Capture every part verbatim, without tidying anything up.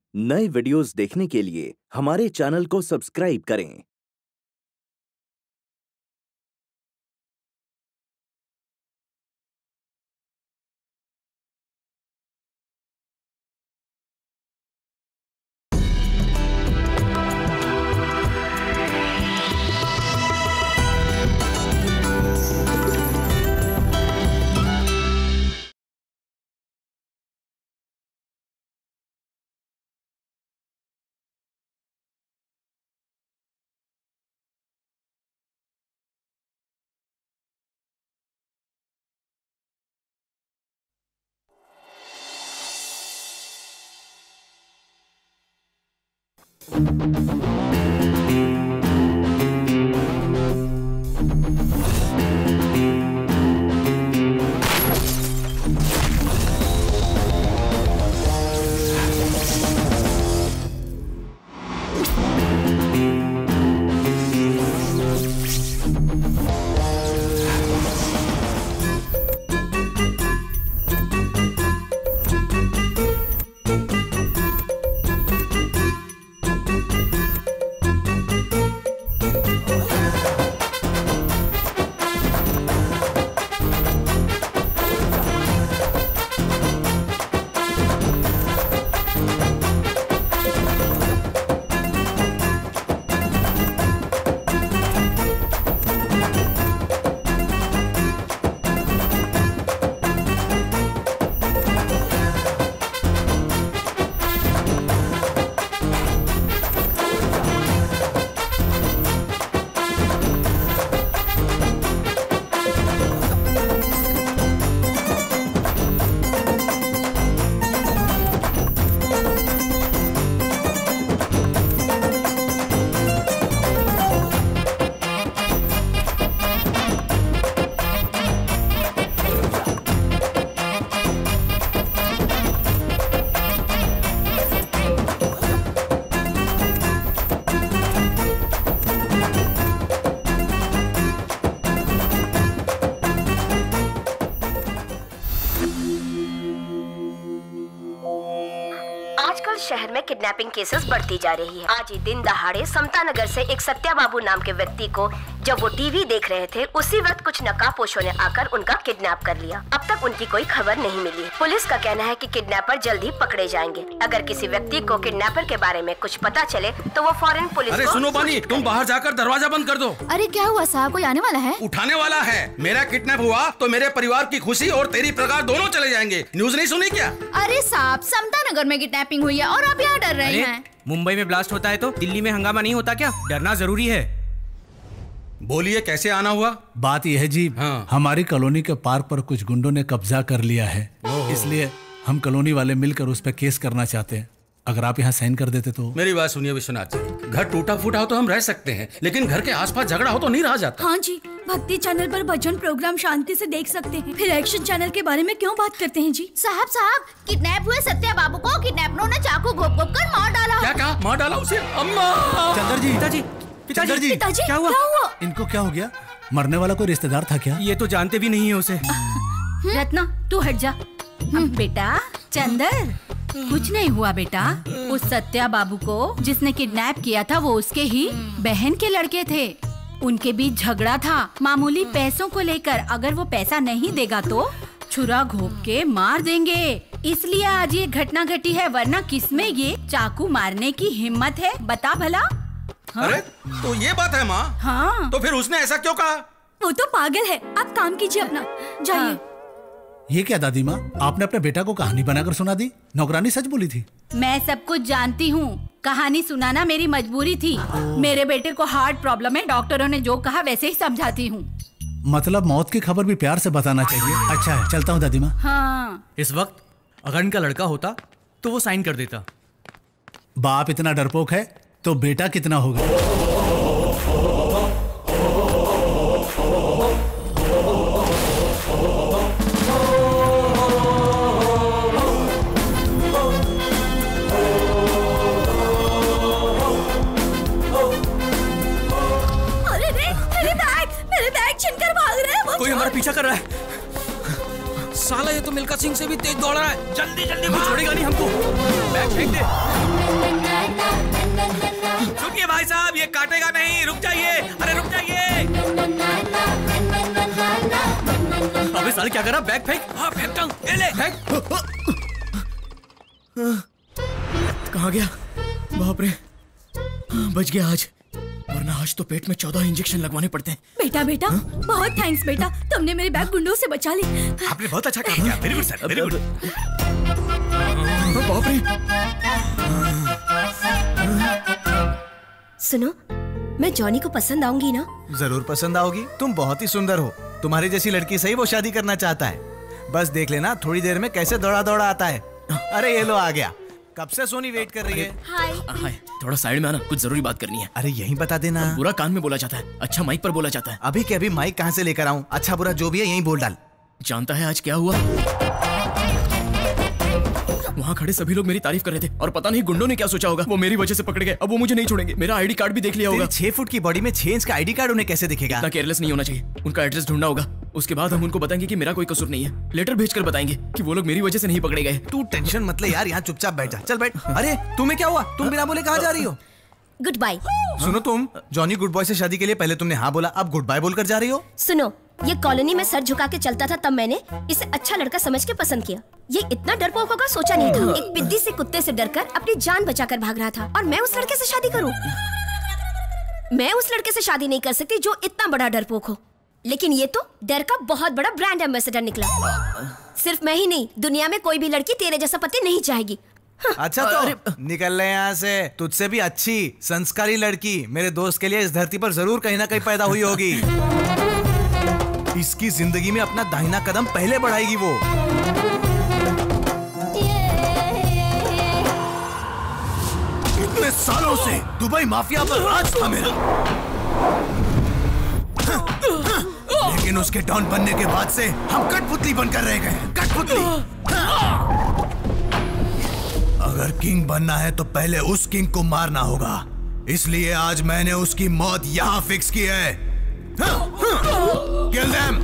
नए वीडियोस देखने के लिए हमारे चैनल को सब्सक्राइब करें। आजकल शहर में किडनैपिंग केसेस बढ़ती जा रही है। आज ही दिन दहाड़े समता नगर से एक सत्या बाबू नाम के व्यक्ति को जब वो टीवी देख रहे थे उसी वक्त कुछ नकाबपोशों ने आकर उनका किडनैप कर लिया। अब तक उनकी कोई खबर नहीं मिली। पुलिस का कहना है कि किडनैपर जल्द ही पकड़े जाएंगे। अगर किसी व्यक्ति को किडनैपर के बारे में कुछ पता चले तो वो फौरन पुलिस अरे को सुनो बानी, तुम बाहर जाकर दरवाजा बंद कर दो। अरे क्या हुआ साहब, कोई आने वाला है? उठाने वाला है। मेरा किडनैप हुआ तो मेरे परिवार की खुशी और तेरी पगार दोनों चले जाएंगे। न्यूज नहीं सुनी क्या? अरे साहब, समता नगर में किडनैपिंग हुई है और आप यहाँ डर रहे हैं। मुंबई में ब्लास्ट होता है तो दिल्ली में हंगामा नहीं होता क्या? डरना जरूरी है। बोलिए कैसे आना हुआ? बात यह है जी, हाँ। हमारी कॉलोनी के पार्क पर कुछ गुंडों ने कब्जा कर लिया है, इसलिए हम कॉलोनी वाले मिलकर उस पर केस करना चाहते हैं। अगर आप यहाँ साइन कर देते तो। मेरी बात सुनिए विश्वनाथ जी, घर टूटा फूटा हो तो हम रह सकते हैं, लेकिन घर के आसपास झगड़ा हो तो नहीं रहा जाता। हाँ जी, भक्ति चैनल पर भजन प्रोग्राम शांति से देख सकते हैं, फिर एक्शन चैनल के बारे में क्यों बात करते हैं जी? साहब साहब, किडनैप हुए सत्या बाबू को किडनैपरों ने चाकू घोप घोप कर मार डाला। क्या कहा? मार डाला उसे? अम्मा! चंदर जी, पिताजी, चंदर जी, पिताजी, क्या हुआ? क्या हुआ? इनको क्या हो गया? मरने वाला कोई रिश्तेदार था क्या? ये तो जानते भी नहीं है उसे। रत्ना तू हट जा। बेटा चंदर, कुछ नहीं हुआ बेटा। उस सत्या बाबू को जिसने किडनैप किया था वो उसके ही बहन के लड़के थे। उनके बीच झगड़ा था मामूली पैसों को लेकर। अगर वो पैसा नहीं देगा तो छुरा घोप के मार देंगे। इसलिए आज ये घटना घटी है, वरना किसमें ये चाकू मारने की हिम्मत है? बता भला। हाँ? अरे तो ये बात है माँ। हाँ, तो फिर उसने ऐसा क्यों कहा? वो तो पागल है। आप काम कीजिए अपना, जाइए। हाँ। ये क्या दादी माँ, आपने अपने बेटा को कहानी बनाकर सुना दी? नौकरानी सच बोली थी। मैं सब कुछ जानती हूँ, कहानी सुनाना मेरी मजबूरी थी। मेरे बेटे को हार्ट प्रॉब्लम है, डॉक्टरों ने जो कहा वैसे ही समझाती हूँ। मतलब मौत की खबर भी प्यार से बताना चाहिए। अच्छा है, चलता हूँ दादी माँ। हाँ। इस वक्त अगर इनका लड़का होता तो वो साइन कर देता। बाप इतना डरपोक है तो बेटा कितना होगा? कोई हमारा पीछा कर रहा है। साला ये तो मिल्खा सिंह से भी तेज दौड़ रहा है। जल्दी जल्दी, कोई छोड़ेगा नहीं हमको। बैग फेंक दे। काटेगा नहीं, रुक जाइए, अरे रुक जाइए। अबे साले क्या कर रहा? बैग फेंक। हाँ फेंकता हूँ, ये ले फेंक। कहाँ गया? बाप रे, बच गया आज, वरना आज तो पेट में चौदह इंजेक्शन लगवाने पड़ते हैं। बेटा बेटा हा? बहुत थैंक्स बेटा, तुमने मेरे बैग गुंडों से बचा ली। आपने बहुत अच्छा काम किया। Very good sir, very good. बाप रे। सुनो, मैं जॉनी को पसंद आऊंगी ना? जरूर पसंद आओगी, तुम बहुत ही सुंदर हो। तुम्हारी जैसी लड़की से ही वो शादी करना चाहता है। बस देख लेना थोड़ी देर में कैसे दौड़ा दौड़ा आता है। अरे ये लो आ गया। कब से सोनी वेट कर रही है। हाय हाय, थोड़ा साइड में आना, कुछ जरूरी बात करनी है। अरे यहीं बता देना। बुरा कान में बोला जाता है, अच्छा माइक पर बोला जाता है। अभी के अभी माइक कहाँ से लेकर आऊं? अच्छा बुरा जो भी है यहीं बोल डाल। जानता है आज क्या हुआ? वहाँ खड़े सभी लोग मेरी तारीफ कर रहे थे और पता नहीं गुंडों ने क्या सोचा होगा, वो मेरी वजह से पकड़ गए। अब वो मुझे नहीं छोड़ेंगे। मेरा आईडी कार्ड भी देख लिया होगा। छह फुट की बॉडी में छह इंच का आईडी कार्ड उन्हें कैसे दिखेगा? इतना केयरलेस नहीं होना चाहिए। उनका एड्रेस ढूंढना होगा, उसके बाद हम उनको बताएंगे कि मेरा कोई कसूर नहीं है। लेटर भेजकर बताएंगे कि वो लोग मेरी वजह से नहीं पकड़े गए। तू टेंशन मत ले यार, यहाँ चुपचाप बैठ जा। चल बैठ। अरे तुम्हें क्या हुआ? तुम बिना बोले कहाँ जा रही हो? Good bye. सुनो तुम, जॉनी गुड बॉय से शादी के लिए पहले तुमने हाँ बोला, अब गुड बाय बोलकर जा रही हो। सुनो, ये कॉलोनी में सर झुका के चलता था, तब मैंने इसे अच्छा लड़का समझ के पसंद किया। ये इतना डरपोक होगा सोचा नहीं था। एक पिद्दी से कुत्ते से डरकर अपनी जान बचाकर भाग रहा था, और मैं उस लड़के से शादी करूं? मैं उस लड़के से शादी नहीं कर सकती जो इतना बड़ा डरपोक हो। लेकिन ये तो डर का बहुत बड़ा ब्रांड एम्बेसडर निकला। सिर्फ मैं ही नहीं, दुनिया में कोई भी लड़की तेरे जैसा पति नहीं चाहेगी। अच्छा तो निकल ले यहाँ से। तुझसे भी अच्छी संस्कारी लड़की मेरे दोस्त के लिए इस धरती पर जरूर कहीं ना कहीं पैदा हुई होगी। इसकी जिंदगी में अपना दाहिना कदम पहले बढ़ाएगी वो। इतने सालों से दुबई माफिया पर राज था मेरा, लेकिन उसके डॉन बनने के बाद से हम कठपुतली बनकर रह गए। कठपुतली। अगर किंग बनना है तो पहले उस किंग को मारना होगा, इसलिए आज मैंने उसकी मौत यहां फिक्स की है। Kill them!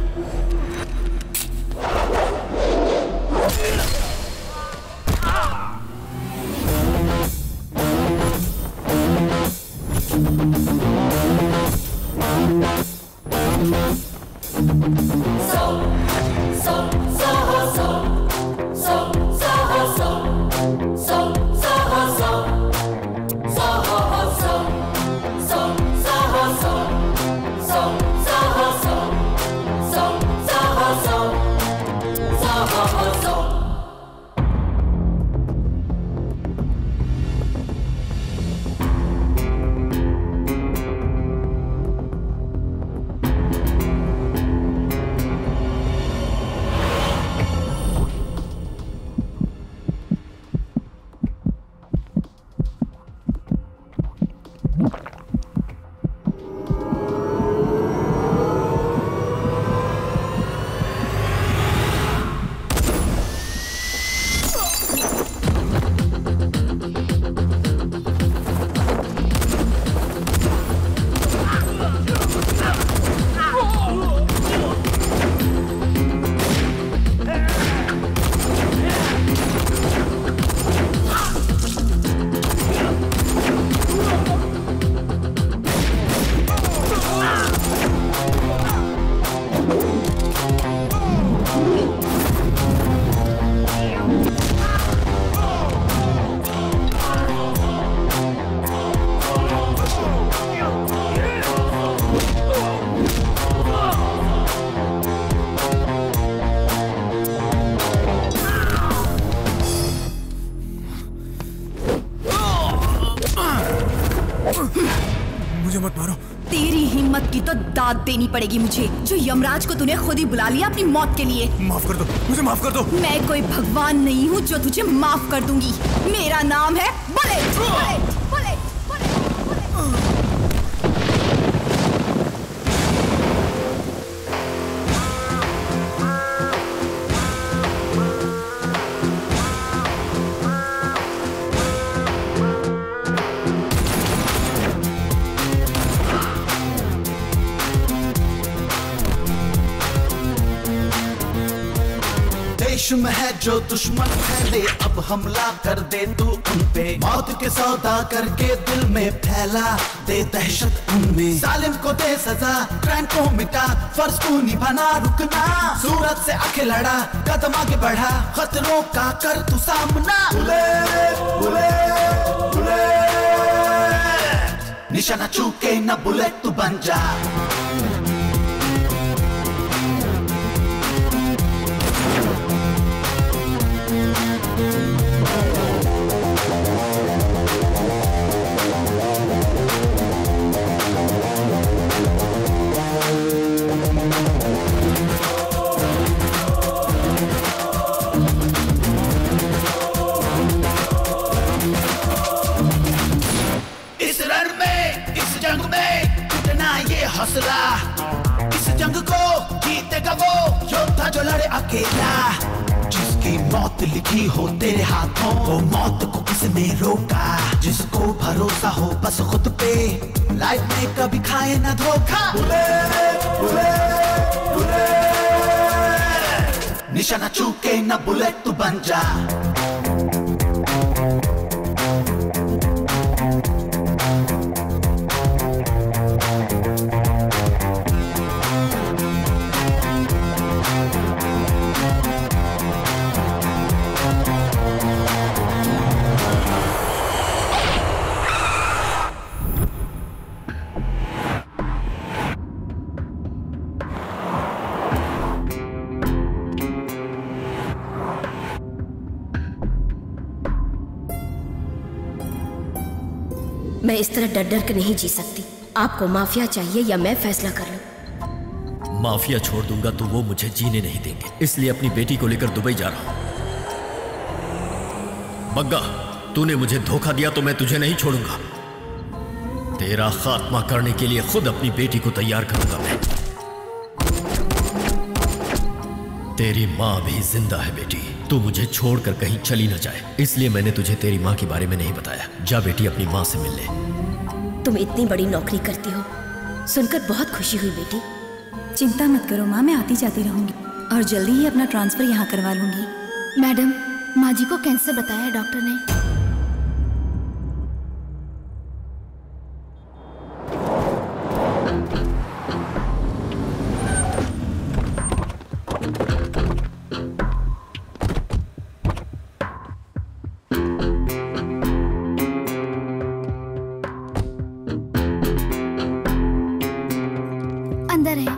मुझे मत मारो। तेरी हिम्मत की तो दाद देनी पड़ेगी मुझे, जो यमराज को तूने खुद ही बुला लिया अपनी मौत के लिए। माफ कर दो, मुझे माफ कर दो। मैं कोई भगवान नहीं हूँ जो तुझे माफ कर दूंगी। मेरा नाम है bullet. Bullet, bullet, bullet, bullet. में है जो दुश्मन है, ले अब हमला कर दे तू उन पे। मौत के सौदा करके दिल में फैला दे दहशत उनमें। जालिम को दे सजा, क्राइम को मिटा, फर्ज को निभाना रुकना। सूरत से आके लड़ा, कदम आगे बढ़ा, खतरों का कर तू सामना। बुलेट बुलेट बुलेट, निशाना चूके न बुलेट तू बन जा। इस रण में, इस जंग में कितना ये हौसला, इस जंग को जीतेगा वो योद्धा जो लड़े अकेला। जिसकी मौत लिखी हो तेरे हाथों, वो मौत को किसने रोका। जिसको भरोसा हो बस खुद पे, लाइफ में कभी खाए ना धोखा। बुलेट बुलेट बुलेट, निशाना चूके न बुलेट तू बन जा। मैं इस तरह डर डर कर नहीं जी सकती। आपको माफिया चाहिए या मैं फैसला कर लूं? माफिया छोड़ दूंगा तो वो मुझे जीने नहीं देंगे, इसलिए अपनी बेटी को लेकर दुबई जा रहा हूं। बग्गा, तूने मुझे धोखा दिया तो मैं तुझे नहीं छोड़ूंगा। तेरा खात्मा करने के लिए खुद अपनी बेटी को तैयार करूंगा मैं। तेरी माँ भी जिंदा है बेटी, तू मुझे छोड़कर कहीं चली न जाए, इसलिए मैंने तुझे तेरी माँ के बारे में नहीं बताया। जा बेटी अपनी माँ से मिल ले। तुम इतनी बड़ी नौकरी करती हो, सुनकर बहुत खुशी हुई बेटी। चिंता मत करो माँ, मैं आती जाती रहूंगी और जल्दी ही अपना ट्रांसफर यहाँ करवा लूंगी। मैडम, माँ जी को कैंसर बताया डॉक्टर ने। अंदर है।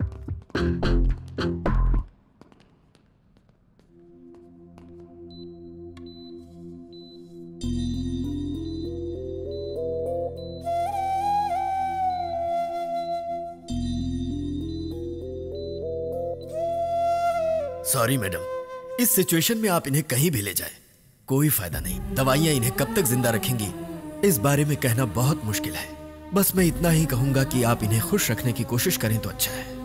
सॉरी मैडम, इस सिचुएशन में आप इन्हें कहीं भी ले जाएं, कोई फायदा नहीं। दवाइयां इन्हें कब तक जिंदा रखेंगी इस बारे में कहना बहुत मुश्किल है। बस मैं इतना ही कहूंगा कि आप इन्हें खुश रखने की कोशिश करें तो अच्छा है।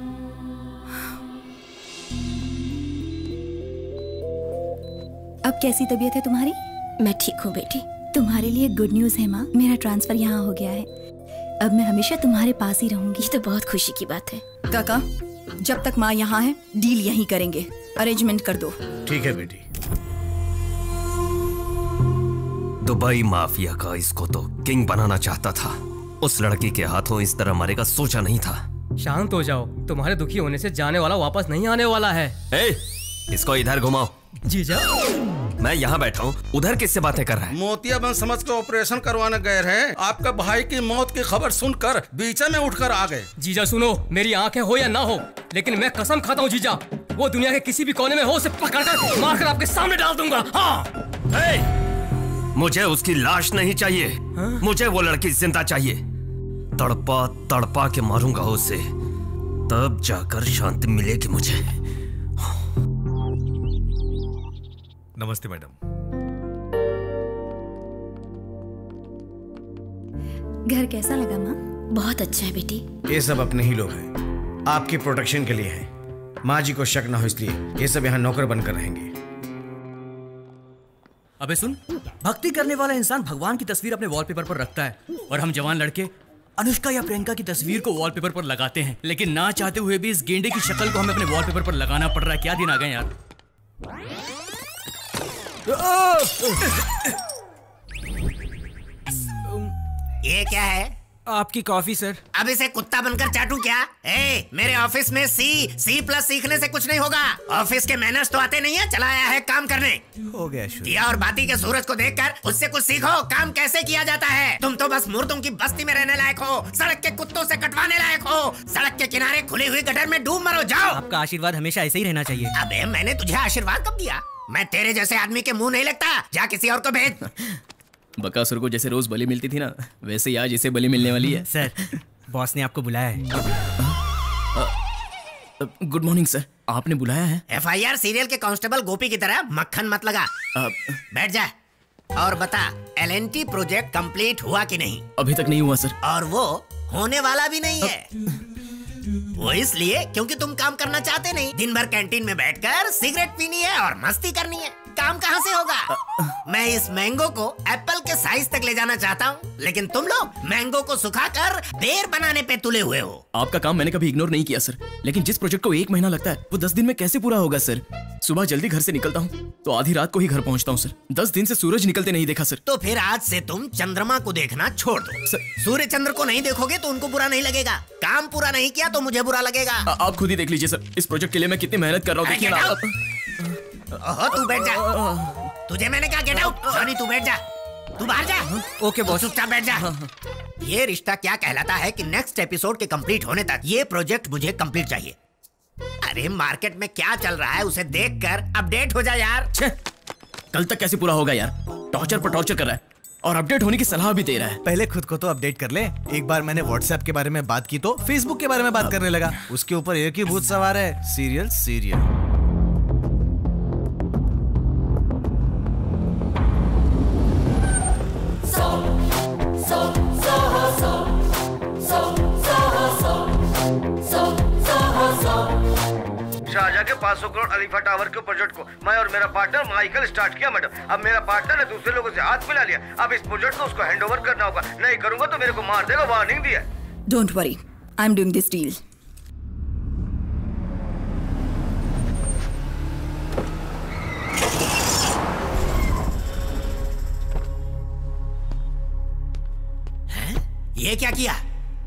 अब कैसी तबीयत है तुम्हारी? मैं ठीक हूँ बेटी। तुम्हारे लिए गुड न्यूज है माँ, मेरा ट्रांसफर यहाँ हो गया है। अब मैं हमेशा तुम्हारे पास ही रहूंगी। ये तो बहुत खुशी की बात है। काका, जब तक माँ यहाँ है डील यहीं करेंगे, अरेंजमेंट कर दो। ठीक है बेटी। दुबई माफिया का इसको तो किंग बनाना चाहता था। उस लड़की के हाथों इस तरह मरेगा सोचा नहीं था। शांत हो जाओ, तुम्हारे दुखी होने से जाने वाला वापस नहीं आने वाला है। ए, इसको इधर घुमाओ। जीजा, मैं यहाँ बैठा हूँ, उधर किससे बातें कर रहा है? मोतियाबंद समझ के ऑपरेशन करवाने गए रहे, आपका भाई की मौत की खबर सुनकर बीचे में उठकर आ गए। जीजा सुनो, मेरी आंखें हो या ना हो, लेकिन मैं कसम खाता हूँ जीजा, वो दुनिया के किसी भी कोने में हो उसे पकड़कर मारकर आपके सामने डाल दूंगा। हाँ। ए, मुझे उसकी लाश नहीं चाहिए। हा? मुझे वो लड़की जिंदा चाहिए। तड़पा तड़पा के मारूंगा उसे, तब जाकर शांति मिलेगी मुझे। नमस्ते मैडम। घर कैसा लगा माँ? बहुत अच्छा है बेटी। ये सब अपने ही लोग हैं, आपकी प्रोटेक्शन के लिए हैं। माँ जी को शक ना हो इसलिए ये सब यहाँ नौकर बनकर रहेंगे। अबे सुन, भक्ति करने वाला इंसान भगवान की तस्वीर अपने वॉलपेपर पर रखता है, और हम जवान लड़के अनुष्का या प्रियंका की तस्वीर को वॉलपेपर पर लगाते हैं, लेकिन ना चाहते हुए भी इस गेंडे की शक्ल को हमें अपने वॉलपेपर पर लगाना पड़ रहा है। क्या दिन आ गए यार। ये क्या है? आपकी कॉफी सर। अब इसे कुत्ता बनकर चाटू क्या? ए, मेरे ऑफिस में सी सी प्लस सीखने से कुछ नहीं होगा। ऑफिस के मैनर्स तो आते नहीं है, चला आया है काम करने। हो गया दिया और बाती के सूरज को देखकर उससे कुछ सीखो, काम कैसे किया जाता है। तुम तो बस मुर्दों की बस्ती में रहने लायक हो, सड़क के कुत्तों से कटवाने लायक हो। सड़क के किनारे खुली हुई गटर में डूब मरो, जाओ। आपका आशीर्वाद हमेशा ऐसे ही रहना चाहिए। अबे मैंने तुझे आशीर्वाद कब दिया? मैं तेरे जैसे आदमी के मुंह नहीं लगता, जा किसी और को भेज। बकासुर को जैसे रोज बलि मिलती थी ना, वैसे ही आज इसे बलि मिलने वाली है। सर, बॉस ने आपको बुलाया है। गुड मॉर्निंग सर, आपने बुलाया है? एफ आई आर सीरियल के कांस्टेबल गोपी की तरह मक्खन मत लगा। बैठ जा और बता, L N T project complete हुआ कि नहीं? अभी तक नहीं हुआ सर। और वो होने वाला भी नहीं है। वो इसलिए क्योंकि तुम काम करना चाहते नहीं। दिन भर कैंटीन में बैठकर सिगरेट पीनी है और मस्ती करनी है। काम कहाँ से होगा? मैं इस मैंगो को एप्पल के साइज तक ले जाना चाहता हूँ, लेकिन तुम लोग मैंगो को सुखाकर बेर बनाने पे तुले हुए हो। आपका काम मैंने कभी इग्नोर नहीं किया सर, लेकिन जिस प्रोजेक्ट को एक महीना लगता है वो दस दिन में कैसे पूरा होगा सर? सुबह जल्दी घर से निकलता हूँ तो आधी रात को ही घर पहुँचता हूँ सर। दस दिन से सूरज निकलते नहीं देखा सर। तो फिर आज से तुम चंद्रमा को देखना छोड़ दो। सूर्य चंद्र को नहीं देखोगे तो उनको बुरा नहीं लगेगा। काम पूरा नहीं किया तो मुझे बुरा लगेगा। आप खुद ही देख लीजिए सर, इस प्रोजेक्ट के लिए मैं कितनी मेहनत कर रहा हूँ, देखिए ना। ओहो, तू बैठ जा। तुझे मैंने कहा गेट आउट। जॉनी तू बैठ जा, तू बाहर जा। Okay boss. चुपचाप बैठ जा। ये रिश्ता क्या कहलाता है कि नेक्स्ट एपिसोड के कंप्लीट होने तक ये प्रोजेक्ट मुझे कंप्लीट चाहिए। अरे मार्केट में क्या चल रहा है उसे देखकर अपडेट हो जा यार। कल तक कैसे पूरा होगा यार? टॉर्चर पर टॉर्चर कर रहा है और अपडेट होने की सलाह भी दे रहा है। पहले खुद को तो अपडेट कर ले। एक बार मैंने व्हाट्सएप के बारे में बात की तो फेसबुक के बारे में बात करने लगा। उसके ऊपर एक ही भूत सवार है, सीरियल सीरियल। शाहजहां के पाँच सौ करोड़ अलीफा टावर के प्रोजेक्ट को मैं और मेरा पार्टनर माइकल स्टार्ट किया मैडम। अब मेरा पार्टनर ने दूसरे लोगों से हाथ मिला लिया। अब इस प्रोजेक्ट को उसको हैंडओवर करना होगा, नहीं करूंगा तो मेरे को मार देगा, वार्निंग दिया। Don't worry, I am doing this deal. ये क्या किया?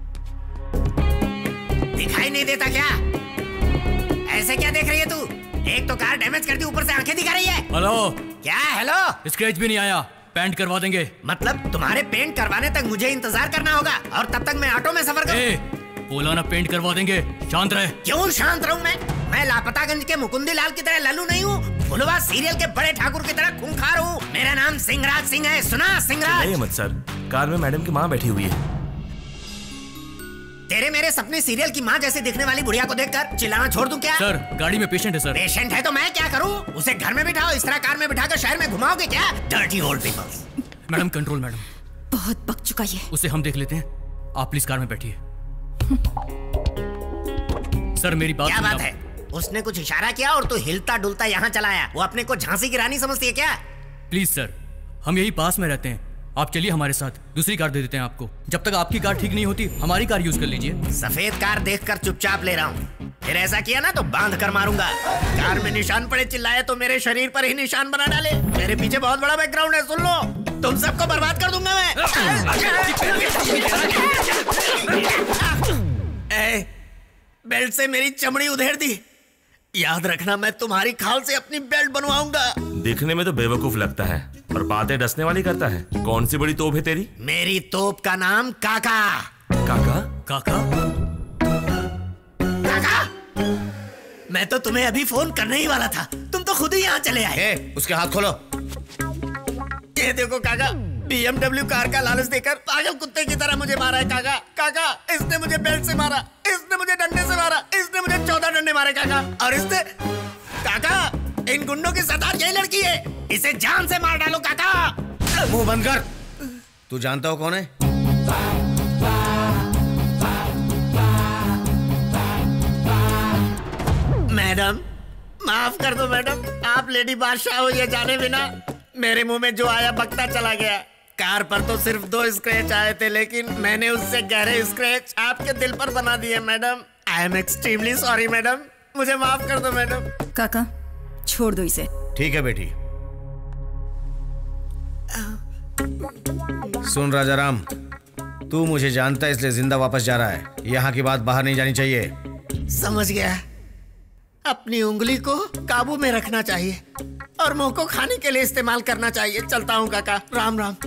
दिखाई नहीं देता क्या? ऐसे क्या देख रही है तू? एक तो कार डैमेज कर दी, ऊपर से आंखें दिखा रही है। हेलो। क्या हेलो? स्क्रैच भी नहीं आया, पेंट करवा देंगे। मतलब तुम्हारे पेंट करवाने तक मुझे इंतजार करना होगा और तब तक मैं ऑटो में सफर करूं। बोला ना पेंट करवा देंगे, शांत रहे। क्यों शांत रहूं मैं? मैं लापतागंज के मुकुंदी लाल की तरह लल्लू नहीं हूँ। फुलवा सीरियल के बड़े ठाकुर की तरह खूंखार हूँ। मेरा नाम सिंहराज सिंह है, सुना सिंहराज? मत सर, कार में मैडम की माँ बैठी हुई है। तेरे मेरे सपने सीरियल की माँ जैसे दिखने वाली बुढ़िया को देखकर चिल्लाना छोड़ दूं क्या? सर गाड़ी में पेशेंट है सर। पेशेंट है तो मैं क्या करूं? उसे घर में बिठाओ, इस तरह कार में बिठाकर शहर में घुमाओगे क्या? Dirty old peoples. Madam control madam. बहुत बक चुका ये। उसे हम देख लेते हैं, आप प्लीज कार में बैठिए। सर मेरी बात क्या बात है? उसने कुछ इशारा किया और तू हिलता डुलता यहाँ चला आया। वो अपने को झांसी की रानी समझती है क्या? प्लीज सर, हम यही पास में रहते हैं, आप चलिए हमारे साथ, दूसरी कार दे देते हैं आपको। जब तक आपकी कार ठीक नहीं होती हमारी कार यूज कर लीजिए। सफेद कार देखकर चुपचाप ले रहा हूँ, फिर ऐसा किया ना तो बांध कर मारूंगा। कार में निशान पड़े चिल्लाए तो मेरे शरीर पर ही निशान बना डाले। मेरे पीछे बहुत बड़ा बैकग्राउंड है, सुन लो। तुम सबको बर्बाद कर दूंगा मैं। ए, बेल्ट से मेरी चमड़ी उधेड़ दी। याद रखना मैं तुम्हारी खाल से अपनी बेल्ट बनवाऊंगा। दिखने में तो बेवकूफ लगता है और बातें डसने वाली करता है। कौन सी बड़ी तोप है तेरी? मेरी तोप का नाम काका। काका? काका? काका? मैं तो तुम्हें अभी फोन करने ही वाला था, तुम तो खुद ही यहाँ चले आए। ए, उसके हाथ खोलो। ये देखो काका, बी एम डब्ल्यू कार का लालच देकर पागल कुत्ते की तरह मुझे मारा है काका। काका, इसने मुझे बेल्ट से मारा, इसने मुझे डंडे से मारा, इसने मुझे चौदह डंडे मारे काका। और इसने काका, इन गुंडों की सरदार यही लड़की है, इसे जान से मार डालो काका। मुंह बंद कर। तू जानता हो कौन है? मैडम माफ कर दो मैडम, आप लेडी बादशाह हो ये जाने बिना मेरे मुंह में जो आया बकता चला गया। कार पर तो सिर्फ दो स्क्रैच आए थे, लेकिन मैंने उससे गहरे स्क्रैच आपके दिल पर बना दिए madam. I am extremely sorry madam, मुझे माफ कर दो मैडम। काका, छोड़ दो इसे। ठीक है बेटी। सुन राजाराम, तू मुझे जानता है इसलिए जिंदा वापस जा रहा है। यहाँ की बात बाहर नहीं जानी चाहिए। समझ गया। अपनी उंगली को काबू में रखना चाहिए और मुंह को खाने के लिए इस्तेमाल करना चाहिए। चलता हूँ काका, राम राम।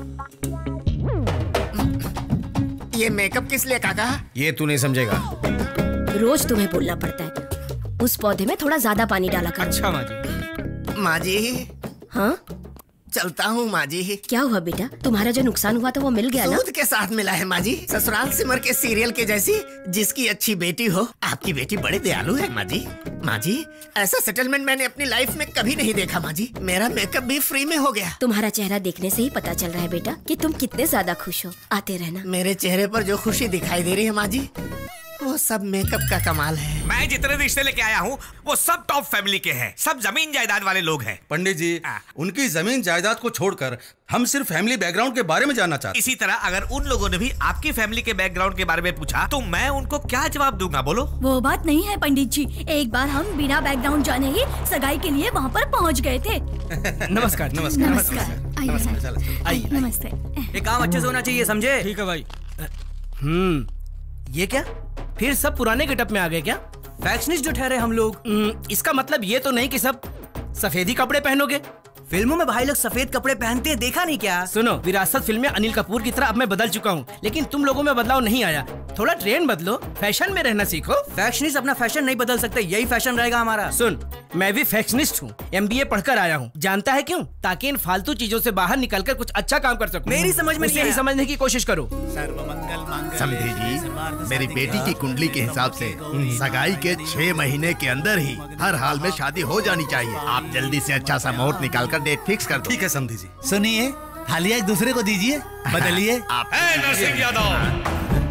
ये मेकअप किस लिए काका? ये तू नहीं समझेगा। रोज तुम्हें बोलना पड़ता है, उस पौधे में थोड़ा ज्यादा पानी डाला करो। अच्छा माँ जी। माँ जी। हाँ चलता हूँ माँ जी। क्या हुआ बेटा, तुम्हारा जो नुकसान हुआ था वो मिल गया ना? सूद के साथ मिला है माँ जी, ससुराल सिमर के सीरियल के जैसी। जिसकी अच्छी बेटी हो। आपकी बेटी बड़े दयालु है माँ जी। माँ जी ऐसा सेटलमेंट मैंने अपनी लाइफ में कभी नहीं देखा माँ जी। मेरा मेकअप भी फ्री में हो गया। तुम्हारा चेहरा देखने से ही पता चल रहा है बेटा कि तुम कितने ज्यादा खुश हो। आते रहना। मेरे चेहरे पर जो खुशी दिखाई दे रही है माँ जी, वो सब मेकअप का कमाल है। मैं जितने रिश्ते लेके आया हूँ वो सब टॉप फैमिली के हैं, सब जमीन जायदाद वाले लोग हैं। पंडित जी, उनकी जमीन जायदाद को छोड़कर हम सिर्फ फैमिली बैकग्राउंड के बारे में जानना चाहते हैं। इसी तरह अगर उन लोगों ने भी आपकी फैमिली के बैकग्राउंड के बारे में पूछा तो मैं उनको क्या जवाब दूंगा, बोलो? वो बात नहीं है पंडित जी, एक बार हम बिना बैकग्राउंड जाने ही सगाई के लिए वहाँ पर पहुँच गए थे। नमस्कार। नमस्कार। नमस्कार। आइए। नमस्ते। ये काम अच्छे से होना चाहिए, समझे? ठीक है भाई। हम्म, ये क्या फिर सब पुराने गेटअप में आ गए क्या? फैशनिस्ट जो ठहरे हम लोग। इसका मतलब ये तो नहीं कि सब सफेदी कपड़े पहनोगे? फिल्मों में भाई लोग सफेद कपड़े पहनते हैं, देखा नहीं क्या? सुनो, विरासत फिल्म में अनिल कपूर की तरह अब मैं बदल चुका हूँ, लेकिन तुम लोगों में बदलाव नहीं आया। थोड़ा ट्रेंड बदलो, फैशन में रहना सीखो। फैशनिस्ट अपना फैशन नहीं बदल सकते, यही फैशन रहेगा हमारा। सुन, मैं भी फैशनिस्ट हूँ, एमबीए पढ़कर आया हूँ। जानता है क्यों? ताकि इन फालतू चीजों से बाहर निकलकर कुछ अच्छा काम कर सकूं। मेरी समझ में नहीं समझने की कोशिश करो। समझे जी, मेरी बेटी की कुंडली के हिसाब से सगाई के छह महीने के अंदर ही हर हाल में शादी हो जानी चाहिए। आप जल्दी से अच्छा सा मुहूर्त निकाल कर डेट फिक्स कर दो। ठीक है समधी जी। सुनिए, थालियां एक दूसरे को दीजिए, बदलिए। आप नरसिंह यादव,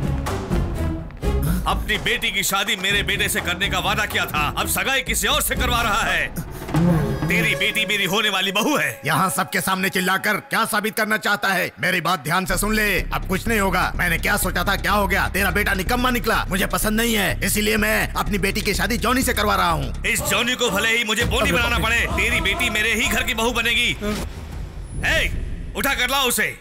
अपनी बेटी की शादी मेरे बेटे से करने का वादा किया था, अब सगाई किसी और से करवा रहा है। तेरी बेटी मेरी होने वाली बहू है। यहाँ सबके सामने चिल्लाकर क्या साबित करना चाहता है? मेरी बात ध्यान से सुन ले, अब कुछ नहीं होगा। मैंने क्या सोचा था क्या हो गया? तेरा बेटा निकम्मा निकला, मुझे पसंद नहीं है, इसीलिए मैं अपनी बेटी की शादी जॉनी से करवा रहा हूँ। इस जॉनी को भले ही मुझे बोनी बनाना पड़े, तेरी बेटी मेरे ही घर की बहू बनेगी। ए, उठा कर लाओ उसे।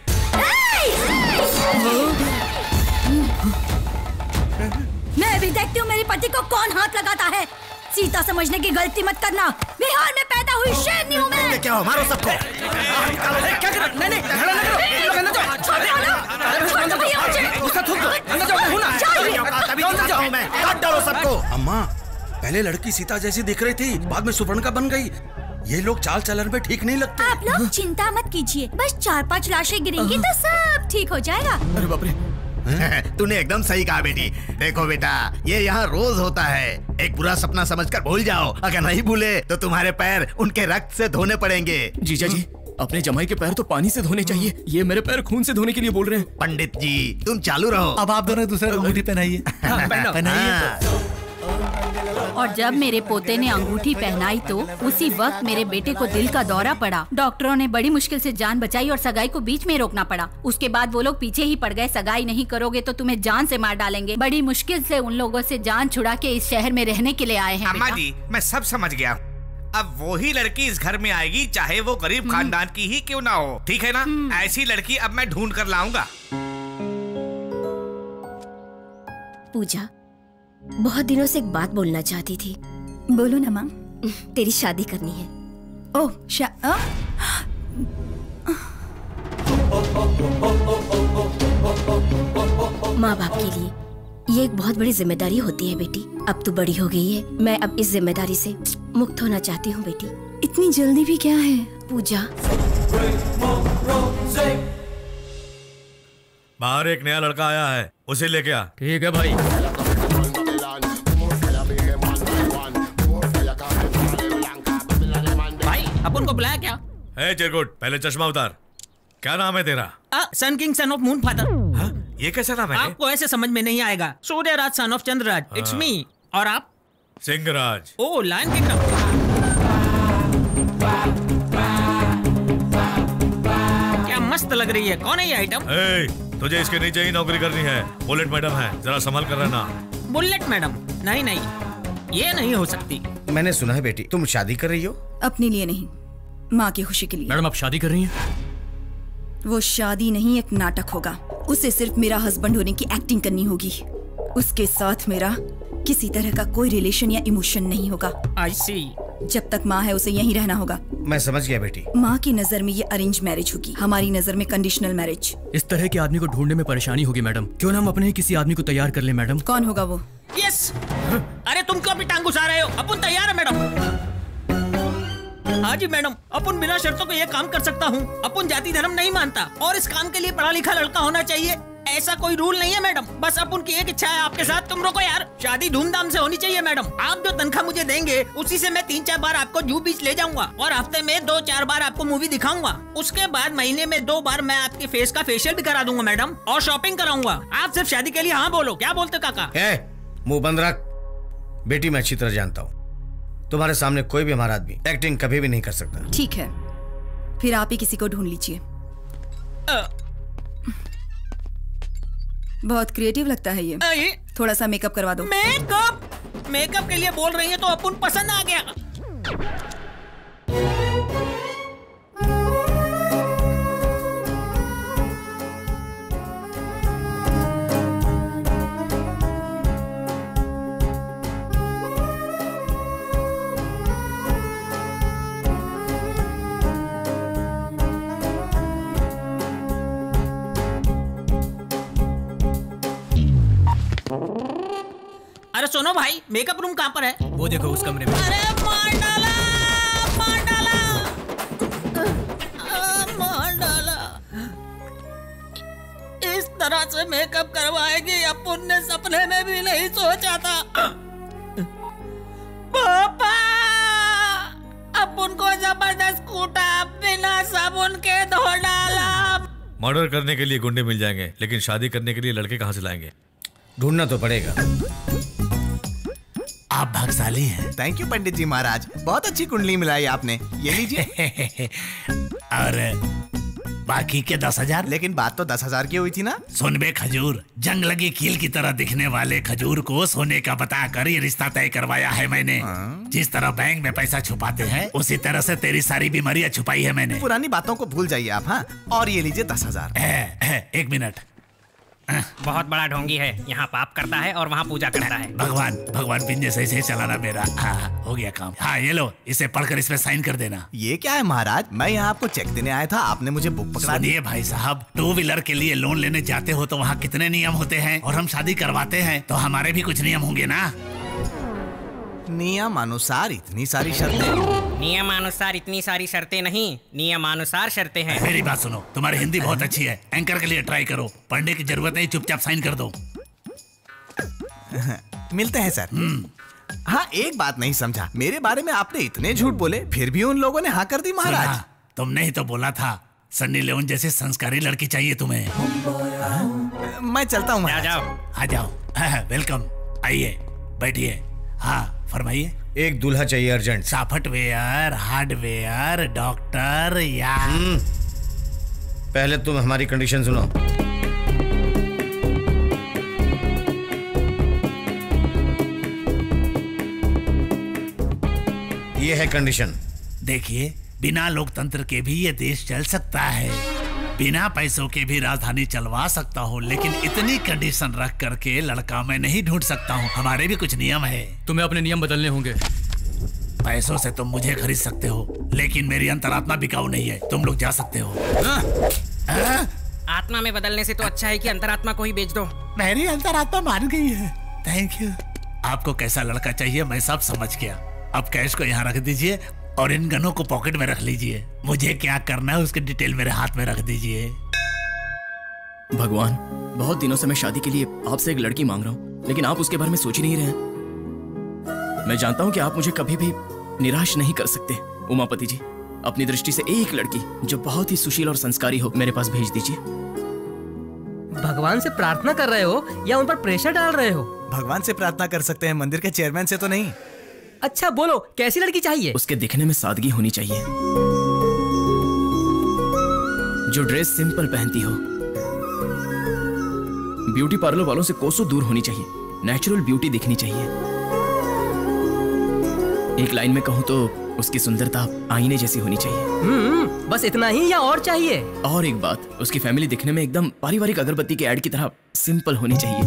मैं भी देखती हूँ मेरी पति को कौन हाथ लगाता है। सीता समझने की गलती मत करना, बिहार में पैदा हुई शेरनी हूँ मैं। क्या हो, मारो सबको। क्या कर? नहीं नहीं, झगड़ा ना करो। ये लोग अंदर जाओ। छोड़ दो ना, छोड़ दो भैया मुझे। उसका थूक दो, अंदर जाओ। हूँ ना, तभी तो जाता हूँ मैं, काट डालो सबको। अम्मा, पहले लड़की सीता जैसी दिख रही थी, बाद में सुपर्णखा बन गई। ये लोग चाल चलन में ठीक नहीं लगते। आप लोग चिंता मत कीजिए, बस चार पांच लाशें गिरेंगी तो सब ठीक हो जाएगा। अरे बाप रे, तूने एकदम सही कहा बेटी। देखो बेटा, ये यहाँ रोज होता है। एक बुरा सपना समझकर भूल जाओ, अगर नहीं भूले तो तुम्हारे पैर उनके रक्त से धोने पड़ेंगे। जीजा जी, अपने जमाई के पैर तो पानी से धोने चाहिए, ये मेरे पैर खून से धोने के लिए बोल रहे हैं। पंडित जी तुम चालू रहो। अब आप दोनों दूसरे को अंगूठी पहनाइए। पहनाइए। और जब मेरे पोते ने अंगूठी पहनाई तो उसी वक्त मेरे बेटे को दिल का दौरा पड़ा। डॉक्टरों ने बड़ी मुश्किल से जान बचाई और सगाई को बीच में रोकना पड़ा। उसके बाद वो लोग पीछे ही पड़ गए, सगाई नहीं करोगे तो तुम्हें जान से मार डालेंगे। बड़ी मुश्किल से उन लोगों से जान छुड़ा के इस शहर में रहने के लिए आए हैं। अम्मा जी, मैं सब समझ गया। अब वो ही लड़की इस घर में आएगी, चाहे वो गरीब खानदान की ही क्यों ना हो, ठीक है ना? ऐसी लड़की अब मैं ढूंढ कर लाऊंगा। पूजा, बहुत दिनों से एक बात बोलना चाहती थी। बोलो ना माँ। तेरी शादी करनी है। ओह शा आ? माँ बाप के लिए ये एक बहुत बड़ी जिम्मेदारी होती है बेटी। अब तू बड़ी हो गई है, मैं अब इस जिम्मेदारी से मुक्त होना चाहती हूँ बेटी। इतनी जल्दी भी क्या है? पूजा, बाहर एक नया लड़का आया है, उसे लेके आ। ठीक है भाई। भाई अपन को बुलाया क्या? है चिरकुट, पहले चश्मा उतार। क्या नाम है तेरा? Son king son of moon father. हाँ? ये कैसा नाम है? आपको ऐसे समझ में नहीं आएगा। Suryaraj son of Chandraraj, it's me. और आप? सिंहराज। Oh, lion king. क्या मस्त लग रही है। कौन है ये आइटम? ए, तुझे इसके नीचे ही नौकरी करनी है। बुलेट मैडम है, जरा संभाल कर रहना। Bullet madam? नहीं नहीं, ये नहीं हो सकती। मैंने सुना है बेटी तुम शादी कर रही हो। अपने लिए नहीं, माँ की खुशी के लिए। मैडम आप शादी कर रही हैं? वो शादी नहीं, एक नाटक होगा। उसे सिर्फ मेरा हस्बैंड होने की एक्टिंग करनी होगी। उसके साथ मेरा किसी तरह का कोई रिलेशन या इमोशन नहीं होगा। आई सी। जब तक माँ है उसे यहीं रहना होगा। मैं समझ गया बेटी। माँ की नजर में ये अरेंज मैरिज होगी, हमारी नजर में कंडीशनल मैरिज। इस तरह के आदमी को ढूंढने में परेशानी होगी मैडम। क्यों ना हम अपने ही किसी आदमी को तैयार कर ले मैडम। कौन होगा वो? यस। अरे तुम क्यों अपनी टांग घुसा रहे हो? अपन तैयार है मैडम। हाँ जी मैडम, अपन बिना शर्तों को ये काम कर सकता हूँ। अपन जाति धर्म नहीं मानता और इस काम के लिए पढ़ा लिखा लड़का होना चाहिए, ऐसा कोई रूल नहीं है मैडम। बस अपन की एक इच्छा है आपके साथ। तुम रोको यार, शादी धूमधाम से होनी चाहिए मैडम। आप जो तनख्वाह मुझे देंगे उसी से मैं तीन चार बार आपको जू बीच ले जाऊंगा और हफ्ते में दो चार बार आपको मूवी दिखाऊंगा। उसके बाद महीने में दो बार मैं आपके फेस का फेशियल भी करा दूंगा मैडम और शॉपिंग कराऊंगा। आप सिर्फ शादी के लिए हाँ बोलो। क्या बोलते काका? मुँह बंद रख बेटी। मैं अच्छी तरह जानता हूँ तुम्हारे सामने कोई भी हमारा आदमी एक्टिंग कभी भी नहीं कर सकता। ठीक है, फिर आप ही किसी को ढूंढ लीजिए। बहुत क्रिएटिव लगता है ये। थोड़ा सा मेकअप करवा दो। मेकअप? मेकअप के लिए बोल रही है तो अपन पसंद आ गया। अरे सुनो भाई, मेकअप रूम कहाँ पर है? वो देखो उस कमरे में। अरे मार डाला, मार डाला, मार डाला। इस तरह से मेकअप करवाएगी अपन ने सपने में भी नहीं सोचा था। पापा, अपन को जबरदस्त कूटा, बिना साबुन के धो डाला। मर्डर करने के लिए गुंडे मिल जाएंगे, लेकिन शादी करने के लिए लड़के कहाँ से लाएंगे? ढूंढना तो पड़ेगा। आप भाग्यशाली हैं। थैंक यू पंडित जी महाराज, बहुत अच्छी कुंडली मिलाई आपने। ये लीजिए। और बाकी के दस हजार? लेकिन बात तो दस हजार की हुई थी ना। सुन बे खजूर, जंग लगी कील की तरह दिखने वाले खजूर को सोने का बताकर ये रिश्ता तय करवाया है मैंने। जिस तरह बैंक में पैसा छुपाते हैं उसी तरह से तेरी सारी बीमारियां छुपाई है मैंने। पुरानी बातों को भूल जाइए आप। हाँ, और ये लीजिए दस हजार। एक मिनट। बहुत बड़ा ढोंगी है, यहाँ पाप करता है और वहाँ पूजा करता है। भगवान भगवान पिंजे सही से चलाना मेरा। हाँ, हो गया काम। हाँ ये लो, इसे पढ़कर इसमें साइन कर देना। ये क्या है महाराज? मैं यहाँ आपको चेक देने आया था, आपने मुझे बुक पकड़ा दी। सुनिए भाई साहब, टू व्हीलर के लिए लोन लेने जाते हो तो वहाँ कितने नियम होते हैं, और हम शादी करवाते हैं तो हमारे भी कुछ नियम होंगे ना। नियमानुसार इतनी सारी शर्तें? नियमानुसार इतनी सारी शर्तें नहीं, नियमानुसार शर्तें हैं। मेरी बात सुनो, तुम्हारी हिंदी बहुत अच्छी है, एंकर के लिए ट्राई करो। पढ़ने की जरूरत नहीं, चुपचाप साइन कर दो। मिलते हैं सर। हाँ, एक बात नहीं समझा, मेरे बारे में आपने इतने झूठ बोले फिर भी उन लोगों ने हाँ कर दी महाराज। तुमने ही तो बोला था सन्नी लियोन जैसी संस्कारी लड़की चाहिए तुम्हें। मैं चलता हूँ। आ जाओ, आ जाओ। वेलकम, आइए बैठिए। हाँ फरमाइए। एक दूल्हा चाहिए अर्जेंट। सॉफ्टवेयर, हार्डवेयर, डॉक्टर या पहले तुम हमारी कंडीशन सुनो। ये है कंडीशन। देखिए, बिना लोकतंत्र के भी ये देश चल सकता है, बिना पैसों के भी राजधानी चलवा सकता हूँ, लेकिन इतनी कंडीशन रख करके लड़का मैं नहीं ढूंढ सकता हूँ। हमारे भी कुछ नियम है। तुम्हें अपने नियम बदलने होंगे। पैसों से तुम मुझे खरीद सकते हो, लेकिन मेरी अंतरात्मा बिकाऊ नहीं है। तुम लोग जा सकते हो। आ? आ? आत्मा में बदलने से तो अच्छा है कि अंतरात्मा को ही बेच दो। मेरी अंतरात्मा मान गई है। Thank you. आपको कैसा लड़का चाहिए मैं सब समझ गया। अब कैश को यहाँ रख दीजिए और इन गनों को पॉकेट में रख लीजिए। मुझे क्या करना है उसकी डिटेल मेरे हाथ में रख दीजिए। भगवान, बहुत दिनों से मैं शादी के लिए आपसे एक लड़की मांग रहा हूँ, लेकिन आप उसके बारे में सोच ही नहीं रहे। मैं जानता हूँ कि आप मुझे कभी भी निराश नहीं कर सकते। उमापति जी, अपनी दृष्टि से एक लड़की जो बहुत ही सुशील और संस्कारी हो मेरे पास भेज दीजिए। भगवान से प्रार्थना कर रहे हो या उन पर प्रेशर डाल रहे हो? भगवान से प्रार्थना कर सकते हैं, मंदिर के चेयरमैन से तो नहीं। अच्छा बोलो, कैसी लड़की चाहिए? उसके दिखने में सादगी होनी चाहिए, जो ड्रेस सिंपल पहनती हो, ब्यूटी पार्लर वालों से कोसों दूर होनी चाहिए, नेचुरल ब्यूटी दिखनी चाहिए। एक लाइन में कहूं तो उसकी सुंदरता आईने जैसी होनी चाहिए। हम्म, बस इतना ही या और चाहिए? और एक बात, उसकी फैमिली दिखने में एकदम पारिवारिक अगरबत्ती के ऐड की तरह सिंपल होनी चाहिए।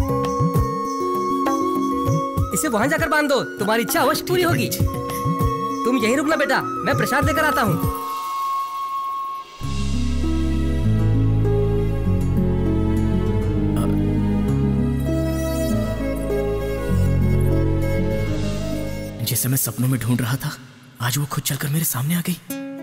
इसे वहां जाकर बांध दो, तुम्हारी इच्छा अवश्य पूरी होगी। तुम यहीं रुकना बेटा, मैं प्रसाद लेकर आता हूँ। जिसे मैं सपनों में ढूंढ रहा था, आज वो खुद चलकर मेरे सामने आ गई।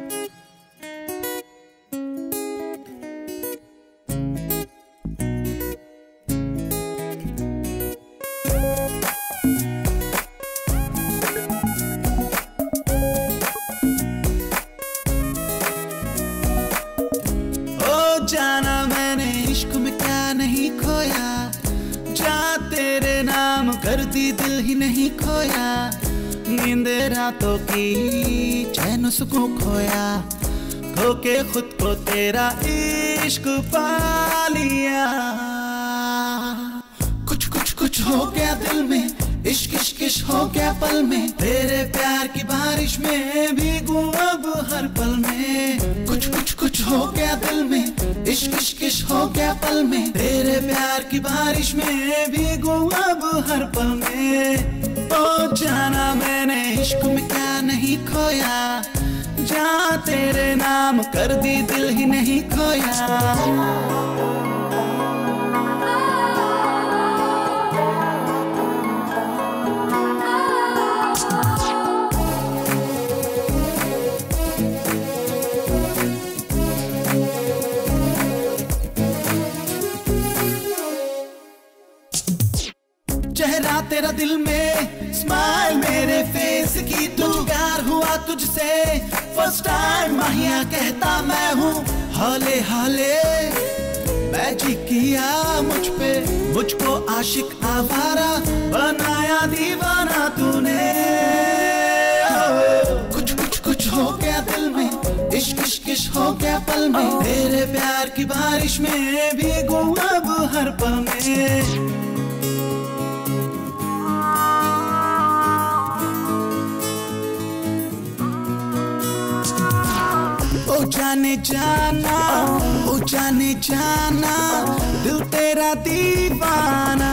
ओ जाना मैंने इश्क में क्या नहीं खोया, जा तेरे नाम कर दी दिल ही नहीं खोया, नींद रातों की चैन सुकून खोया, खो के खुद को तेरा इश्क पा लिया। कुछ कुछ कुछ हो गया दिल में, इश्क इश्क इश्क हो गया पल में, तेरे प्यार की बारिश में भीगूं अब हर पल में। कुछ कुछ कुछ हो गया दिल में, इश्क इश्क इश्क हो गया पल में, तेरे प्यार की बारिश में भीगूं अब हर पल में। ओ जाना मैंने इश्क में क्या नहीं खोया, जा तेरे नाम कर दी दिल ही नहीं खोया। चेहरा तेरा दिल में, स्माइल मेरे फेस की, तू प्यार हुआ तुझसे फर्स्ट टाइम, माहिया कहता मैं हूँ हाले हाले। मैजिक किया मुझ पे, मुझको आशिक आवारा बनाया दीवाना तूने। कुछ कुछ कुछ हो गया दिल में, इश्क इश्क इश्क हो गया पल में, तेरे प्यार की बारिश में भीगूं अब हर पल में। ओ जाने जाना, ओ जाने जाना, दिल तेरा दीवाना।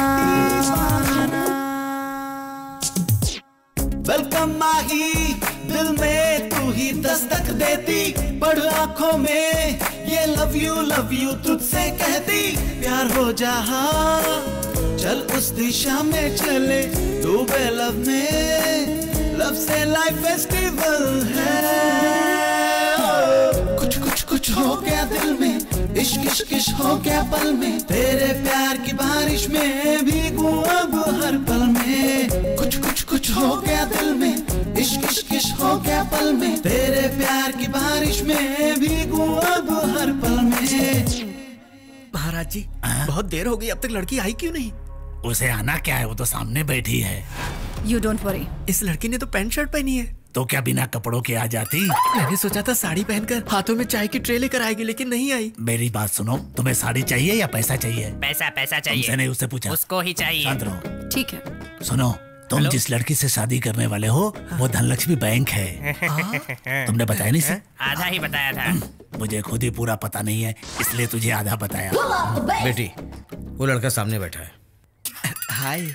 वेलकम माही, दिल में तू ही दस्तक देती, पढ़ आंखों में ये लव यू लव यू तुझसे कहती। प्यार हो जहा चल उस दिशा में चले, डूबे लव में, लव से लाइफ फेस्टिवल है। कुछ कुछ कुछ हो गया दिल में, इश्क इश्क इश्क हो गया पल में, तेरे प्यार की बारिश में भीगूं अब हर पल में। कुछ कुछ कुछ हो गया दिल में, इश्क इश्क इश्क हो गया पल में, तेरे प्यार की बारिश में भीगूं अब हर पल में। महाराज जी, बहुत देर हो गई, अब तक लड़की आई क्यों नहीं? उसे आना क्या है, वो तो सामने बैठी है। You don't worry. इस लड़की ने तो पैंट शर्ट पहनी है। तो क्या बिना कपड़ों के आ जाती? मैंने सोचा था साड़ी पहनकर हाथों में चाय की ट्रे लेकर आएगी, लेकिन नहीं आई। मेरी बात सुनो, तुम्हें साड़ी चाहिए या पैसा चाहिए? पैसा पैसा चाहिए। तुमसे नहीं, उससे पूछा। उसको ही चाहिए। शांत रहो। ठीक है। सुनो, तुम जिस लड़की से शादी करने वाले हो वो धनलक्ष्मी बैंक है। तुमने बताया नहीं सर? आधा ही बताया था। मुझे खुद ही पूरा पता नहीं है, इसलिए तुझे आधा बताया। बेटी, वो लड़का सामने बैठा है। हाय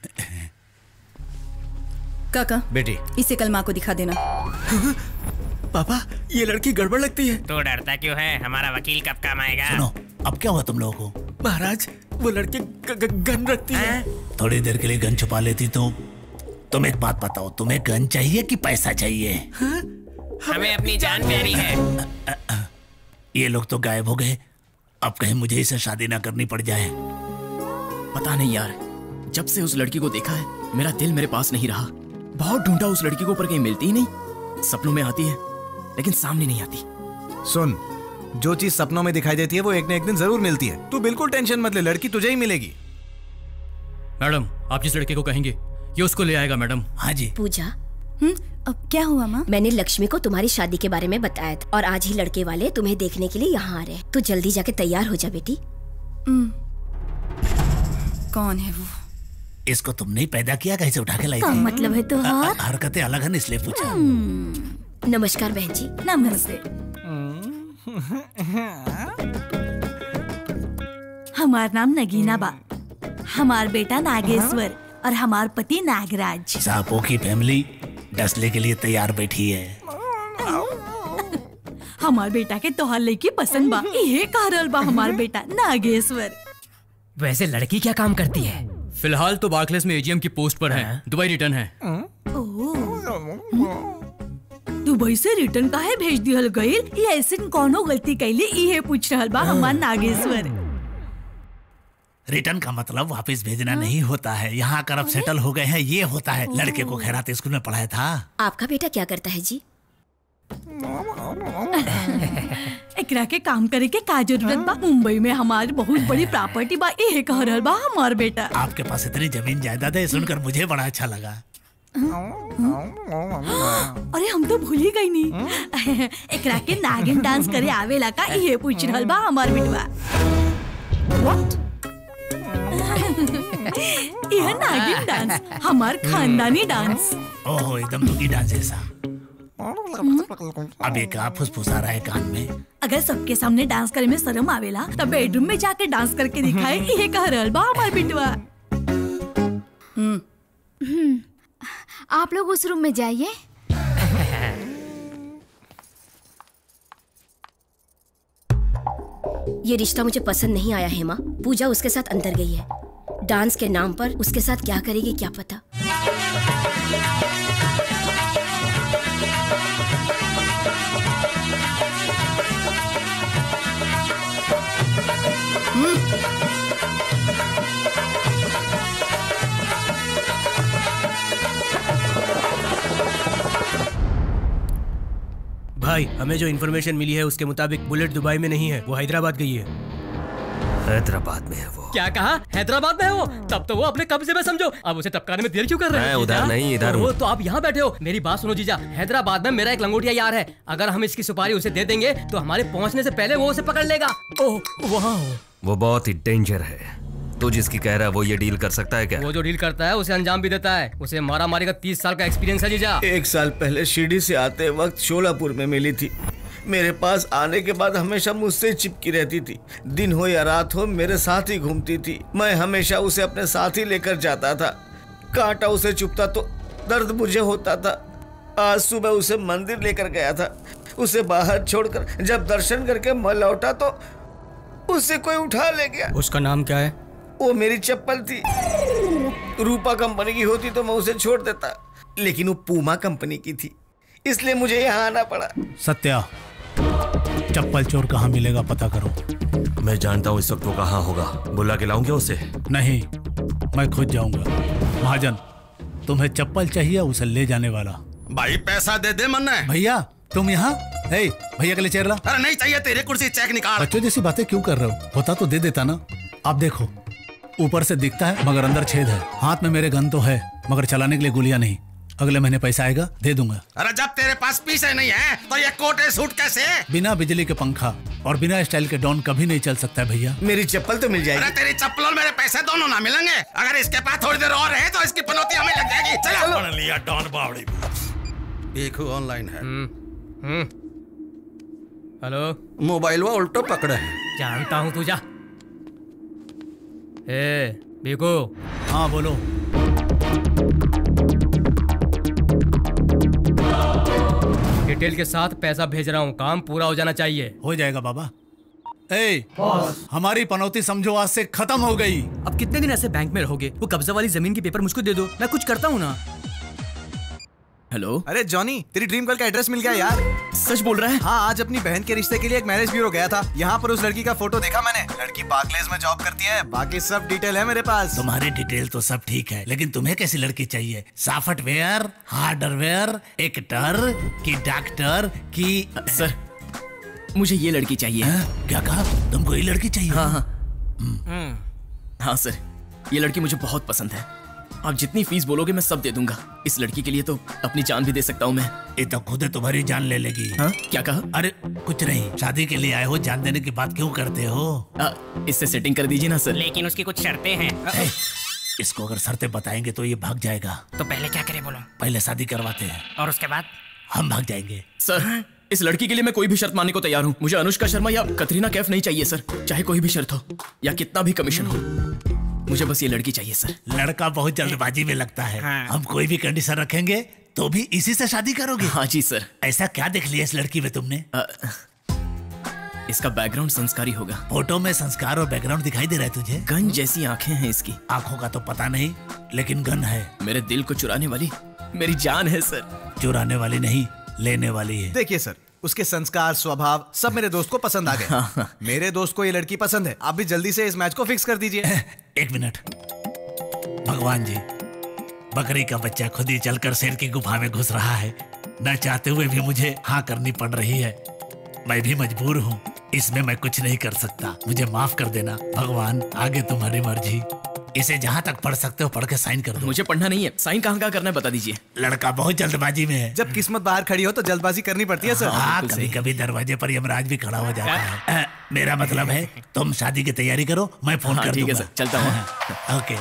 काका, बेटी इसे कल माँ को दिखा देना। पापा, ये लड़की गड़बड़ लगती है। तो डरता क्यों है? हमारा वकील कब काम आएगा? सुनो, अब क्या हुआ तुम लोगों को? महाराज, वो लड़की ग, ग, गन रखती है। थोड़ी देर के लिए गन छुपा लेती तो। तुम एक बात बताओ, तुम्हें गन चाहिए कि पैसा चाहिए? हाँ? हमें अपनी जान प्यारी है। ये लोग तो गायब हो गए, अब कहीं मुझे इसे शादी ना करनी पड़ जाए। पता नहीं यार, जब से उस लड़की को देखा है मेरा दिल मेरे पास नहीं रहा। बहुत ढूंढा उस लड़की को, पर कहीं मिलती ही नहीं। सपनों में आती है लेकिन सामने नहीं आती। सुन, जो चीज सपनों में दिखाई देती है वो एक न एक दिन जरूर मिलती है। तू बिल्कुल टेंशन मत ले, लड़की तुझे ही मिलेगी। मैडम, आप जिस लड़के को कहेंगे ये उसको ले आएगा। मैडम। हाँ जी। पूजा, हम्म, अब क्या हुआ माँ? मैंने लक्ष्मी को तुम्हारी शादी के बारे में बताया था और आज ही लड़के वाले तुम्हें देखने के लिए यहाँ आ रहे हैं। तू जल्दी जाके तैयार हो जा बेटी। कौन है वो? इसको तुमने ही पैदा किया, कैसे उठा के लाई क्या थी? मतलब है तुहार? हरकतें अलग है इसलिए पूछा। नमस्कार बहन जी। नमस्ते। हमार नाम नगीना बा, हमार बेटा नागेश्वर और हमार पति नागराज। सांपों की फैमिली डसले के लिए तैयार बैठी है। हमार बेटा के तोहार लड़की पसंद बा, ये कहरल बा हमार बेटा नागेश्वर। वैसे लड़की क्या काम करती है? फिलहाल तो बार्कलेस में एजीएम की पोस्ट पर है, दुबई रिटर्न है। दुबई से रिटर्न काहे भेज दिहल गईल? ये ऐसे कौनो गलती कैली ये पूछ रहल बा हमार नागेश्वर। रिटर्न का मतलब वापस भेजना नहीं होता है, यहाँ आकर अब सेटल हो गए हैं ये होता है। लड़के को खैरात स्कूल में पढ़ाया था। आपका बेटा क्या करता है जी? एकरा के काम करे के का जरूरत बा? मुंबई में हमारी बहुत बड़ी प्रॉपर्टी बा, ये कह रहल बा हमार बेटा। आपके पास इतनी जमीन जायदाद है, सुनकर मुझे बड़ा अच्छा लगा। अरे हम तो भूल ही गई नहीं। एकरा के नागिन डांस करे आवेला का ये पूछ रहल बा हमार बेटवा। What? यह नागिन डांस हमार खानदानी डांस। ओहो एकदम दुखी डांस जैसा। अब एक आप फुसफुसा रहा है कान में। अगर सबके सामने डांस करे में शर्म आवेला तब बेडरूम में जाके डांस करके दिखाए, ये कह रहल बा हमार बेटवा। आप लोग उस रूम में जाइए। ये रिश्ता मुझे पसंद नहीं आया हेमा। पूजा उसके साथ अंदर गई है। डांस के नाम पर उसके साथ क्या करेगी क्या पता। भाई हमें जो इन्फॉर्मेशन मिली है उसके मुताबिक बुलेट दुबई में नहीं है, वो हैदराबाद गई है। हैदराबाद में है वो। क्या कहा? हैदराबाद में है वो? तब तो वो अपने कब्जे में समझो। अब उसे टपकाने में देर क्यों कर रहे हैं? मैं उधर नहीं इधर हूँ। तो आप यहाँ बैठे हो। मेरी बात सुनो जीजा, हैदराबाद में मेरा एक लंगोटिया यार है। अगर हम इसकी सुपारी उसे दे देंगे तो हमारे पहुँचने से पहले वो उसे पकड़ लेगा। ओह वहाँ हो। वो बहुत ही डेंजर है। तू जिसकी कह रहा है वो ये डील कर सकता है क्या? वो जो डील करता है उसे अंजाम भी देता है। उसे मारा मारी का तीस साल का एक्सपीरियंस है जीजा। एक साल पहले शिरडी से आते वक्त शोलापुर में मिली थी। मेरे पास आने के बाद हमेशा मुझसे चिपकी रहती थी। दिन हो या रात हो मेरे साथ ही घूमती थी। मैं हमेशा उसे अपने साथ ही लेकर जाता था। कांटा उसे चुभता तो दर्द मुझे होता था। आज सुबह उसे मंदिर लेकर गया था। उसे बाहर छोड़कर जब दर्शन करके मैं लौटा तो उससे कोई उठा ले गया। उसका नाम क्या है? वो मेरी चप्पल थी। रूपा कंपनी की होती तो मैं उसे छोड़ देता, लेकिन वो पूमा कंपनी की थी, इसलिए मुझे यहाँ आना पड़ा। सत्या, चप्पल चोर कहाँ मिलेगा पता करो। मैं जानता हूँ इस वक्त वो कहाँ होगा। बुला के लाऊं क्या उसे? नहीं, मैं खुद जाऊंगा। महाजन, तुम्हें चप्पल चाहिए उसे ले जाने वाला? भाई पैसा दे दे मन। भैया तुम यहाँ? भैया के लिए चेयर ला। अरे नहीं चाहिए, तेरे कुर्सी चेक निकाल। बच्चों जैसी बातें क्यों कर रहे हो? होता तो दे देता ना। आप देखो, ऊपर से दिखता है मगर अंदर छेद है। हाथ में मेरे गन तो है मगर चलाने के लिए गोलियां नहीं। अगले महीने पैसा आएगा दे दूंगा। अरे जब तेरे पास पैसे नहीं है तो ये कोट सूट कैसे? बिना बिजली के पंखा और बिना स्टाइल के डॉन कभी नहीं चल सकता है भैया। मेरी चप्पल तो मिल जाएगी। अरे तेरी चप्पल और मेरे पैसे दोनों ना मिलेंगे। अगर इसके पास थोड़ी देर और है तो इसकी पनौती हमें लग जाएगी। चलो, चलो। लिया डॉन बावड़ी। देखो ऑनलाइन है। हेलो, मोबाइल वो उल्टो पकड़े है। जानता हूँ तू जा। ए बीको। हाँ बोलो। डिटेल के साथ पैसा भेज रहा हूँ, काम पूरा हो जाना चाहिए। हो जाएगा बाबा। ए, हमारी पनौती समझो आज से खत्म हो गई। अब कितने दिन ऐसे बैंक में रहोगे? वो कब्जा वाली जमीन की पेपर मुझको दे दो, मैं कुछ करता हूँ ना। हेलो। अरे जॉनी, तेरी ड्रीम गर्ल का एड्रेस मिल गया यार। सच बोल रहा है? हाँ, आज अपनी बहन के रिश्ते के लिए एक मैरिज ब्यूरो गया था। यहाँ पर उस लड़की का फोटो देखा मैंने। लड़की बार्कलेज में जॉब करती है। बाकी सब डिटेल है मेरे पास। तुम्हारी डिटेल तो सब ठीक है, लेकिन तुम्हें कैसी लड़की चाहिए? सॉफ्टवेयर, हार्डवेयर, एक्टर की डॉक्टर की? सर मुझे ये लड़की चाहिए। है? क्या कहा? तुमको ये लड़की चाहिए? हाँ हाँ हाँ सर, ये लड़की मुझे बहुत पसंद है। आप जितनी फीस बोलोगे मैं सब दे दूंगा। इस लड़की के लिए तो अपनी जान भी दे सकता हूँ मैं। ये तो खुद तुम्हारी जान ले लेगी। हाँ? क्या कहा? अरे कुछ नहीं, शादी के लिए आए हो, जान देने की बात क्यों करते हो? आ, इससे सेटिंग कर दीजिए ना सर। लेकिन उसकी कुछ शर्तें हैं। इसको अगर शर्तें बताएंगे तो ये भाग जाएगा। तो पहले क्या करें बोलो? पहले शादी करवाते हैं और उसके बाद हम भाग जाएंगे। सर इस लड़की के लिए मैं कोई भी शर्त मानने को तैयार हूँ। मुझे अनुष्का शर्मा या कतरीना कैफ नहीं चाहिए सर, चाहे कोई भी शर्त हो या कितना भी कमीशन हो, मुझे बस ये लड़की चाहिए सर। लड़का बहुत जल्दबाजी में लगता है। हाँ। हम कोई भी कंडीशन रखेंगे तो भी इसी से शादी करोगे? हाँ जी सर। ऐसा क्या देख लिया इस लड़की में तुमने? आ, इसका बैकग्राउंड संस्कारी होगा। फोटो में संस्कार और बैकग्राउंड दिखाई दे रहा है तुझे? गन जैसी आंखें हैं इसकी। आंखों का तो पता नहीं, लेकिन गन है। मेरे दिल को चुराने वाली मेरी जान है सर। चुराने वाली नहीं, लेने वाली है। देखिए सर, उसके संस्कार, स्वभाव सब मेरे दोस्त को पसंद आ गए। हाँ। मेरे दोस्त को ये लड़की पसंद है। आप भी जल्दी से इस मैच को फिक्स कर दीजिए। एक मिनट। भगवान जी, बकरी का बच्चा खुद ही चलकर शेर की गुफा में घुस रहा है। न चाहते हुए भी मुझे हाँ करनी पड़ रही है। मैं भी मजबूर हूँ, इसमें मैं कुछ नहीं कर सकता। मुझे माफ कर देना भगवान, आगे तुम्हारी मर्जी। इसे जहाँ तक पढ़ सकते हो पढ़ के साइन कर दो। मुझे पढ़ना नहीं है। साइन कहाँ कहाँ करना है बता दीजिए। लड़का बहुत जल्दबाजी में है। जब किस्मत बाहर खड़ी हो तो जल्दबाजी करनी पड़ती है सर। हाँ, कभी कभी दरवाजे पर यमराज भी खड़ा हो जाता है। मेरा मतलब है तुम शादी की तैयारी करो, मैं फोन कर दूंगा। सर चलता हूँ। ओके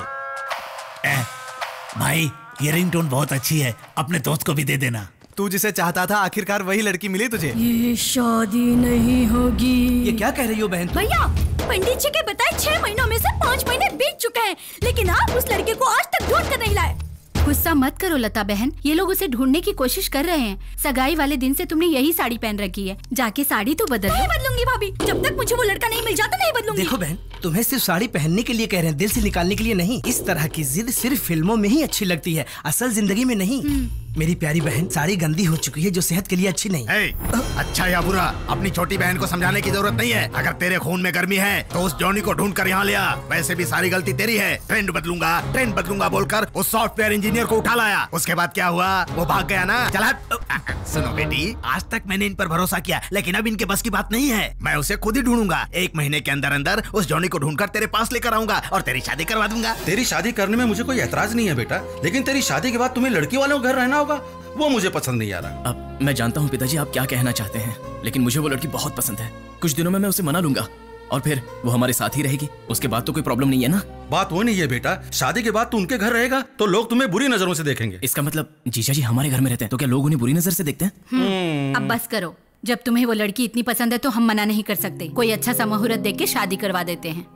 भाई, ये रिंगटोन बहुत अच्छी है, अपने दोस्त को भी दे देना। तू जिसे चाहता था आखिरकार वही लड़की मिली तुझे। ये शादी नहीं होगी। ये क्या कह रही हो बहन? भैया, पंडित जी के बताए छह महीनों में से पाँच महीने बीत चुके हैं, लेकिन आप उस लड़के को आज तक ढूंढ कर नहीं लाए। गुस्सा मत करो लता बहन, ये लोग उसे ढूंढने की कोशिश कर रहे हैं। सगाई वाले दिन से तुमने यही साड़ी पहन रखी है, जाके साड़ी तो बदल। नहीं बदलूंगी भाभी, जब तक मुझे वो लड़का नहीं मिल जाता नहीं बदलूंगी। देखो बहन, तुम्हें सिर्फ साड़ी पहनने के लिए कह रहे हैं, दिल से निकालने के लिए नहीं। इस तरह की जिद सिर्फ फिल्मों में ही अच्छी लगती है, असल जिंदगी में नहीं। मेरी प्यारी बहन, साड़ी गंदी हो चुकी है जो सेहत के लिए अच्छी नहीं। ए, अच्छा या बुरा, अपनी छोटी बहन को समझाने की जरूरत नहीं है। अगर तेरे खून में गर्मी है तो उस जॉनी को ढूंढ कर यहाँ ले आ। वैसे भी सारी गलती तेरी है। ट्रेंड बदलूंगा ट्रेंड बदलूंगा बोलकर उस सॉफ्टवेयर इंजीनियर को उठा लाया। उसके बाद क्या हुआ? वो भाग गया ना। चला। सुनो बेटी, आज तक मैंने इन पर भरोसा किया, लेकिन अब इनके बस की बात नहीं है। मैं उसे खुद ही ढूंढूंगा। एक महीने के अंदर अंदर उस जॉनी को ढूंढकर तेरे पास लेकर आऊंगा और तेरी शादी करवा दूंगा। तेरी शादी करने में मुझे कोई ऐतराज नहीं है बेटा, लेकिन तेरी शादी के बाद तुम्हें लड़की वालों के घर रहना होगा, वो मुझे पसंद नहीं आ रहा। अब मैं जानता हूँ पिताजी आप क्या कहना चाहते हैं, लेकिन मुझे वो लड़की बहुत पसंद है। कुछ दिनों में मैं उसे मना लूंगा और फिर वो हमारे साथ ही रहेगी। उसके बाद तो कोई प्रॉब्लम नहीं है ना? बात वो नहीं है बेटा, शादी के बाद तू उनके घर रहेगा तो लोग तुम्हें बुरी नजरों से देखेंगे। इसका मतलब जीजा जी हमारे घर में रहते हैं तो क्या लोग उन्हें बुरी नजर से देखते हैं? अब बस करो, जब तुम्हें वो लड़की इतनी पसंद है तो हम मना नहीं कर सकते। कोई अच्छा सा मुहूर्त देख के शादी करवा देते हैं।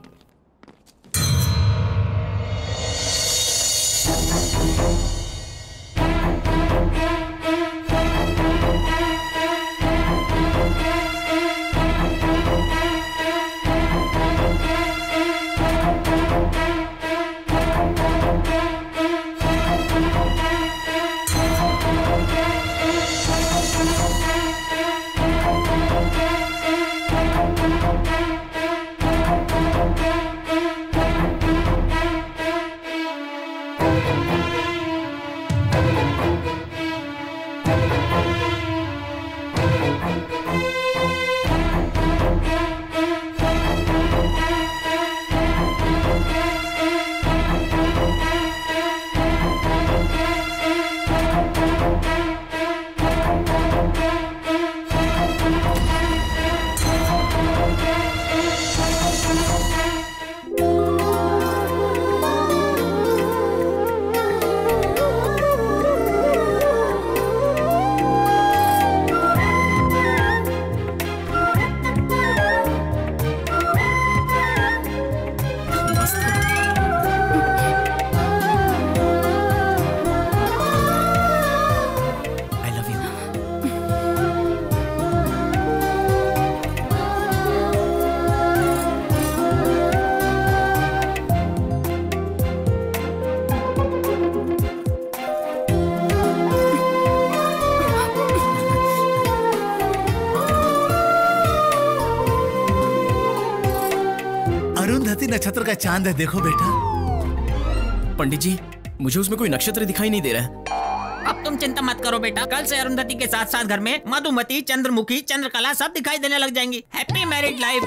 नक्षत्र का चांद है, देखो बेटा। पंडित जी, मुझे उसमें कोई नक्षत्र दिखाई नहीं दे रहा है। अब तुम चिंता मत करो बेटा, कल से अरुंधति के साथ साथ घर में मधुमती, चंद्रमुखी, चंद्रकला सब दिखाई देने लग जाएंगी। Happy married life.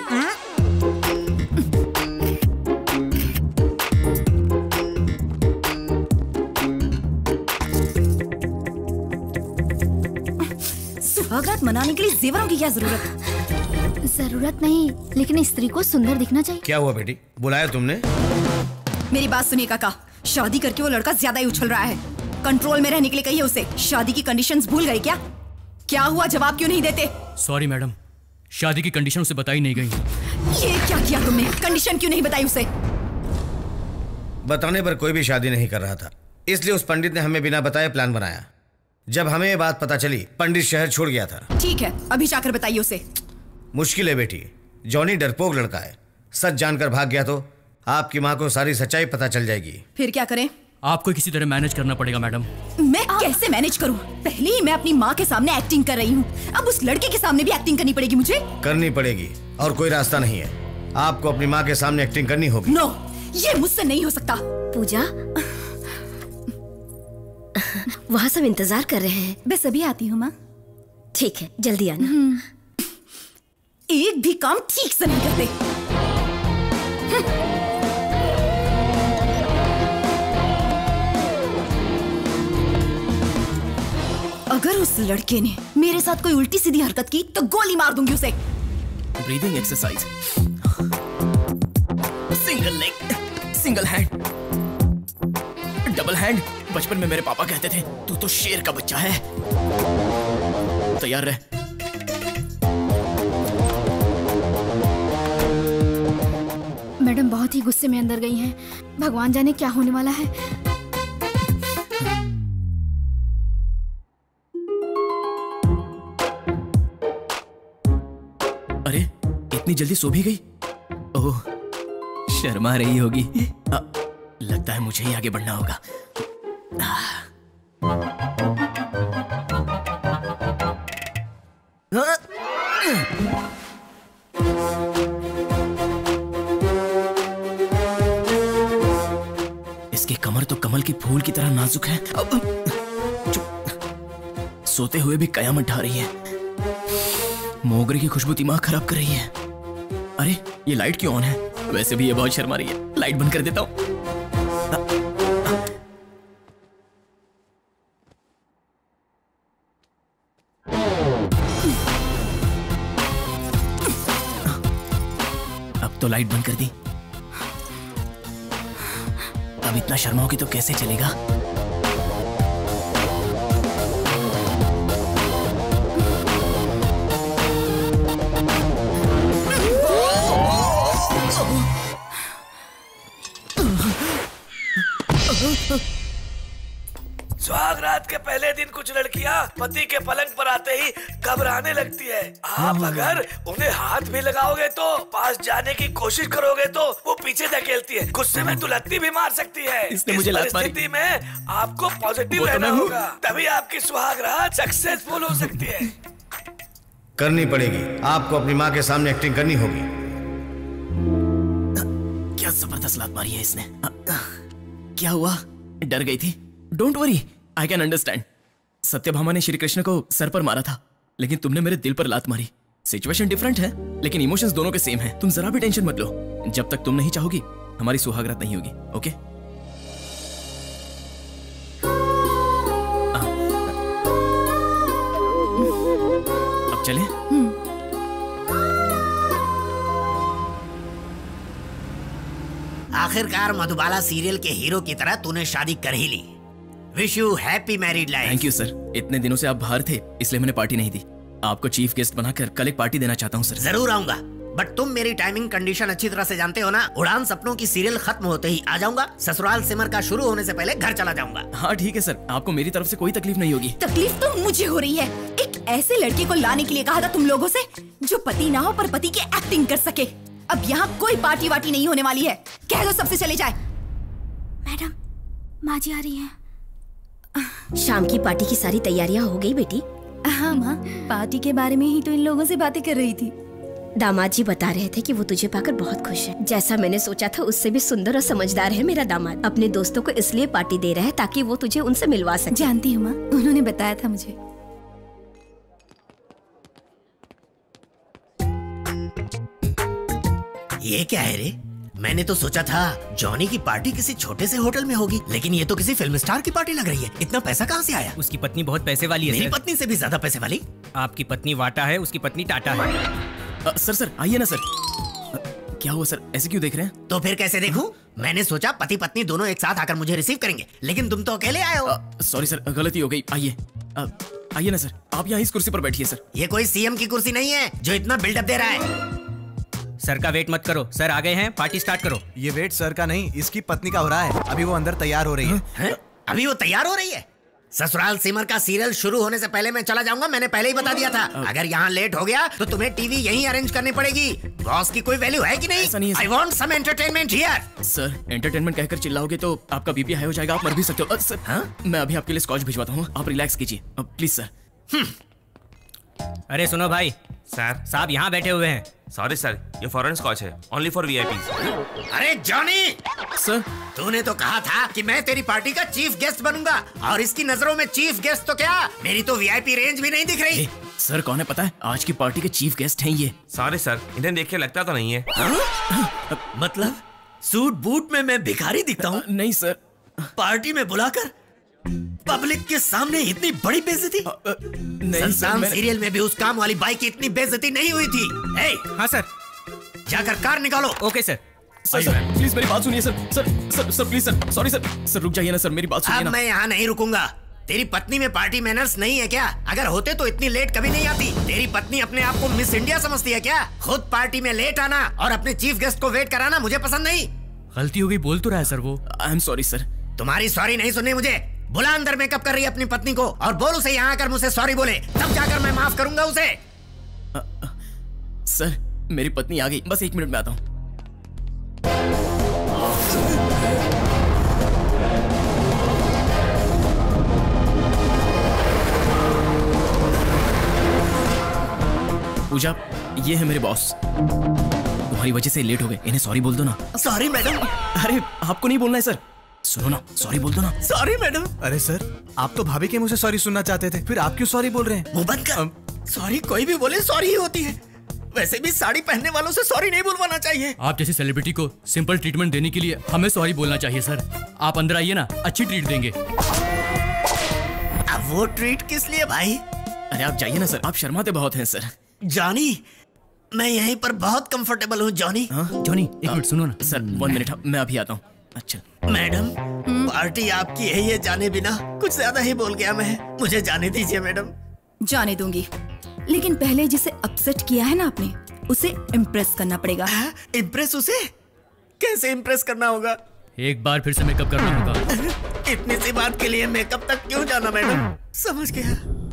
सुहागरात मनाने के लिए जेवरों की क्या जरूरत? जरूरत नहीं, लेकिन स्त्री को सुंदर दिखना चाहिए। क्या हुआ बेटी, बुलाया तुमने? मेरी बात सुनिए काका, शादी करके वो लड़का ज्यादा ही उछल रहा है। कंट्रोल में रहने के लिए कहिए उसे। शादी की कंडीशंस भूल गए क्या? क्या हुआ, जवाब क्यों नहीं देते? सॉरी मैडम, शादी की कंडीशन उसे बताई नहीं गई। ये क्या किया तुमने? कंडीशन क्यों नहीं बताई उसे? बताने पर कोई भी शादी नहीं कर रहा था, इसलिए उस पंडित ने हमें बिना बताए प्लान बनाया। जब हमें ये बात पता चली, पंडित शहर छोड़ गया था। ठीक है, अभी जाकर बताइए उसे। मुश्किल है बेटी, जॉनी डरपोक लड़का है। सच जानकर भाग गया तो आपकी माँ को सारी सच्चाई पता चल जाएगी। फिर क्या करें? आपको किसी तरह मैनेज करना पड़ेगा मैडम। मैं कैसे मैनेज करूं? पहले ही मैं अपनी माँ के सामने एक्टिंग कर रही हूँ, अब उस लड़के के सामने भी एक्टिंग करनी पड़ेगी मुझे। करनी पड़ेगी और कोई रास्ता नहीं है। आपको अपनी माँ के सामने एक्टिंग करनी होगी। नो, ये मुझसे नहीं हो सकता। पूजा, वहाँ सब इंतजार कर रहे हैं। बस अभी आती हूँ माँ। ठीक है, जल्दी आना। एक भी काम ठीक से नहीं करते। अगर उस लड़के ने मेरे साथ कोई उल्टी सीधी हरकत की तो गोली मार दूंगी उसे। Breathing exercise, single leg, single hand, double hand. बचपन में मेरे पापा कहते थे तू तो शेर का बच्चा है। तैयार रह। मैडम बहुत ही गुस्से में अंदर गई हैं। भगवान जाने क्या होने वाला है। अरे इतनी जल्दी सो भी गई? ओह, शर्मा रही होगी। आ, लगता है मुझे ही आगे बढ़ना होगा। इसकी कमर तो कमल की फूल की तरह नाजुक है। सोते हुए भी कयामत ढा रही है। मोगरे की खुशबू दिमाग खराब कर रही है। अरे ये लाइट क्यों ऑन है? वैसे भी ये बहुत शर्मा रही है। लाइट बंद कर देता हूं। अब तो लाइट बंद कर दी। अब इतना शर्माओगी तो कैसे चलेगा? सुहागरात के पहले दिन कुछ लड़कियां पति के पलंग पर आते ही घबराने लगती है। आप अगर उन्हें हाथ भी लगाओगे तो, पास जाने की कोशिश करोगे तो वो पीछे धकेलती है। गुस्से में तुलत्ती भी मार सकती है। इसने इस मुझे लात मारी। परिस्थिति में आपको पॉजिटिव वो तो रहना मैं हूँ। होगा, तभी आपकी सुहागरात सक्सेसफुल हो सकती है। करनी पड़ेगी। आपको अपनी माँ के सामने एक्टिंग करनी होगी। क्या जबरदस्त लात मारी है इसने। आ, आ, क्या हुआ? डर गई थी? Don't worry, I can understand. Satyabhama ने श्री कृष्ण को सर पर मारा था, लेकिन तुमने मेरे दिल पर लात मारी। सिचुएशन डिफरेंट है, लेकिन इमोशंस दोनों के सेम हैं। तुम जरा भी टेंशन मत लो। जब तक तुम नहीं चाहोगी, हमारी सुहागरात नहीं होगी। ओके? आ, अब चलें? आखिरकार मधुबाला सीरियल के हीरो की तरह तूने शादी कर ही ली। Wish you happy married life. Thank you sir. इतने दिनों से आप बाहर थे, इसलिए मैंने पार्टी नहीं दी। आपको चीफ गेस्ट बनाकर कल एक पार्टी देना चाहता हूँ सर। जरूर आऊंगा, बट तुम मेरी टाइमिंग कंडीशन अच्छी तरह से जानते हो ना। उड़ान सपनों की सीरियल खत्म होते ही आ जाऊंगा। ससुराल सिमर का शुरू होने से पहले घर चला जाऊंगा। हाँ ठीक है सर, आपको मेरी तरफ से कोई तकलीफ नहीं होगी। तकलीफ तो मुझे हो रही है। एक ऐसे लड़के को लाने के लिए कहा था तुम लोगों से, जो पति ना हो पर पति की एक्टिंग कर सके। अब यहाँ कोई पार्टी वार्टी नहीं होने वाली है। कह दो सबसे चले जाए। मैडम, माँ जी आ रही हैं। शाम की पार्टी की सारी तैयारियां हो गई बेटी? हाँ माँ, पार्टी के बारे में ही तो इन लोगों से बातें कर रही थी। दामाद जी बता रहे थे कि वो तुझे पाकर बहुत खुश है। जैसा मैंने सोचा था उससे भी सुंदर और समझदार है मेरा दामाद। अपने दोस्तों को इसलिए पार्टी दे रहा है ताकि वो तुझे उनसे मिलवा सके। जानती हूँ माँ, उन्होंने बताया था मुझे। ये क्या है रे? मैंने तो सोचा था जॉनी की पार्टी किसी छोटे से होटल में होगी, लेकिन ये तो किसी फिल्म स्टार की पार्टी लग रही है। इतना पैसा कहाँ से आया? उसकी पत्नी बहुत पैसे वाली है। मेरी सर। पत्नी से भी ज्यादा पैसे वाली? आपकी पत्नी वाटा है, उसकी पत्नी टाटा है। आ, सर सर आइए ना सर। क्या हुआ सर, ऐसे क्यों देख रहे हैं? तो फिर कैसे देखूं? मैंने सोचा पति पत्नी दोनों एक साथ आकर मुझे रिसीव करेंगे, लेकिन तुम तो अकेले आए हो। सॉरी सर, गलती हो गई। आइए आइए ना सर, आप यहाँ इस कुर्सी पर बैठिए सर। ये कोई सीएम की कुर्सी नहीं है जो इतना बिल्डअप दे रहा है। सर का वेट मत करो, सर आ गए हैं, पार्टी स्टार्ट करो। ये वेट सर का नहीं, इसकी पत्नी का हो रहा है। अभी वो अंदर तैयार हो रही है, है? अभी वो तैयार हो रही है? ससुराल सिमर का सीरियल शुरू होने से पहले मैं चला जाऊंगा, मैंने पहले ही बता दिया था। अगर यहाँ लेट हो गया तो तुम्हें टीवी यहीं अरेंज करनी पड़ेगी। बॉस की कोई वैल्यू है कि नहीं? I want some entertainment here. Sir entertainment कहकर चिल्लाओगे तो आपका बीपी हाई हो जाएगा, आप मर भी सकते हो। सर हाँ? मैं अभी आपके लिए स्कॉच भिजवाता हूँ, आप रिलैक्स कीजिए प्लीज सर। अरे सुनो भाई, सर साहब यहाँ बैठे हुए हैं। सॉरी सर, ये फॉरेन स्कॉच है, ओनली फॉर वीआईपीज। अरे जॉनी सर, तूने तो कहा था कि मैं तेरी पार्टी का चीफ गेस्ट बनूंगा, और इसकी नजरों में चीफ गेस्ट तो क्या, मेरी तो वीआईपी रेंज भी नहीं दिख रही। ए, सर कौन है पता है? आज की पार्टी के चीफ गेस्ट हैं ये। सॉरी सर, इन्हें देख के लगता तो नहीं है। मतलब सूट बूट में मैं भिखारी दिखता हूँ? नहीं सर। पार्टी में बुलाकर पब्लिक के सामने इतनी बड़ी बेइज्जती? संसार सीरियल में भी उस काम वाली बाई की इतनी बेइज्जती नहीं हुई थी। ए, हाँ सर। जाकर कार निकालो। Okay sir. Sir, sir please मेरी बात सुनिए sir. Sir sir sir please sir, sorry sir. Sir रुक जाइए ना सर, मेरी बात सुनिए ना। अब मैं यहाँ नहीं रुकूंगा। तेरी पत्नी में पार्टी मैनर्स नहीं है क्या? अगर होते तो इतनी लेट कभी नहीं आती। तेरी पत्नी अपने आप को मिस इंडिया समझती है क्या? खुद पार्टी में लेट आना और अपने चीफ गेस्ट को वेट कराना मुझे पसंद नहीं। गलती हो गई बोल तो रहा है सर वो। I am sorry sir. तुम्हारी सॉरी नहीं सुननी मुझे। बुला अंदर मेकअप कर रही है अपनी पत्नी को, और बोल उसे यहाँ आकर मुझसे सॉरी बोले, तब जाकर मैं माफ करूंगा उसे। आ, आ, सर मेरी पत्नी आ गई, बस एक मिनट में आता हूँ। पूजा, ये है मेरे बॉस। तुम्हारी वजह से लेट हो गए, इन्हें सॉरी बोल दो ना। Sorry madam. अरे आपको नहीं बोलना है सर, सुनो ना, सॉरी बोल दो ना। Sorry madam. अरे सर, आप तो भाभी के मुंह से सॉरी सुनना चाहते थे, फिर आप क्यों सॉरी बोल रहे हैं? मुंह बंद कर। सॉरी कोई भी बोले सॉरी ही होती है। वैसे भी साड़ी पहनने वालों से सॉरी नहीं बोलवाना चाहिए। आप जैसी सेलिब्रिटी को सिंपल ट्रीटमेंट देने के लिए हमें सॉरी बोलना चाहिए सर। आप अंदर आइए ना, अच्छी ट्रीट देंगे। अब वो ट्रीट किस लिए भाई? अरे आप जाइए ना सर, आप शर्माते बहुत हैं सर। जॉनी, मैं यहीं पर बहुत कंफर्टेबल हूँ। जॉनी जॉनी एक मिनट सुनो ना सर, वन मिनट, मैं अभी आता हूँ। अच्छा मैडम, पार्टी आपकी है ये जाने बिना कुछ ज्यादा ही बोल गया मैं, मुझे जाने दीजिए मैडम। जाने दूंगी, लेकिन पहले जिसे अपसेट किया है ना आपने, उसे इम्प्रेस करना पड़ेगा। इम्प्रेस उसे? कैसे इम्प्रेस करना होगा? एक बार फिर से मेकअप करना होगा। इतनी सी बात के लिए मेकअप तक क्यों जाना मैडम? समझ गया।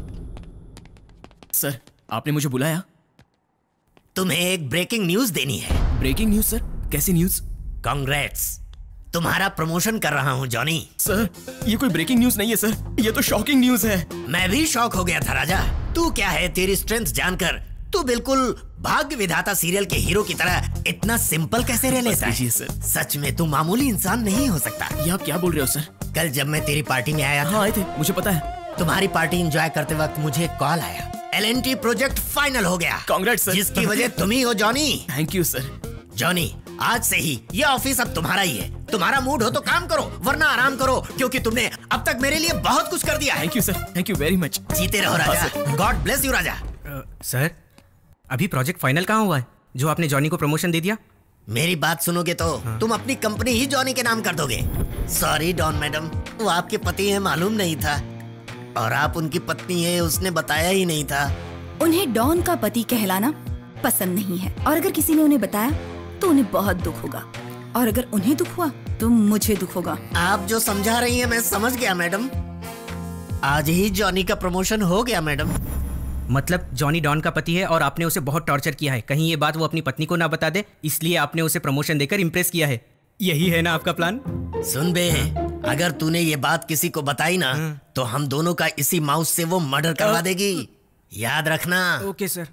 सर आपने मुझे बुलाया? तुम्हें एक ब्रेकिंग न्यूज देनी है। Breaking news sir? कैसी न्यूज? कांग्रेट्स, तुम्हारा प्रमोशन कर रहा हूँ जॉनी। सर ये कोई ब्रेकिंग न्यूज नहीं है सर, ये तो शॉकिंग न्यूज है। मैं भी शॉक हो गया था राजा। तू क्या है, तेरी स्ट्रेंथ जानकर तू बिल्कुल भाग्य विधाता सीरियल के हीरो की तरह इतना सिंपल कैसे रह लेता है? सर सच में तू मामूली इंसान नहीं हो सकता। ये आप क्या बोल रहे हो सर? कल जब मैं तेरी पार्टी में आया था, हाँ आए थे, मुझे पता है। तुम्हारी पार्टी एंजॉय करते वक्त मुझे एक कॉल आया, L N T project final हो गया। Congrats sir. जिसकी वजह तुम ही हो Johnny. Thank you sir. Johnny, आज से ही ये ऑफिस अब तुम्हारा ही है। तुम्हारा मूड हो तो काम करो, वरना आराम करो, क्योंकि तुमने अब तक मेरे लिए बहुत कुछ कर दिया है। Thank you sir, thank you very much. जीते रहो राजा। गॉड ब्लेस यू राजा। सर अभी प्रोजेक्ट फाइनल कहाँ हुआ है जो आपने जॉनी को प्रमोशन दे दिया? मेरी बात सुनोगे तो हाँ। तुम अपनी कंपनी ही जॉनी के नाम कर दोगे। सॉरी डॉन मैडम, वो आपके पति है मालूम नहीं था, और आप उनकी पत्नी है उसने बताया ही नहीं था। उन्हें डॉन का पति कहलाना पसंद नहीं है, और अगर किसी ने उन्हें बताया तो उन्हें बहुत दुख होगा, और अगर उन्हें दुख हुआ तो मुझे दुख होगा। आप जो समझा रही हैं मैं समझ गया मैडम। आज ही जॉनी का प्रमोशन हो गया मैडम। मतलब जॉनी डॉन का पति है और आपने उसे बहुत टॉर्चर किया है, कहीं ये बात वो अपनी पत्नी को ना बता दे, इसलिए आपने उसे प्रमोशन देकर इम्प्रेस किया है। यही है ना आपका प्लान? सुन बे, अगर तूने ये बात किसी को बताई ना तो हम दोनों का इसी माउस से वो मर्डर करवा देगी, याद रखना। Okay sir.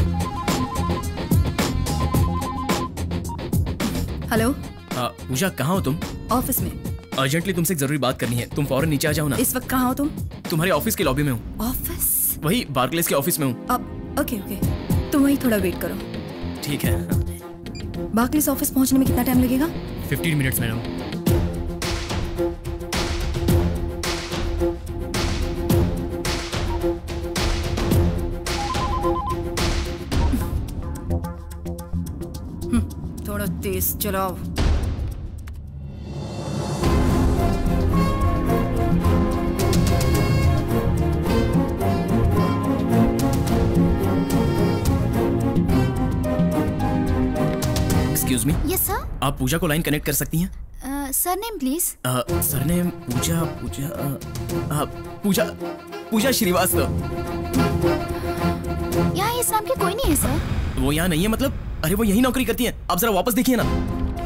हेलो पूजा, कहाँ हो तुम? ऑफिस में। अर्जेंटली तुमसे एक जरूरी बात करनी है, तुम फौरन नीचे आ जाओ ना। इस वक्त कहाँ हो तुम? तुम्हारे ऑफिस के लॉबी में हूँ। ऑफिस? वही बार्कलेस के ऑफिस में हूँ। अब ओके ओके, तुम वहीं थोड़ा वेट करो। ठीक है। बार्कलेस ऑफिस पहुँचने में कितना टाइम लगेगा? Fifteen minutes madam. थोड़ा प्लीज चलाओ। Excuse me. Yes sir. आप पूजा को लाइन कनेक्ट कर सकती हैं? Sir name please. Surname Pooja Pooja uh, uh, Pooja Pooja Srivastava. यहाँ इस नाम के कोई नहीं है सर। वो यहाँ नहीं है मतलब? अरे वो यही नौकरी करती हैं। आप जरा वापस देखिए ना।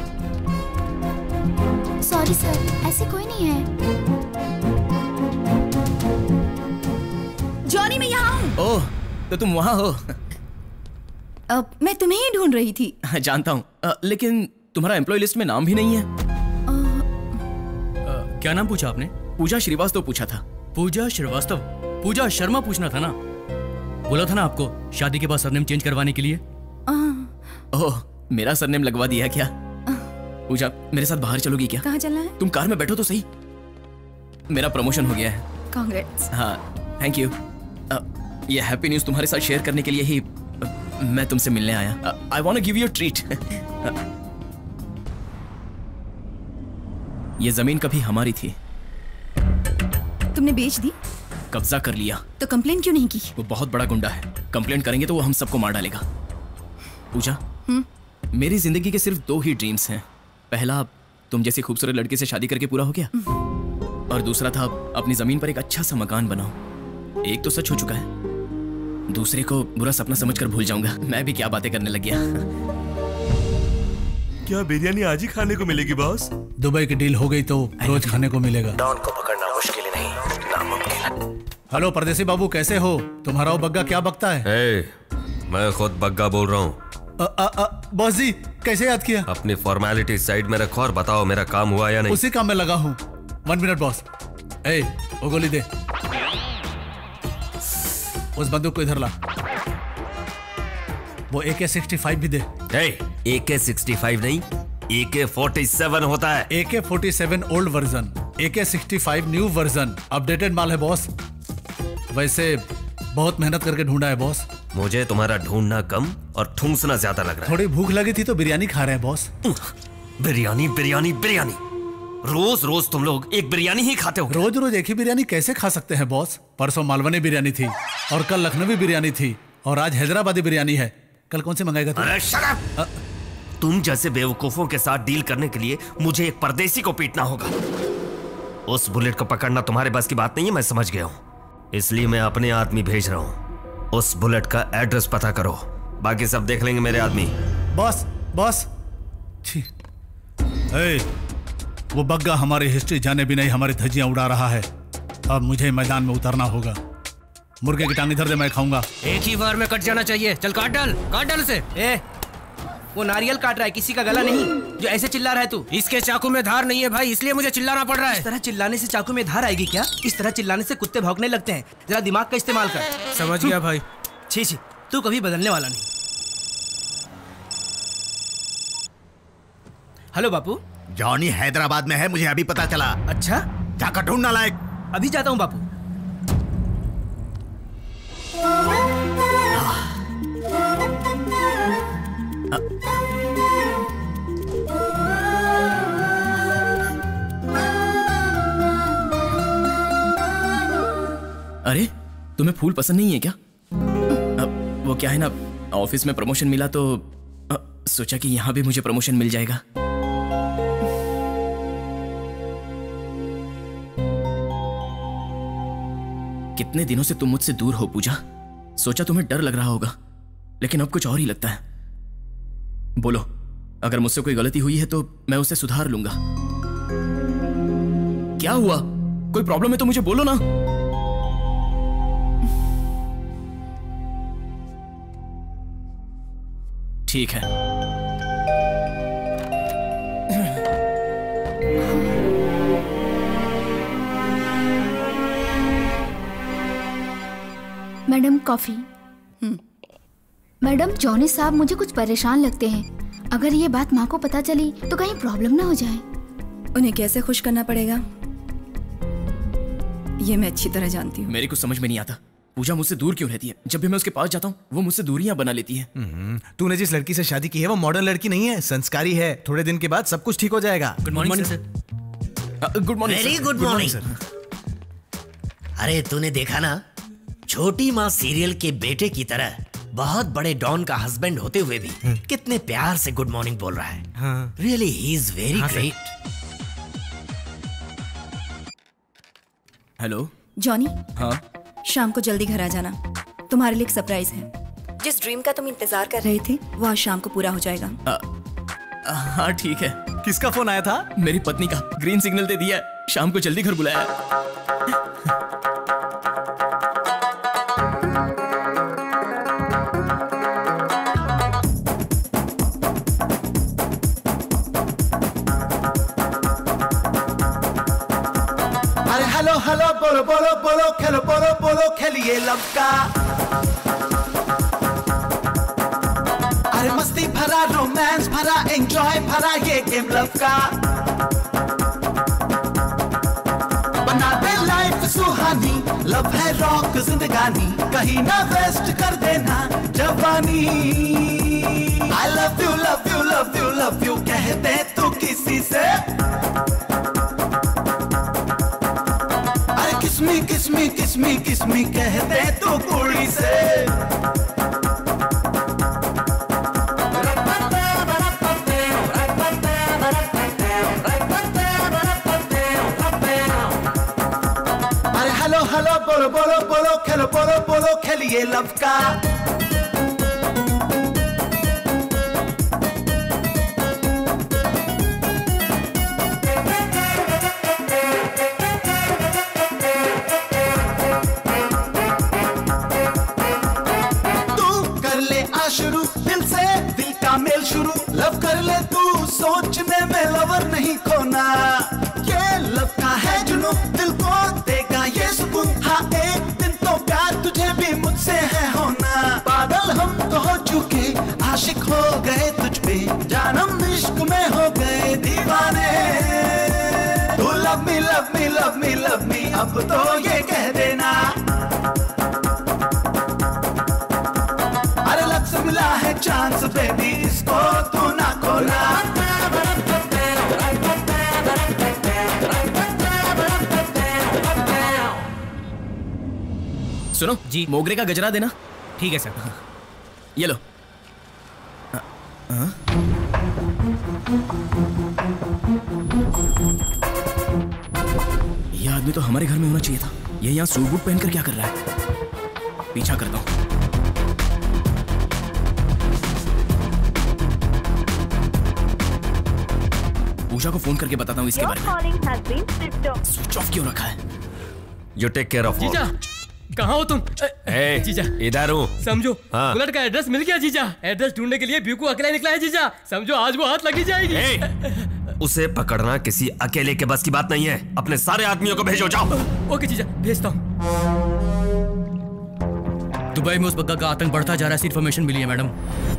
सॉरी सर, ऐसे कोई नहीं है। जॉनी मैं यहाँ हूँ। ओह तो तुम वहाँ हो। अब मैं तुम्हें ही ढूंढ रही थी। जानता हूँ, लेकिन तुम्हारा एम्प्लॉय लिस्ट में नाम भी नहीं है। क्या नाम पूछा आपने? पूजा श्रीवास्तव पूछा था। पूजा श्रीवास्तव? पूजा शर्मा पूछना था ना। बोला था ना आपको शादी के बाद सरनेम चेंज करवाने के लिए। ओह मेरा सरनेम लगवा दिया क्या? पूजा मेरे साथ बाहर चलोगी क्या? कहाँ चलना है? तुम कार में बैठो तो सही। मेरा प्रमोशन हो गया है। कांग्रेट्स। हाँ थैंक यू। ये हैप्पी न्यूज तुम्हारे साथ शेयर करने के लिए ही मैं तुमसे मिलने आया। I want to give you a treat. ये जमीन कभी हमारी थी। तुमने बेच दी? कब्जा कर लिया। तो कंप्लेन क्यों नहीं की? वो बहुत बड़ा गुंडा है, कंप्लेंट करेंगे तो वो हम सबको मार डालेगा। पूजा मेरी जिंदगी के सिर्फ दो ही ड्रीम्स हैं। पहला तुम जैसी खूबसूरत लड़की से शादी करके पूरा हो गया, और दूसरा था अपनी जमीन पर एक अच्छा सा मकान बनाओ। एक तो सच हो चुका है, दूसरे को बुरा सपना समझकर भूल जाऊंगा। मैं भी क्या बातें करने लग गया। क्या बिरयानी आज ही खाने को मिलेगी बॉस? दुबई की डील हो गई तो रोज खाने को मिलेगा। डॉन को पकड़ना मुश्किल ही नहीं, नामुमकिन। हेलो परदेसी बाबू, कैसे हो? तुम्हारा वो बग्गा क्या बकता है? hey, मैं खुद बग्गा बोल रहा हूँ। बॉस जी कैसे याद किया? अपनी फॉर्मेलिटी साइड में रखो और बताओ मेरा काम हुआ या नहीं। उसी काम में लगा हूँ। One minute boss. ए, वो गोली दे। उस बंदूक को इधर ला। वो ए के सिक्सटी फाइव भी दे। ए के सिक्सटी फाइव नहीं, ए के फोर्टी सेवन होता है। A K forty seven old version, A K sixty five new version, updated माल है बॉस। वैसे बहुत मेहनत करके ढूंढा है बॉस। मुझे तुम्हारा ढूंढना कम और ठूंसना ज्यादा लग रहा है। थोड़ी भूख लगी थी तो बिरयानी खा रहे हैं बॉस। बिरयानी बिरयानी बिरयानी, रोज रोज तुम लोग एक बिरयानी ही खाते हो। रोज रोज एक ही बिरयानी कैसे खा सकते हैं बॉस? परसों मालवनी बिरयानी थी, और कल लखनवी बिरयानी थी, और आज हैदराबादी बिरयानी है। कल कौन सी मंगाएगा तू? अरे शट अप! तुम जैसे बेवकूफों के साथ डील करने के लिए मुझे एक परदेसी को पीटना होगा। उस बुलेट को पकड़ना तुम्हारे बस की बात नहीं है, मैं समझ गया हूँ। इसलिए मैं अपने आदमी भेज रहा हूँ। उस बुलेट का एड्रेस पता करो, बाकी सब देख लेंगे मेरे आदमी। बॉस बॉस, छी, ए, वो बग्गा हमारी हिस्ट्री जाने भी नहीं हमारी धज्जियां उड़ा रहा है। अब मुझे मैदान में उतरना होगा। मुर्गे की टांग इधर दे, मैं खाऊंगा। एक ही बार में कट जाना चाहिए। चल काट डाल, काट डाल उसे। ए, वो नारियल काट रहा है, किसी का गला नहीं। जो ऐसे चिल्ला रहा है तू। इसके चाकू में धार नहीं है भाई, इसलिए मुझे चिल्लाना पड़ रहा है। इस तरह चिल्लाने से चाकू में धार आएगी क्या? इस तरह चिल्लाने से कुत्ते भौंकने लगते हैं। जरा दिमाग का इस्तेमाल कर। समझ गया भाई। छी छी, तू कभी बदलने वाला नहीं। हेलो बापू। जॉनी हैदराबाद में है, मुझे अभी पता चला। अच्छा, जाकर ढूंढना लायक। अभी जाता हूँ बापू। अरे तुम्हें फूल पसंद नहीं है क्या? अब वो क्या है ना, ऑफिस में प्रमोशन मिला तो आ, सोचा कि यहाँ भी मुझे प्रमोशन मिल जाएगा। कितने दिनों से तुम मुझसे दूर हो पूजा। सोचा तुम्हें डर लग रहा होगा, लेकिन अब कुछ और ही लगता है। बोलो, अगर मुझसे कोई गलती हुई है तो मैं उसे सुधार लूंगा। क्या हुआ? कोई प्रॉब्लम है तो मुझे बोलो ना। ठीक है। Madam coffee. मैडम जॉनी साहब मुझे कुछ परेशान लगते हैं। अगर ये बात माँ को पता चली तो कहीं प्रॉब्लम ना हो जाए। उन्हें कैसे खुश करना पड़ेगा ये मैं अच्छी तरह जानती हूँ। मेरी कुछ समझ में नहीं आता। पूजा मुझसे दूर क्यों रहती है? जब भी मैं उसके पास जाता हूँ वो मुझसे दूरियां बना लेती है। तूने जिस लड़की से शादी की है वो मॉडर्न लड़की नहीं है, संस्कारी है। थोड़े दिन के बाद सब कुछ ठीक हो जाएगा। Good morning sir. Good morning. Very good morning sir. अरे तूने देखा ना, छोटी माँ सीरियल के बेटे की तरह बहुत बड़े डॉन का हस्बैंड होते हुए भी कितने प्यार से गुड मॉर्निंग बोल रहा है। Really he is very great. Hello Johnny, हाँ शाम को जल्दी घर आ जाना, तुम्हारे लिए एक सरप्राइज है। जिस ड्रीम का तुम इंतजार कर रहे थे वो आज शाम को पूरा हो जाएगा। हाँ ठीक है। किसका फोन आया था? मेरी पत्नी का। ग्रीन सिग्नल दे दिया, शाम को जल्दी घर बुलाया। अरे हेलो हेलो बोलो बोलो बोलो खेलो बोलो बोलो खेलिए लव का। अरे मस्ती भरा रोमांस भरा एंजॉय भरा ये गेम लव का। बना दे लाइफ सुहानी, लव है रॉक जिंदगानी, कहीं ना वेस्ट कर देना जवानी। I love you love you love you love you कह दे तू किसी से। अरे किसमी किसमी किसमी किसमी कह दे तू कुड़ी से। अरे हेलो हेलो बोलो बोलो बोलो खेलो बोलो बोलो खेलिए लव का। शुरू दिल से दिल का मेल शुरू, लव कर ले तू सोचने में लवर नहीं खोना। ये लव का है जुनून, दिल को देगा ये सुकून। हाँ एक दिन तो प्यार तुझे भी मुझसे है होना। पागल हम तो हो चुके, आशिक हो गए तुझ पे, जानम इश्क में हो गए दीवाने। तू love me love me love me love me अब तो ये कह देना। से मिला है चांस बेबी, इसको तू ना खोना। सुनो जी, मोगरे का गजरा देना। ठीक है सर। ये लो। ये आदमी तो हमारे घर में होना चाहिए था। ये यहाँ सूट बूट पहनकर क्या कर रहा है? पीछा करता हूँ। पूजा को फोन करके बताता हूँ इसके बारे में। स्विच ऑफ क्यों रखा है? You take care of जीजा, कहाँ हो तुम? hey, जीजा इधर हूँ। समझो, हाँ। बुलेट का एड्रेस मिल गया जीजा। एड्रेस ढूंढने के लिए ब्यूको अकेला निकला है जीजा। समझो आज वो हाथ लगी जाएगी। hey, उसे पकड़ना किसी अकेले के बस की बात नहीं है। अपने सारे आदमियों को भेजो, जाओ। ओके जीजा, भेजता हूँ। दुबई में उस बग्गा का आतंक बढ़ता जा रहा है, इन्फॉर्मेशन मिली है मैडम।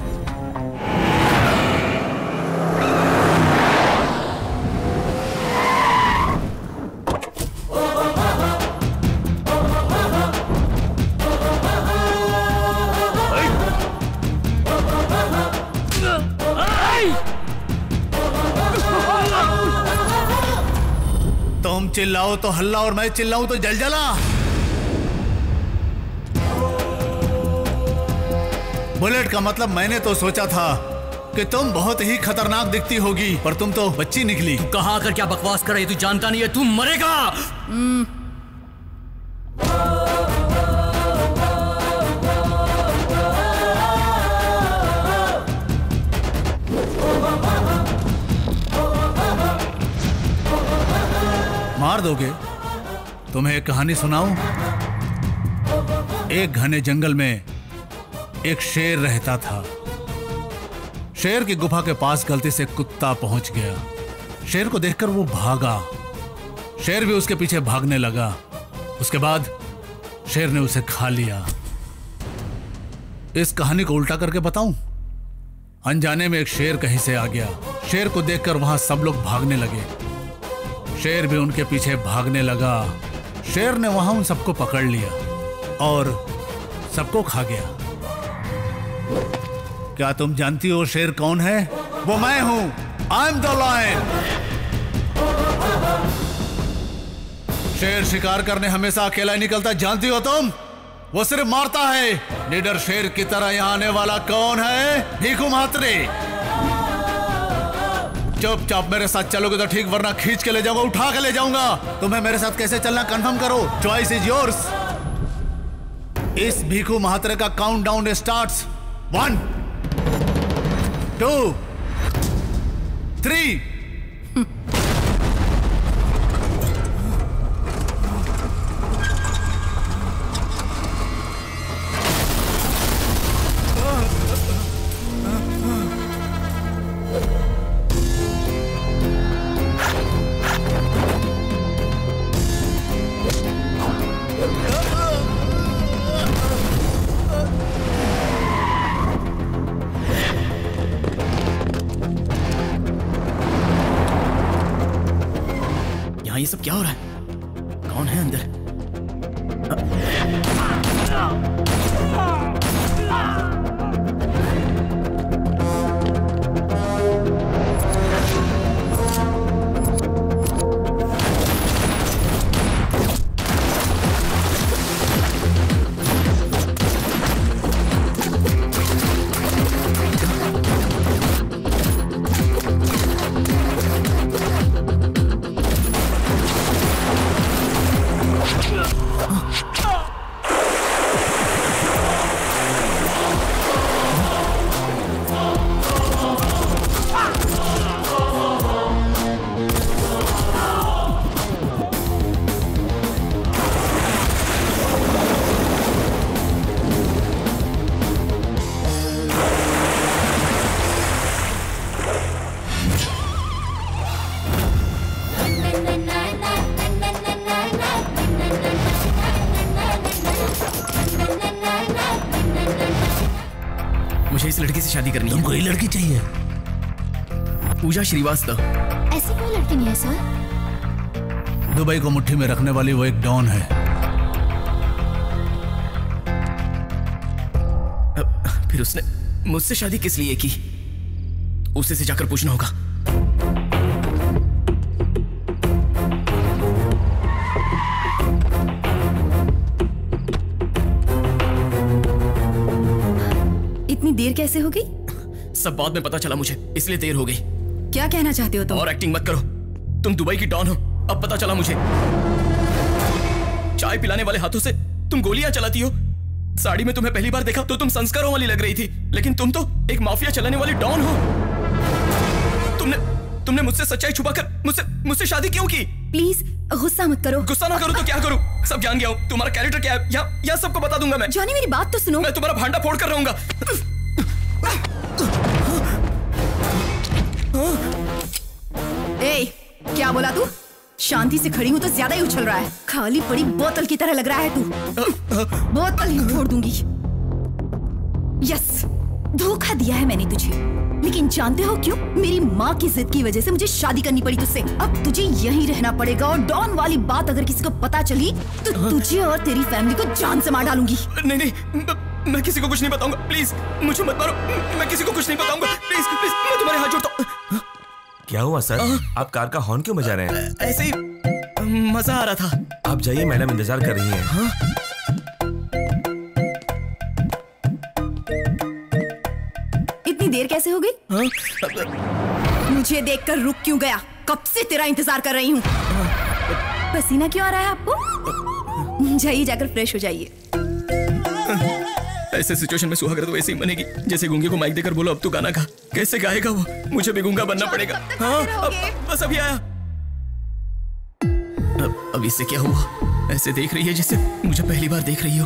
तुम चिल्लाओ तो हल्ला और मैं चिल्लाऊं तो जलजला। बुलेट का मतलब मैंने तो सोचा था कि तुम बहुत ही खतरनाक दिखती होगी, पर तुम तो बच्ची निकली। तू कहाँ आकर क्या बकवास कर रही? तू जानता नहीं है, तू मरेगा। मार दोगे? तुम्हें एक कहानी सुनाऊं? एक घने जंगल में एक शेर रहता था। शेर की गुफा के पास गलती से कुत्ता पहुंच गया। शेर को देखकर वो भागा। शेर भी उसके पीछे भागने लगा। उसके बाद शेर ने उसे खा लिया। इस कहानी को उल्टा करके बताऊं? अनजाने में एक शेर कहीं से आ गया। शेर को देखकर वहां सब लोग भागने लगे। शेर भी उनके पीछे भागने लगा। शेर ने वहां उन सबको पकड़ लिया। और सबको खा गया। क्या तुम जानती हो शेर कौन है? वो मैं हूं। I am the lion. शेर शिकार करने हमेशा अकेला ही निकलता, जानती हो तुम? वो सिर्फ मारता है। निडर शेर की तरह यहाँ आने वाला कौन है? भीखू महात्रे। चुपचाप मेरे साथ चलोगे तो ठीक, वरना खींच के ले जाऊंगा, उठा के ले जाऊंगा। तुम्हें मेरे साथ कैसे चलना कंफर्म करो। Choice is yours. इस भीखू महात्रे का countdown starts. One, two, three. ये सब क्या हो रहा है? कौन है अंदर? मुझे इस लड़की से शादी करनी है। तुमको ये लड़की चाहिए? पूजा श्रीवास्तव। ऐसी कोई लड़की नहीं है सर। दुबई को मुट्ठी में रखने वाली वो एक डॉन है। फिर उसने मुझसे शादी किस लिए की? उसे से जाकर पूछना होगा। इतनी देर कैसे हो गई? सब बाद में पता चला मुझे, इसलिए देर हो गई। क्या कहना चाहते हो तुम? और एक्टिंग मत करो। तुम दुबई की डॉन हो, अब पता चला मुझे। चाय पिलाने वाले हाथों से तुम गोलियां चलाती हो। साड़ी में तुम्हें पहली बार देखा तो तुम संस्कारों वाली लग रही थी, लेकिन तुम तो एक माफिया चलाने वाली डॉन हो। तुमने तुमने मुझसे सच्चाई छुपाकर मुझसे मुझसे शादी क्यों की? प्लीज गुस्सा मत करो। गुस्सा ना करो तो क्या करूं? सब जान गया हूं। तुम्हारा कैरेक्टर क्या है, या, या सबको बता दूंगा मैं। जॉनी मेरी बात तो सुनो। मैं तुम्हारा भांडा फोड़ कर रहूंगा। ए, क्या बोला तू? शांति से खड़ी हूं तो ज्यादा ही उछल रहा है। खाली पड़ी बोतल की तरह लग रहा है तू। बोतल ही फोड़ दूंगी। यस, धोखा दिया है मैंने तुझे, लेकिन जानते हो क्यों? मेरी माँ की जिद की वजह से मुझे शादी करनी पड़ी तुझसे। अब तुझे यहीं रहना पड़ेगा, और डॉन वाली बात अगर किसी को पता चली तो तुझे और तेरी फैमिली को जान से मार डालूंगी। नहीं नहीं, मैं किसी को कुछ नहीं बताऊंगा। प्लीज मुझे मत मारो। मैं किसी को कुछ नहीं बताऊंगा। प्लीज प्लीज, मैं तुम्हारे हाथ जोड़ता हूं। क्या हुआ सर? आप कार का हॉर्न क्यों बजा रहे हैं? ऐसे ही मजा आ रहा था। आप जाइए, मैडम इंतजार कर रही हैं। हाँ? इतनी देर कैसे हो गई? हाँ? मुझे देखकर रुक क्यों गया? कब से तेरा इंतजार कर रही हूँ। पसीना क्यों आ रहा है आपको? जाइए, जाकर फ्रेश हो जाइए। ऐसे सिचुएशन में सुहागरात तो वैसे ही बनेगी जैसे गूंगे को माइक देकर बोलो अब तू गाना गा। कैसे गाएगा वो? मुझे भी गूंगा बनना पड़ेगा। हाँ, अब, बस अभी आया। अब, अब इससे क्या हुआ? ऐसे देख रही है जैसे मुझे पहली बार देख रही हो।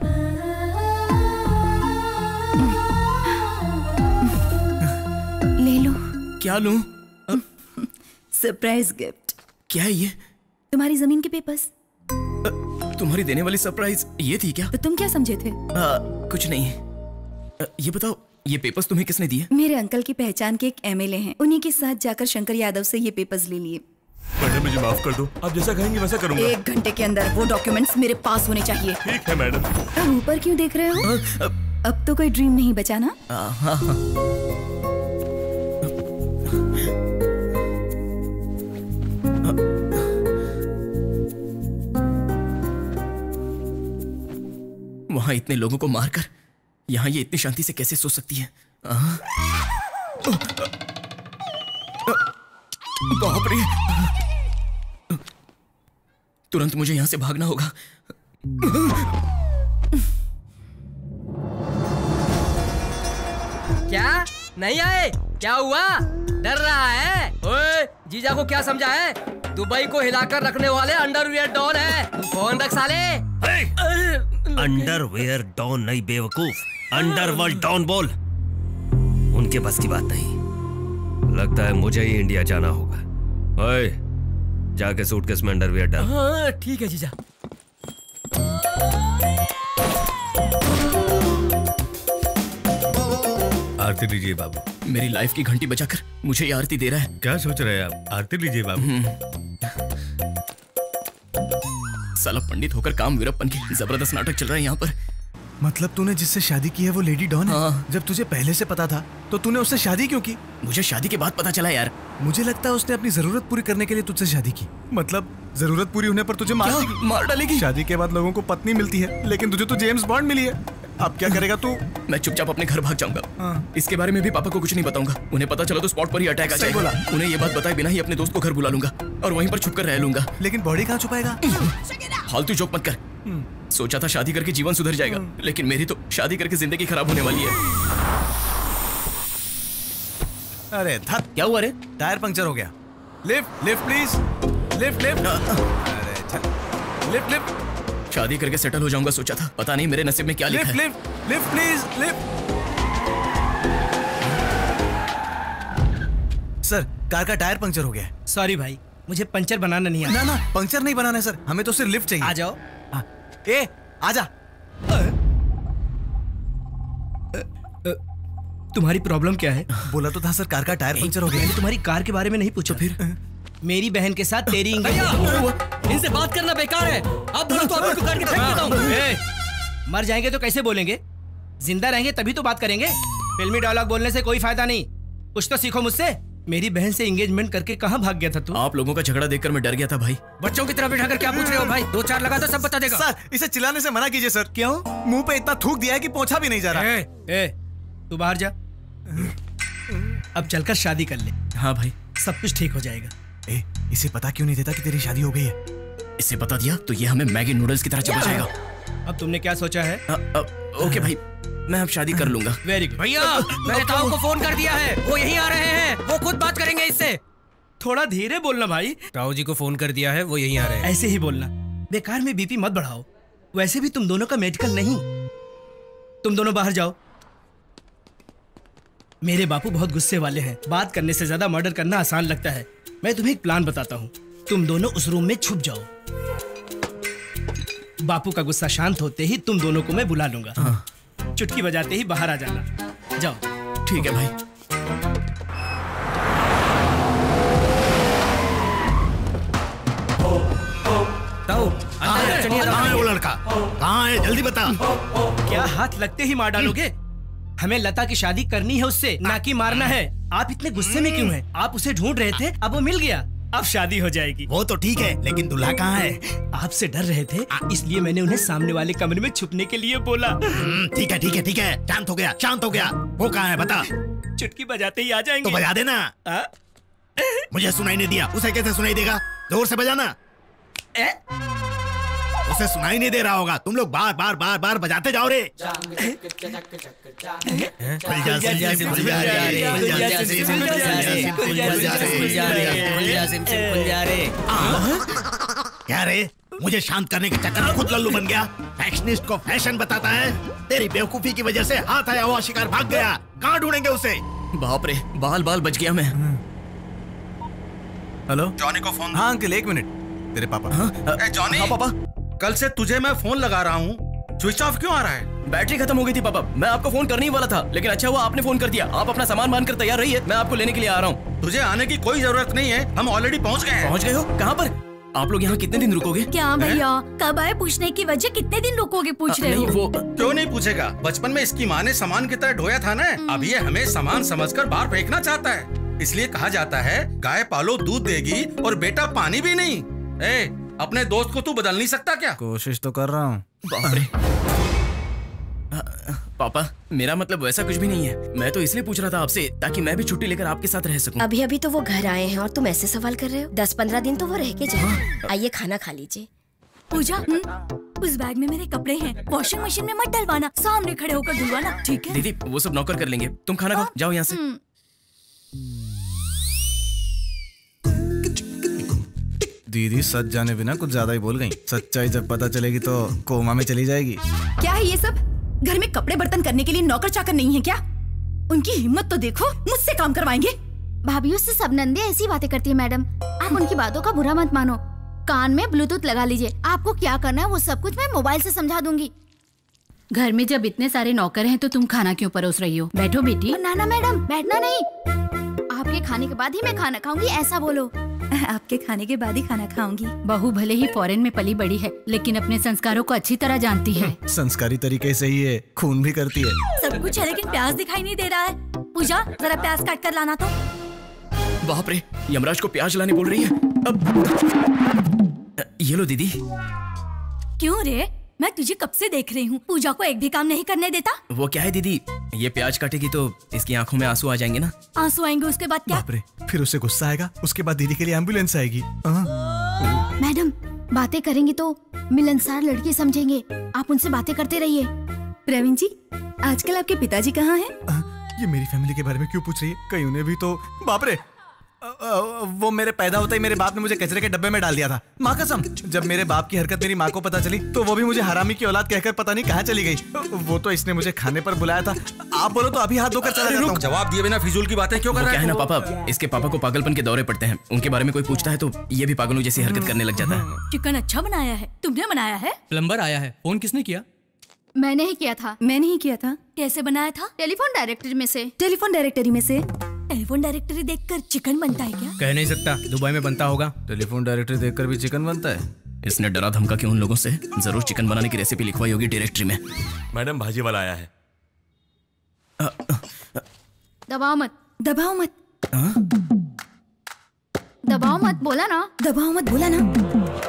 ले लो। क्या लूं? Surprise gift. क्या है ये? तुम्हारी जमीन के पेपर्स। तुम्हारी देने वाली सरप्राइज ये थी क्या? तो तुम क्या समझे थे? आ, कुछ नहीं है। आ, ये बताओ, ये पेपर्स तुम्हें किसने दिए? मेरे अंकल की पहचान के एक एमएलए हैं, उन्हीं के साथ जाकर शंकर यादव से ये पेपर्स ले लिए। मैडम मुझे माफ कर दो, आप जैसा कहेंगे वैसा करूंगा। एक घंटे के अंदर वो डॉक्यूमेंट्स मेरे पास होने चाहिए। ठीक है मैडम। अब ऊपर क्यों देख रहे हो? अब तो कोई ड्रीम नहीं बचा ना? हाँ हाँ। वहां इतने लोगों को मारकर यहाँ ये इतनी शांति से कैसे सो सकती है? बाप रे! तुरंत मुझे यहाँ से भागना होगा। क्या नहीं आए? क्या हुआ? डर रहा है? ओए, जीजा को क्या समझा है? दुबई को हिलाकर रखने वाले अंडरवियर डॉन है। तू फोन रख साले। अंडरवियर डॉन नहीं बेवकूफ, अंडरवर्ल्ड डॉन बोल। उनके बस की बात नहीं। लगता है मुझे ही इंडिया जाना होगा। ओए, जाके सूटकेस में अंडरवियर डाल। हाँ ठीक है जीजा। आरती लीजिए बाबू। मेरी लाइफ की घंटी बजाकर मुझे ये आरती दे रहा है। क्या सोच रहे हैं आप? आरती लीजिए बाबू। साला पंडित होकर काम वीरप्पन की जबरदस्त नाटक चल रहा है यहाँ पर। मतलब तूने जिससे शादी की है वो लेडी डॉन है? हाँ। जब तुझे पहले से पता था तो तूने उससे शादी क्यों की? मुझे शादी के बाद पता चला यार। मुझे लगता है उसने अपनी जरूरत पूरी करने के लिए तुझसे शादी की। मतलब जरूरत पूरी होने पर तुझे मार देगी? मार डालेगी? शादी के बाद लोगों को पत्नी मिलती है, लेकिन तुझे तो जेम्स बॉन्ड मिली है। अब क्या करेगा तू? मैं चुपचाप अपने घर भाग जाऊंगा। इसके बारे में भी पापा को कुछ नहीं बताऊंगा। उन्हें पता चला तो स्पॉट पर ही अटैक आ जाएगा। बोला। उन्हें ये बात बताए बिना ही अपने दोस्त को घर बुला लूंगा और वहीं पर छुप कर रह लूंगा। लेकिन बॉडी कहाँ छुपाएगा? फालतू जोक मत कर। सोचा था शादी करके जीवन सुधर जाएगा, लेकिन मेरी तो शादी करके जिंदगी खराब होने वाली है। अरे धत, क्या हुआ रे? टायर पंक्चर हो गया। Lift lift please, lift lift. अरे चल, लिफ्ट लिफ्ट। शादी करके सेटल हो जाऊंगा सोचा था, पता नहीं मेरे नसीब में क्या लिखा है। Lift lift please, lift. Sir, car का टायर पंक्चर हो गया है। सॉरी भाई, मुझे पंचर बनाना नहीं आता। ना ना, पंक्चर नहीं बनाना है सर, हमें तो सिर्फ लिफ्ट चाहिए। आ जाओ। हाँ। ए, आजा। तुम्हारी प्रॉब्लम क्या है? बोला तो था सर, कार का टायर पंक्चर हो गया। मैंने तुम्हारी कार के बारे में नहीं पूछा। फिर मेरी बहन के साथ तेरी इनसे बात करना बेकार है। अब बोलो तो आपको काट के फेंक देता हूं। मर जाएंगे तो कैसे बोलेंगे? जिंदा रहेंगे तभी तो बात करेंगे। फिल्मी डायलॉग बोलने से कोई फायदा नहीं। कुछ तो सीखो मुझसे। मेरी बहन से एंगेजमेंट करके कहाँ भाग गया था तू? आप लोगों का झगड़ा देखकर मैं डर गया था भाई। बच्चों की तरह बिठाकर क्या पूछ रहे हो भाई? दो चार लगा तो सब बता देगा। सर, इसे चिल्लाने से मना कीजिए सर। क्यों? मुंह पे इतना थूक दिया है कि पोंछा भी नहीं जा रहा। ए, ए, तू बाहर जा। अब चलकर शादी कर ले। हाँ भाई, सब कुछ ठीक हो जाएगा। ए, इसे पता क्यों नहीं देता कि तेरी शादी हो गई है? इसे बता दिया तो ये हमें मैगी नूडल्स की तरह चबा जाएगा। अब तुमने क्या सोचा है? आ, आ, ओके भाई, मैं अब शादी कर लूंगा। Very good. भैया, मैंने ताऊ को फोन कर दिया है, वो यहीं आ रहे हैं। वो खुद बात करेंगे इससे। थोड़ा धीरे बोलना भाई। ताऊ जी को फोन कर दिया है, वो यहीं आ रहे हैं। ऐसे ही बोलना, बेकार में बीपी मत बढ़ाओ। वैसे भी तुम दोनों का मेडिकल नहीं। तुम दोनों बाहर जाओ। मेरे बापू बहुत गुस्से वाले हैं। बात करने से ज्यादा मर्डर करना आसान लगता है। मैं तुम्हें एक प्लान बताता हूँ। तुम दोनों उस रूम में छुप जाओ। बापू का गुस्सा शांत होते ही तुम दोनों को मैं बुला लूंगा। हाँ। चुटकी बजाते ही बाहर आ जाना। जाओ। ठीक है भाई। ताऊ, कहाँ है वो लड़का? कहाँ है? जल्दी बता। क्या हाथ लगते ही मार डालोगे? हमें लता की शादी करनी है उससे, ना कि मारना है। आप इतने गुस्से में क्यों हैं? आप उसे ढूंढ रहे थे, अब वो मिल गया, अब शादी हो जाएगी। वो तो ठीक है, लेकिन दूल्हा कहाँ है? आपसे डर रहे थे, इसलिए मैंने उन्हें सामने वाले कमरे में छुपने के लिए बोला। ठीक है ठीक है ठीक है, शांत हो गया शांत हो गया। वो कहाँ है बता। चुटकी बजाते ही आ जाएंगे। तो बजा देना। आ? मुझे सुनाई नहीं दिया, उसे कैसे सुनाई देगा? जोर से बजाना। ए? उसे सुनाई नहीं दे रहा होगा। तुम लोग बार बार बार बार बजाते जाओ रे। क्या रे, मुझे शांत करने के चक्कर में खुद लल्लू बन गया। फैशनिस्ट को फैशन बताता है। तेरी बेवकूफी की वजह से हाथ आया हुआ शिकार भाग गया। कहाँ ढूंढेंगे उसे? बाप रे, बाल बाल बच गया मैं। हेलो, जॉनी को फोन। हाँ अंकल, एक मिनट। तेरे पापा। हाँ, ए, जॉनी। हाँ पापा। कल से तुझे मैं फोन लगा रहा हूँ, स्विच ऑफ क्यों आ रहा है? बैटरी खत्म हो गई थी पापा। मैं आपको फोन करने ही वाला था, लेकिन अच्छा हुआ आपने फोन कर दिया। आप अपना सामान बांध कर तैयार रहिए, मैं आपको लेने के लिए आ रहा हूँ। तुझे आने की कोई जरूरत नहीं है, हम ऑलरेडी पहुंच गए हैं। पहुंच गए हो? कहाँ पर? आप लोग यहाँ कितने दिन रुकोगे? क्या भैया, कब आए पूछने की वजह कितने दिन रुकोगे पूछ रहे हो? वो क्यों नहीं पूछेगा? बचपन में इसकी माँ ने सामान की तरह ढोया था ना, अब ये हमें सामान समझकर बाहर फेंकना चाहता है। इसलिए कहा जाता है गाय पालो दूध देगी और बेटा पानी भी नहीं। ए, अपने दोस्त को तू बदल नहीं सकता क्या? कोशिश तो कर रहा हूँ। बाप रे। पापा, मेरा मतलब वैसा कुछ भी नहीं है। मैं तो इसलिए पूछ रहा था आपसे ताकि मैं भी छुट्टी लेकर आपके साथ रह सकूं। अभी अभी तो वो घर आए हैं और तुम ऐसे सवाल कर रहे हो? दस पंद्रह दिन तो वो रह के जाए। आइए खाना खा लीजिए। पूजा, उस बैग में मेरे कपड़े हैं, वॉशिंग मशीन में मत डलवाना, सामने खड़े होकर धुलवाना, ठीक है? दीदी, वो सब नौकर कर लेंगे, तुम खाना खाओ, जाओ यहाँ से। दीदी सच जाने बिना कुछ ज्यादा ही बोल गई। सच्चाई जब पता चलेगी तो कोमा में चली जाएगी। क्या है ये सब? घर में कपड़े बर्तन करने के लिए नौकर चाकर नहीं है क्या? उनकी हिम्मत तो देखो, मुझसे काम करवाएंगे। भाभी उससे सब नंदे ऐसी बातें करती है मैडम, आप उनकी बातों का बुरा मत मानो। कान में ब्लूटूथ लगा लीजिए, आपको क्या करना है वो सब कुछ मैं मोबाइल से समझा दूंगी। घर में जब इतने सारे नौकर हैं तो तुम खाना क्यों परोस रही हो? बैठो बेटी। ना ना मैडम, बैठना नहीं, आपके खाने के बाद ही मैं खाना खाऊंगी, ऐसा बोलो। आपके खाने के बाद ही खाना खाऊंगी। बहू भले ही फॉरेन में पली बड़ी है, लेकिन अपने संस्कारों को अच्छी तरह जानती है। संस्कारी तरीके से ही है, खून भी करती है। सब कुछ है लेकिन प्याज दिखाई नहीं दे रहा है। पूजा, जरा प्याज काट कर लाना तो। बाप रे, यमराज को प्याज लाने बोल रही है। अब ये लो दीदी। क्यों रे? मैं तुझे कब से देख रही हूँ, पूजा को एक भी काम नहीं करने देता। वो क्या है दीदी, ये प्याज काटेगी तो इसकी आंखों में आंसू आ जाएंगे ना। आंसू आएंगे उसके बाद क्या? बाप रे, फिर उसे गुस्सा आएगा, उसके बाद दीदी के लिए एम्बुलेंस आएगी। मैडम, बातें करेंगी तो मिलनसार लड़की समझेंगे, आप उनसे बातें करते रहिए। प्रवीण जी, आजकल आपके पिताजी कहाँ हैं? ये मेरी फैमिली के बारे में क्यों पूछ रही है? कहीं उन्हें भी तो। बाप रे, वो मेरे पैदा होते ही मेरे बाप ने मुझे कचरे के डब्बे में डाल दिया था, माँ कसम। जब मेरे बाप की हरकत मेरी माँ को पता चली तो वो भी मुझे हरामी की औलाद कहकर पता नहीं कहाँ चली गई। वो तो इसने मुझे खाने पर बुलाया था। आप बोलो तो अभी हाथ धोकर चला जाता हूँ। जवाब दिए बिना फिजूल की बातें क्यों कर रहा है? क्या है ना पापा, इसके पापा को पागलपन के दौरे पड़ते हैं, उनके बारे में कोई पूछता है तो ये भी पागलों जैसी हरकत करने लग जाता है। चिकन अच्छा बनाया है, तुमने बनाया है? प्लम्बर आया है, फोन किसने किया? मैंने ही किया था। मैंने ही किया था। कैसे बनाया था? टेलीफोन डायरेक्टरी में से। टेलीफोन डायरेक्टरी में से? टेलीफोन डायरेक्टरी देखकर चिकन बनता है क्या? कह नहीं सकता, दुबई में बनता होगा। टेलीफोन डायरेक्टरी देखकर भी चिकन बनता है? इसने डरा धमका के उन लोगों से जरूर चिकन बनाने की रेसिपी लिखवाई होगी डायरेक्टरी में। मैडम, भाजी वाला आया है। दबाओ मत, दबाओ मत, दबाओ मत, बोला ना, दबाओ मत, बोला ना।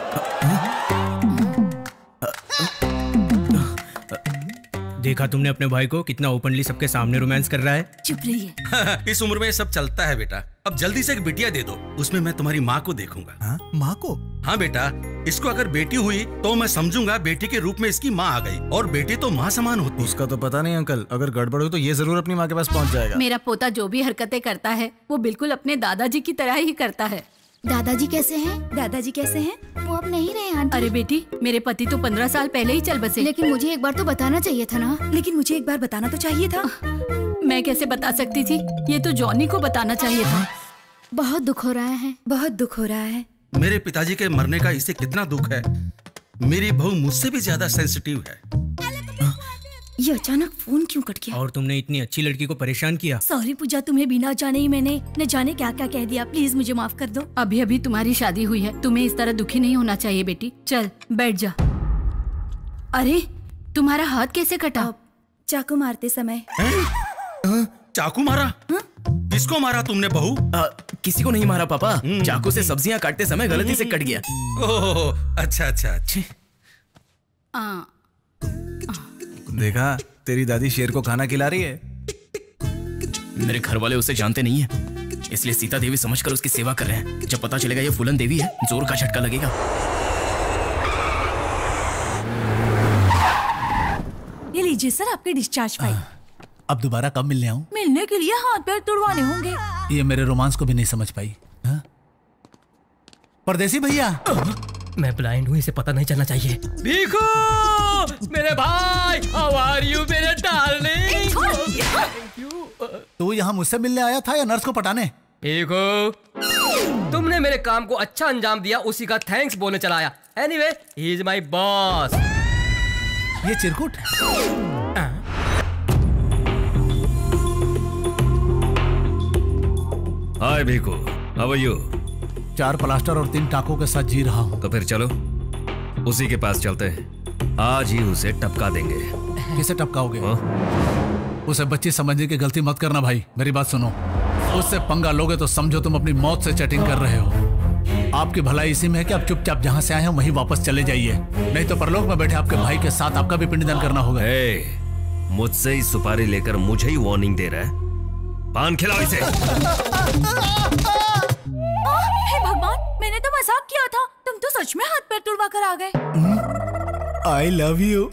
देखा तुमने अपने भाई को कितना ओपनली सबके सामने रोमांस कर रहा है। चुप रहिए। इस उम्र में सब चलता है बेटा। अब जल्दी से एक बिटिया दे दो, उसमें मैं तुम्हारी माँ को देखूंगा। हाँ? माँ को? हाँ बेटा, इसको अगर बेटी हुई तो मैं समझूंगा बेटी के रूप में इसकी माँ आ गई, और बेटी तो माँ समान होती। उसका तो पता नहीं अंकल, अगर गड़बड़ हो तो ये जरूर अपनी माँ के पास पहुँच जाएगा। मेरा पोता जो भी हरकतें करता है वो बिल्कुल अपने दादाजी की तरह ही करता है। दादाजी कैसे हैं? दादाजी कैसे हैं? वो अब नहीं रहे आंटी। अरे बेटी, मेरे पति तो पंद्रह साल पहले ही चल बसे। लेकिन मुझे एक बार तो बताना चाहिए था ना। लेकिन मुझे एक बार बताना तो चाहिए था। मैं कैसे बता सकती थी? ये तो जॉनी को बताना चाहिए था। बहुत दुख हो रहा है, बहुत दुख हो रहा है। मेरे पिताजी के मरने का इसे कितना दुख है। मेरी बहू मुझसे भी ज्यादा सेंसिटिव है। ये अचानक फोन क्यों कट गया? और तुमने इतनी अच्छी लड़की को परेशान किया। सॉरी पूजा, तुम्हें बिना जाने ही मैंने न जाने क्या क्या कह दिया, प्लीज मुझे माफ कर दो। अभी अभी तुम्हारी शादी हुई है, तुम्हें इस तरह दुखी नहीं होना चाहिए बेटी। चल बैठ जा। अरे तुम्हारा हाथ कैसे कटा? चाकू मारते समय। चाकू मारा? किसको मारा तुमने बहू? आ, किसी को नहीं मारा पापा, चाकू से सब्जियां काटते समय गलती से कट गया। ओह अच्छा अच्छा अच्छा। देखा, तेरी दादी शेर को खाना खिला रही है। मेरे घर वाले उसे जानते नहीं है, इसलिए सीता देवी समझकर उसकी सेवा कर रहे हैं। जब पता चलेगा ये फूलन देवी है, जोर का झटका लगेगा। ये लीजिए सर आपके डिस्चार्ज फाइल। अब दोबारा कब मिलने आऊं? मिलने के लिए हाथ पैर तुड़वाने होंगे। ये मेरे रोमांस को भी नहीं समझ पाई। हा? परदेसी भैया, मैं ब्लाइंड हूँ, इसे पता नहीं चलना चाहिए। भीखू, मेरे भाई, हाउ आर यू मेरे डार्लिंग? तू यहाँ मुझसे मिलने आया था या नर्स को पटाने? भीखू, तुमने मेरे काम को अच्छा अंजाम दिया, उसी का थैंक्स बोलने चला आया। Anyway, he is my boss. ये चिरकुट hi Bhikhu, how are you? चार प्लास्टर और तीन टाकों के साथ जी रहा हूँ। तो फिर चलो उसी के पास चलते हैं, आज ही उसे टपका देंगे। किसे टपकाओगे? उसे बच्ची समझने की गलती मत करना भाई, मेरी बात सुनो। उससे पंगा लोगे तो समझो तुम अपनी मौत से चैटिंग कर रहे हो। आपकी भलाई इसी में है कि आप चुपचाप जहाँ से आए हैं वहीं वापस चले जाइए, नहीं तो परलोक में बैठे आपके भाई के साथ आपका भी पिंडदान करना होगा। hey, मुझसे ही सुपारी लेकर मुझे ही वार्निंग दे रहा है। पान खिलाओ इसे। हे भगवान, मैंने तो मजाक किया था, तुम तो सच में हाथ पैर तुड़वा कर आ गए। I love you.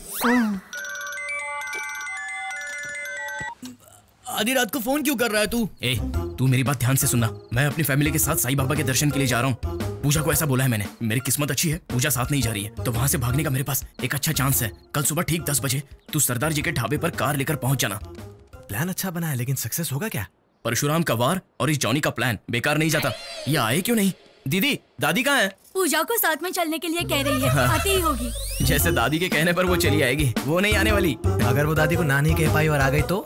आधी रात को फोन क्यों कर रहा है तू? ए, तू मेरी बात ध्यान से सुनना। मैं अपनी फैमिली के साथ साईं बाबा के दर्शन के लिए जा रहा हूँ। पूजा को ऐसा बोला है मैंने, मेरी किस्मत अच्छी है, पूजा साथ नहीं जा रही है, तो वहाँ से भागने का मेरे पास एक अच्छा चांस है। कल सुबह ठीक दस बजे तू सरदार जी के ढाबे पर कार लेकर पहुंच जाना। प्लान अच्छा बना है, लेकिन सक्सेस होगा क्या? परशुराम का वार और इस जॉनी का प्लान बेकार नहीं जाता। ये आए क्यों नहीं? दीदी, दादी कहाँ है? पूजा को साथ में चलने के लिए कह रही है, आती ही होगी। जैसे दादी के कहने पर वो चली आएगी, वो नहीं आने वाली। अगर वो दादी को ना नहीं कह पाई और आ गई तो?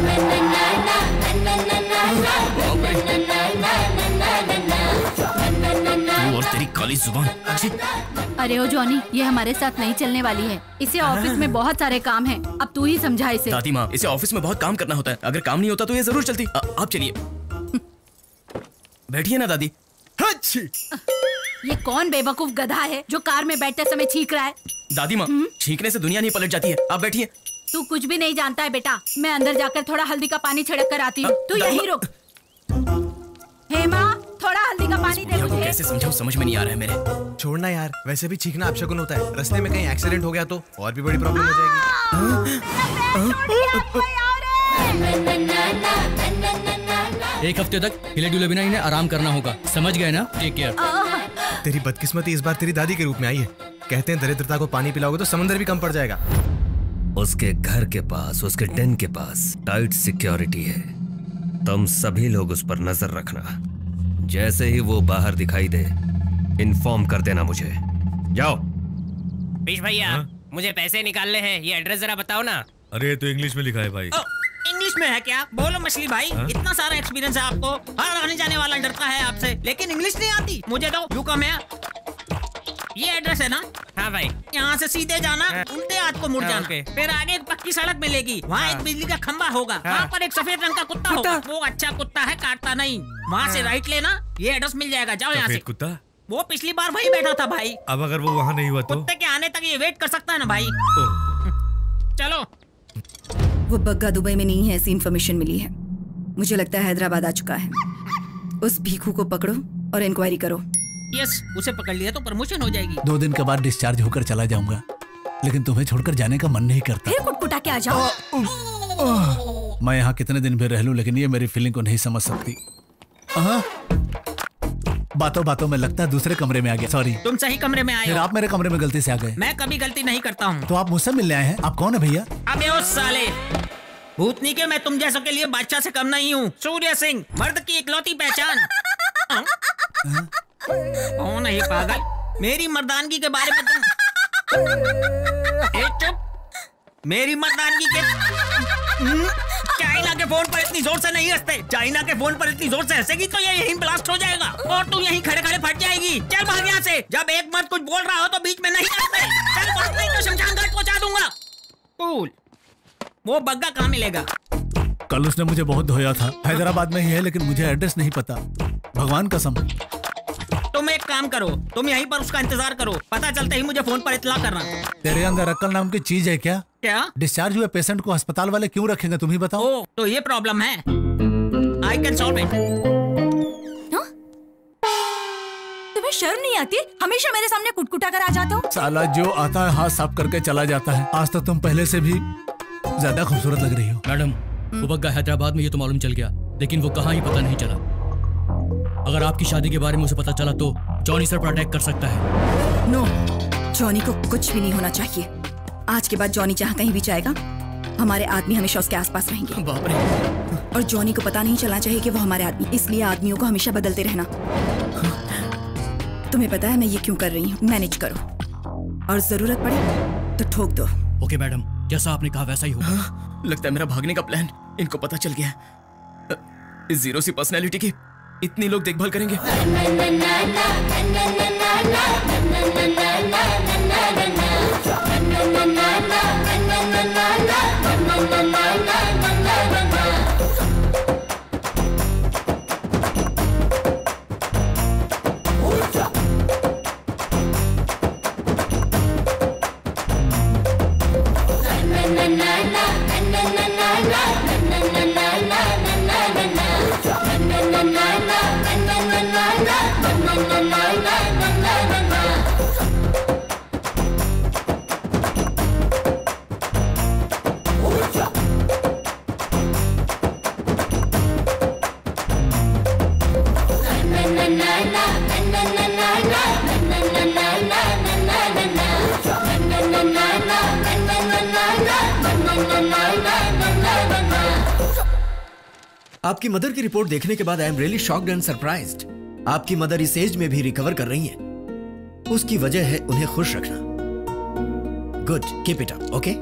तू और तेरी काली जुबान। अरे ओ जॉनी, ये हमारे साथ नहीं चलने वाली है। इसे ऑफिस में बहुत सारे काम हैं। अब तू ही समझा इसे। दादी माँ, इसे ऑफिस में बहुत काम करना होता है, अगर काम नहीं होता तो ये जरूर चलती। आ, आप चलिए, बैठिए ना दादी। ये कौन बेवकूफ गधा है जो कार में बैठते समय छींक रहा है? दादी माँ, छींकने से दुनिया नहीं पलट जाती है, आप बैठिए। तू कुछ भी नहीं जानता है बेटा। मैं अंदर जाकर थोड़ा हल्दी का पानी छिड़क कर आती हूँ, तू यहीं रुक। हेमा, थोड़ा हल्दी का पानी दे मुझे। कैसे समझाऊं, समझ में नहीं आ रहा है मेरे। छोड़ना यार, वैसे भी छींकना अपशगुन होता है। रास्ते में कहीं एक्सीडेंट हो गया तो और भी बड़ी प्रॉब्लम हो जाएगी। एक हफ्ते तक हिले डुले बिना इन्हें आराम करना होगा, समझ गए ना? Take care. तेरी बदकिस्मती इस बार तेरी दादी के रूप में आई है। कहते हैं दरिद्रता को पानी पिलाओगे तो समंदर भी कम पड़ जाएगा। उसके घर के पास, उसके डेन के पास टाइट सिक्योरिटी है। तुम सभी लोग उस पर नजर रखना। जैसे ही वो बाहर दिखाई दे, इन्फॉर्म कर देना मुझे। जाओ। बीश भैया, मुझे पैसे निकालने हैं, ये एड्रेस जरा बताओ ना। अरे तो इंग्लिश में लिखा है भाई। इंग्लिश में है क्या? बोलो मछली भाई। हा? इतना सारा एक्सपीरियंस है आपको, हर आने जाने वाला डरता है आपसे, लेकिन इंग्लिश नहीं आती। मुझे दो, यू कम हियर। ये एड्रेस है ना? हाँ भाई। यहाँ से सीधे जाना, उल्टे हाथ को मुड़ हाँ, जाना, ओके। फिर आगे एक पक्की सड़क मिलेगी, वहाँ हाँ। एक बिजली का खंबा होगा, हाँ। वहाँ पर एक सफेद रंग का कुत्ता होगा। वो अच्छा कुत्ता है, काटता नहीं। वहाँ से राइट लेना, ये एड्रेस मिल जाएगा। जाओ यहाँ से। सफेद कुत्ता? वो पिछली बार वही बैठा था भाई। अब अगर वो वहाँ नहीं हुआ तो? कुत्ते के आने तक ये वेट कर सकता है ना भाई। चलो। वो बग्गा दुबई में नहीं है, ऐसी इन्फॉर्मेशन मिली है। मुझे लगता है हैदराबाद आ चुका है। उस भीखू को पकड़ो और इंक्वायरी करो। यस, उसे पकड़ लिया तो प्रमोशन हो जाएगी। दो दिन के बाद डिस्चार्ज होकर चला जाऊंगा, लेकिन तुम्हें छोड़कर जाने का मन नहीं करता। फिर कुटकुटा के आ जाओ। मैं यहाँ कितने दिन भी रह लूं, लेकिन ये मेरी फीलिंग को नहीं समझ सकती। बातों बातों में लगता है दूसरे कमरे में आ गया। सॉरी। तुम सही कमरे में आए फिर हो। आप मेरे कमरे में गलती से आ गए। मैं कभी गलती नहीं करता हूँ। तो आप मुझसे मिलने आए हैं? आप कौन है भैया? अबे ओ साले, भूतनी के मैं तुम जैसों के लिए बादशाह से कम नहीं हूँ। सूर्य सिंह, मर्द की इकलौती पहचान। कौन है ये पागल? मेरी मर्दानगी के बारे में तुम। ए चुप, मेरी मर्दानगी के। चाइना के फोन पर इतनी जोर से नहीं हंसते। चाइना के फोन पर इतनी जोर से हंसेगी तो ये यहीं ब्लास्ट हो जाएगा और तू यहीं खड़े खड़े फट जाएगी। चल भाग यहाँ से। जब एक मर्द कुछ बोल रहा हो तो बीच में नहीं हंसते। चल बात नहीं तो शमशान घाट पहुंचा दूंगा। कूल। वो बग्गा कहाँ मिलेगा? कल उसने मुझे बहुत धोया था। हैदराबाद में ही है, लेकिन मुझे एड्रेस नहीं पता। भगवान कसम। तुम एक काम करो, तुम यहीं पर उसका इंतजार करो। पता चलते ही मुझे फोन पर इत्तला करना। तेरे अंदर अक्ल नाम की चीज है क्या? क्या? डिस्चार्ज हुए पेशेंट को अस्पताल वाले क्यों रखेंगे, तुम ही बताओ। ओ, तो ये प्रॉब्लम है। I can solve it. तुम्हें शर्म नहीं आती? हमेशा मेरे सामने कुटकुटा कर आ जाते हो। साला जो आता है हाथ साफ करके चला जाता है। आज तक तुम पहले से भी ज्यादा खूबसूरत लग रही हो। मैडम, वो बग्गा हैदराबाद में ये तो मालूम चल गया, लेकिन वो कहाँ ही पता नहीं चला। अगर आपकी शादी के बारे में उसे पता चला तो जॉनी सर पर अटैक कर सकता है। नो, जॉनी को कुछ भी नहीं होना चाहिए। आज के बाद जॉनी जहाँ कहीं भी जाएगा, हमारे आदमी हमेशा उसके आसपास रहेंगे। बाप रे। और जॉनी को पता नहीं चलना चाहिए कि वो हमारे आदमी, इसलिए आदमियों को हमेशा बदलते रहना। तुम्हें पता है मैं ये क्यों कर रही हूँ? मैनेज करो और जरूरत पड़े तो ठोक दो। ओके मैडम, जैसा आपने कहा वैसा ही होगा। हाँ, लगता है मेरा भागने का प्लान इनको पता चल गया। इस जीरो सी पर्सनैलिटी की इतनी लोग देखभाल करेंगे। आपकी मदर की रिपोर्ट देखने के बाद I am really shocked and surprised. आपकी मदर इस एज में भी रिकवर कर रही हैं। उसकी वजह है उन्हें खुश रखना। Good, keep it up, okay?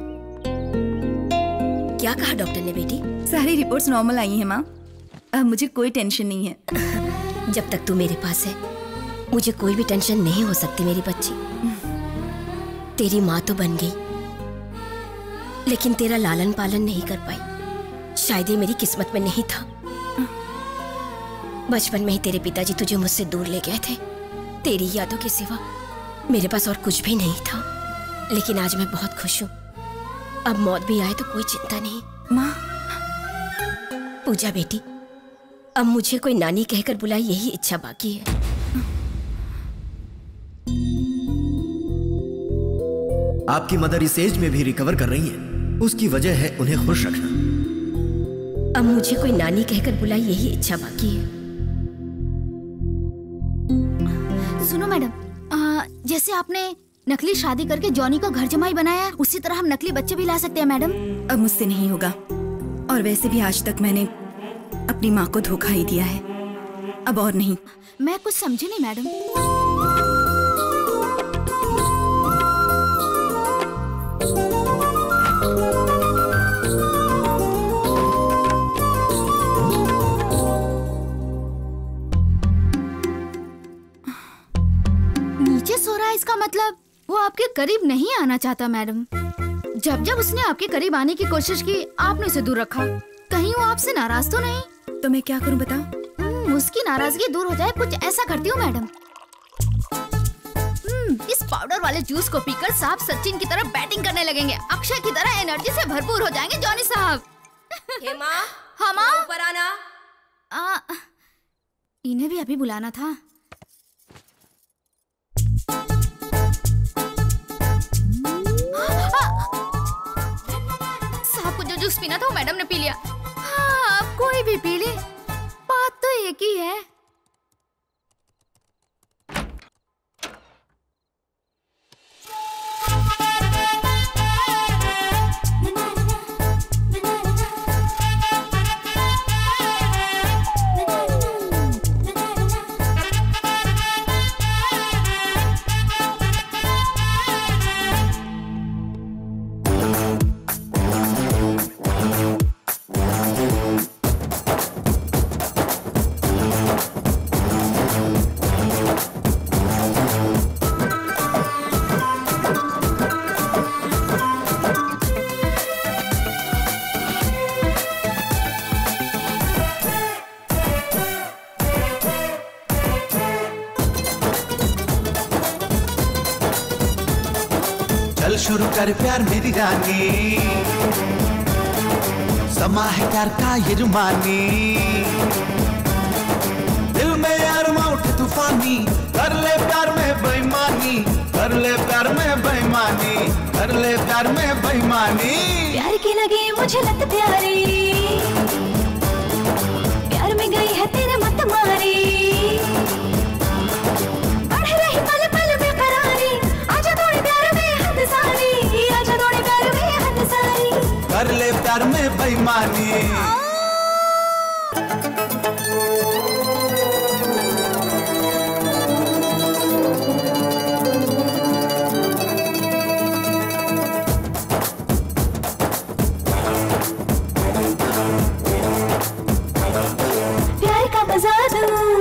क्या कहा डॉक्टर ने बेटी? सारी रिपोर्ट्स नॉर्मल आई हैं माँ। अब मुझे कोई टेंशन नहीं है। जब तक तू मेरे पास है मुझे कोई भी टेंशन नहीं हो सकती मेरी बच्ची। तेरी माँ तो बन गई लेकिन तेरा लालन पालन नहीं कर पाई। शायद ये मेरी किस्मत में नहीं था। बचपन में ही तेरे पिताजी तुझे मुझसे दूर ले गए थे। तेरी यादों के सिवा मेरे पास और कुछ भी नहीं था। लेकिन आज मैं बहुत खुश हूँ। अब मौत भी आए तो कोई चिंता नहीं। माँ। पूजा बेटी, अब मुझे कोई नानी कहकर बुलाए यही इच्छा बाकी है। आपकी मदर इस एज में भी रिकवर कर रही हैं। उसकी वजह है उन्हें खुश रखना। अब मुझे कोई नानी कहकर बुलाए यही इच्छा बाकी है। सुनो मैडम, आ, जैसे आपने नकली शादी करके जॉनी को घर जमाई बनाया, उसी तरह हम नकली बच्चे भी ला सकते हैं मैडम। अब मुझसे नहीं होगा। और वैसे भी आज तक मैंने अपनी माँ को धोखा ही दिया है। अब और नहीं। मैं कुछ समझी नहीं मैडम। नीचे सो रहा है, इसका मतलब वो आपके करीब नहीं आना चाहता मैडम। जब जब उसने आपके करीब आने की कोशिश की आपने उसे दूर रखा। कहीं वो आपसे नाराज तो नहीं? तो मैं क्या करूं बताओ? उसकी नाराजगी दूर हो जाए कुछ ऐसा करती हूँ मैडम। इस पाउडर वाले जूस को पीकर साहब सचिन की तरह बैटिंग करने लगेंगे। अक्षय की तरह एनर्जी से भरपूर हो जाएंगे जॉनी साहब। हेमा, हाँ माँ। ऊपर आना। आ, इन्हें भी अभी बुलाना था। साहब को जो जूस पीना था वो मैडम ने पी लिया। हाँ, अब कोई भी पी ले, बात तो एक ही है। शुरू कर प्यार मेरी रानी, समा है प्यार का ये जुमानी। दिल में यार उठे तूफानी, कर ले प्यार में बेईमानी, कर ले प्यार में बेईमानी, कर ले प्यार में बेईमानी। प्यार की लगी मुझे लत प्यारी, प्यार में गई है तेरे मत मारी। बढ़ रही पल पल बेकरारी, आजा थोड़ी प्यार में हद सारी, आजा थोड़ी प्यार में हद सारी। कर ले प्यार में बेईमानी। प्यार का मजा दूं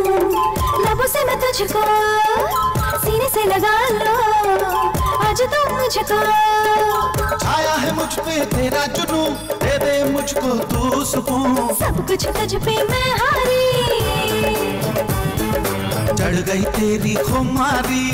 मुझको। आया है मुझ पे तेरा जुनू, दे दे मुझको तू सुकून। सब कुछ तुझ पे मैं हारी, चढ़ गई तेरी खुमारी।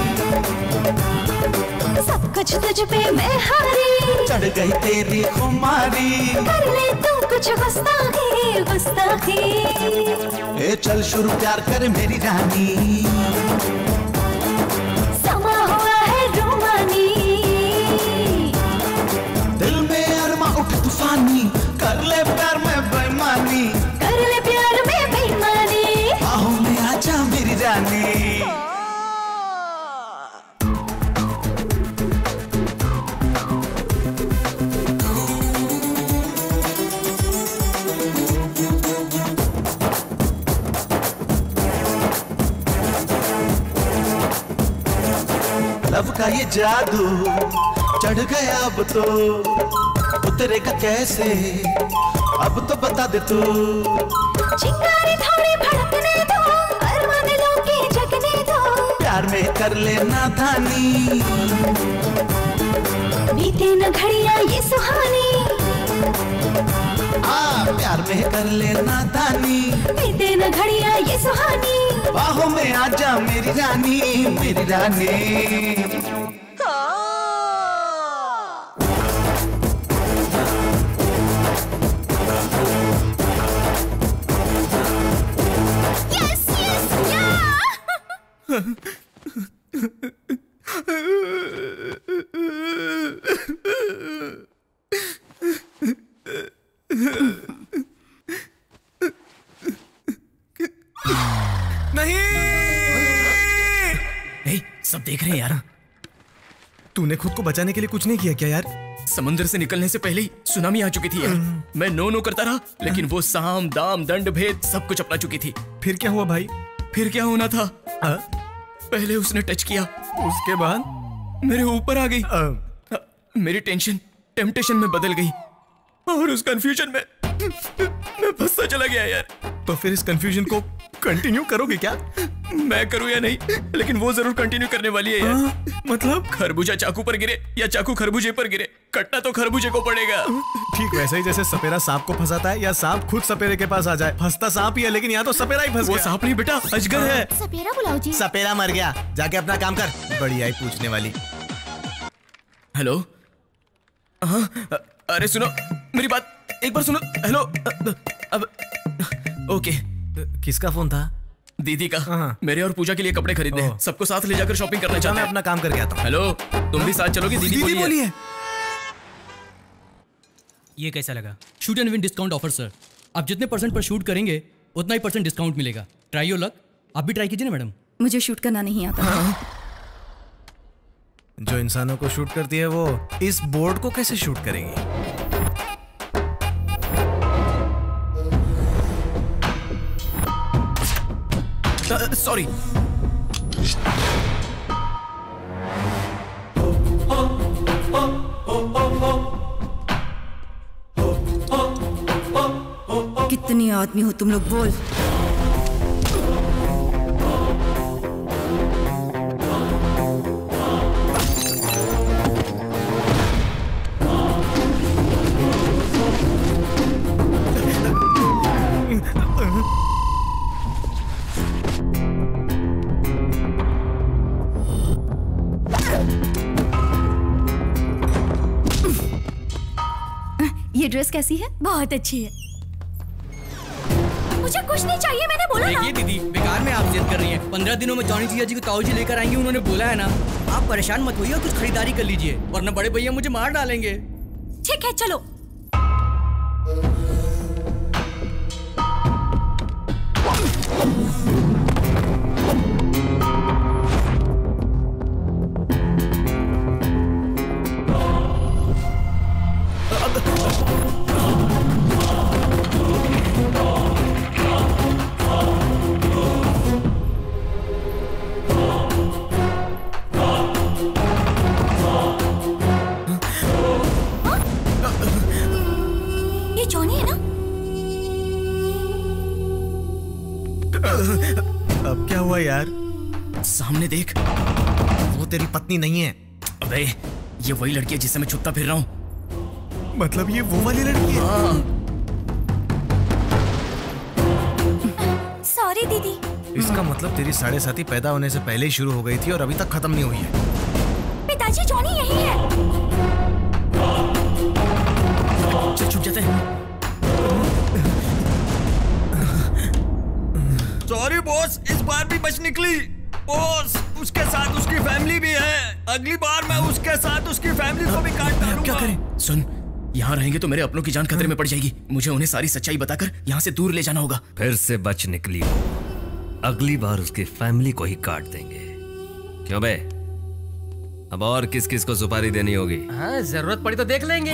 सब कुछ तुझ पे मैं हारी, चढ़ गई तेरी खुमारी। कर ले तू कुछ गुस्ताखी गुस्ताखी। ए चल शुरू प्यार कर मेरी रानी, समा हुआ है रूमानी। दिल में अरमा उठ तूफानी, कर ले प्यार में बेईमानी। कर ले प्यार में बेईमानी, बाहों में आजा मेरी रानी। लव का ये जादू चढ़ गया अब तो, उतरेगा कैसे अब तो बता दे तू। चिंगारी थोड़ी भड़कने दो, अरमान दिलों की जगने दो। प्यार में कर ले नादानी, बीते न घड़ियां ये सुहानी। आ प्यार में कर ले नादानी, बीते न घड़ियां ये सुहानी। बाहों में आजा मेरी रानी, मेरी रानी। Yes, yes, yeah! नहीं। ए, सब देख रहे हैं यार। तूने खुद को बचाने के लिए कुछ नहीं किया क्या यार? समंदर से निकलने से पहले ही सुनामी आ चुकी थी यार। मैं नो नो करता रहा, लेकिन वो साम दाम दंड भेद सब कुछ अपना चुकी थी। फिर क्या हुआ भाई? फिर क्या होना था? आ? पहले उसने टच किया, उसके बाद मेरे ऊपर आ गई। आ, मेरी टेंशन टेम्पटेशन में बदल गई, और उस कंफ्यूजन में मैं फंसता चला गया यार। तो फिर इस कंफ्यूजन को कंटिन्यू करोगे क्या? मैं करूं या नहीं, लेकिन वो जरूर कंटिन्यू करने वाली है यार। आ, मतलब खरबूजा चाकू पर गिरे या चाकू खरबूजे पर गिरे, कटना तो खरबूजे को पड़ेगा। ठीक वैसे ही जैसे सपेरा सांप को फंसाता है, या सांप खुद सपेरे के पास आ जाए। फंसता सांप ही है, लेकिन यहाँ तो सपेरा ही फंस वो गया। सांप नहीं बेटा, अजगर है। सपेरा बुलाओ जी। सपेरा मर गया, जाके अपना काम कर। बड़ी आई पूछने वाली। हेलो, हाँ, अरे सुनो मेरी बात एक बार सुनो। हेलो, अब ओके। किसका फोन था? दीदी का। मेरे और पूजा के लिए कपड़े खरीदने हैं, सबको साथ ले जाकर शॉपिंग करना चाहते हैं। मैं अपना काम करके आता हूँ। हेलो, तुम भी साथ चलोगे? दीदी बोली बोली है। ये कैसा लगा? Shoot and win discount offer sir. आप जितने परसेंट पर शूट करेंगे उतना ही परसेंट डिस्काउंट मिलेगा। Try your luck. आप भी ट्राई कीजिए ना मैडम। मुझे शूट करना नहीं आता। जो इंसानों को शूट करती है वो इस बोर्ड को कैसे शूट करेंगी? सॉरी। कितने आदमी हो तुम लोग, बोल। ये ड्रेस कैसी है? बहुत अच्छी है। मुझे कुछ नहीं चाहिए, मैंने बोला ना। देखिए दीदी, बेकार में आप जिद कर रही हैं। पंद्रह दिनों में जॉनी जीजा जी को ताऊ जी लेकर आएंगे, उन्होंने बोला है ना। आप परेशान मत होइए और कुछ खरीदारी कर लीजिए, वरना बड़े भैया मुझे मार डालेंगे। ठीक है चलो। अब क्या हुआ यार? सामने देख। वो तेरी पत्नी नहीं है। अबे ये वही लड़की है जिससे मैं छुपता फिर रहा हूँ। मतलब ये वो वाली लड़की है? सॉरी दीदी। इसका मतलब तेरी साढ़े साथी पैदा होने से पहले ही शुरू हो गई थी और अभी तक खत्म नहीं हुई है। पिताजी जॉनी यही है। चल छुप जाते हैं। सॉरी बॉस, इस बार भी बच निकली। बॉस, उसके साथ उसकी फैमिली भी है। अगली बार मैं उसके साथ उसकी फैमिली को भी काट डालूंगा। क्या करें? सुन, यहाँ रहेंगे तो मेरे अपनों की जान खतरे में पड़ जाएगी। मुझे उन्हें सारी सच्चाई बताकर यहाँ से दूर ले जाना होगा। फिर से बच निकली। अगली बार उसकी फैमिली को ही काट देंगे। क्यों बे? अब और किस किस को सुपारी देनी होगी? हाँ, जरूरत पड़ी तो देख लेंगे।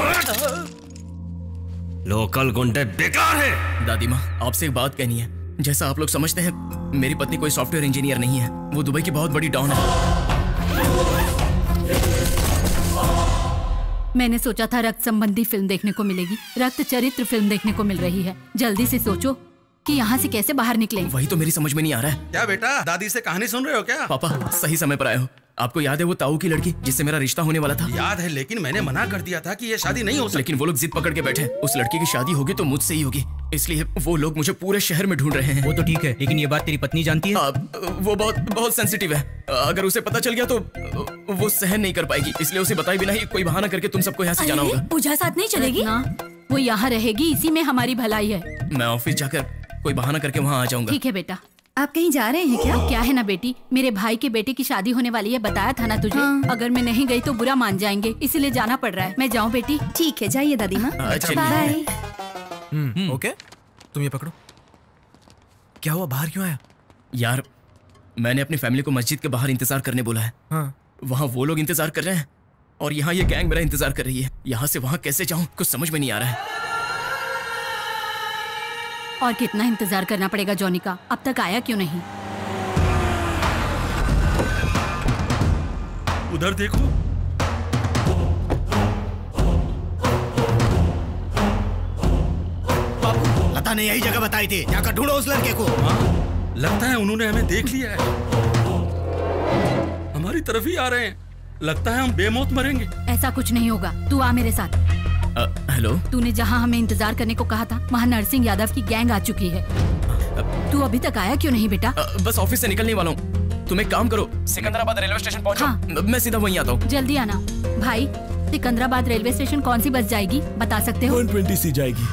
लोकल गुंडे बेकार है। दादी माँ, आपसे एक बात कहनी है। जैसा आप लोग समझते हैं, मेरी पत्नी कोई सॉफ्टवेयर इंजीनियर नहीं है। वो दुबई की बहुत बड़ी डॉन है। मैंने सोचा था रक्त संबंधी फिल्म देखने को मिलेगी, रक्त चरित्र फिल्म देखने को मिल रही है। जल्दी से सोचो कि यहाँ से कैसे बाहर निकलें। वही तो मेरी समझ में नहीं आ रहा है। क्या बेटा, दादी से कहानी सुन रहे हो क्या? पापा, सही समय पर आए हो। आपको याद है वो ताऊ की लड़की जिससे मेरा रिश्ता होने वाला था? याद है, लेकिन मैंने मना कर दिया था कि ये शादी नहीं हो सकती। लेकिन वो लोग जिद पकड़ के बैठे। उस लड़की की शादी होगी तो मुझसे ही होगी, इसलिए वो लोग मुझे पूरे शहर में ढूंढ रहे हैं। वो तो ठीक है, लेकिन ये बात तेरी पत्नी जानती है? आ, वो बहुत बहुत सेंसिटिव है। अगर उसे पता चल गया तो वो सहन नहीं कर पाएगी, इसलिए उसे बताए बिना ही कोई बहाना करके तुम सबको यहाँ से जाना होगा। पूजा साथ नहीं चलेगी ना? वो यहाँ रहेगी, इसी में हमारी भलाई है। मैं ऑफिस जाकर कोई बहाना करके वहाँ आ जाऊंगा। ठीक है बेटा। आप कहीं जा रहे हैं क्या? क्या है ना बेटी, मेरे भाई के बेटे की शादी होने वाली है, बताया था ना तुझे। हाँ। अगर मैं नहीं गई तो बुरा मान जाएंगे, इसीलिए जाना पड़ रहा है। मैं जाऊँ बेटी? ठीक है, जाइए दादी माँ। बाय। ओके, तुम ये पकड़ो। क्या हुआ, बाहर क्यों आया? यार, मैंने अपनी फैमिली को मस्जिद के बाहर इंतजार करने बोला है। हाँ। वहाँ वो लोग इंतजार कर रहे हैं और यहाँ ये गैंग मेरा इंतजार कर रही है। यहाँ से वहाँ कैसे जाऊँ, कुछ समझ में नहीं आ रहा है। और कितना इंतजार करना पड़ेगा जॉनी का? अब तक आया क्यों नहीं? उधर देखो। लता ने यही जगह बताई थी, जाकर ढूंढो उस लड़के को। हाँ, लगता है उन्होंने हमें देख लिया है। हमारी तरफ ही आ रहे हैं। लगता है हम बेमौत मरेंगे। ऐसा कुछ नहीं होगा, तू आ मेरे साथ। हेलो। तूने जहाँ हमें इंतजार करने को कहा था, वहाँ नरसिंह यादव की गैंग आ चुकी है। तू अभी तक आया क्यों नहीं बेटा? आ, बस ऑफिस से निकलने वाला हूँ। तुम एक काम करो, सिकंदराबाद रेलवे स्टेशन पहुँचो। हाँ। मैं सीधा वहीं आता हूँ। जल्दी आना। भाई, सिकंदराबाद रेलवे स्टेशन कौन सी बस जाएगी, बता सकते हो? वन ट्वेंटी सी जाएगी।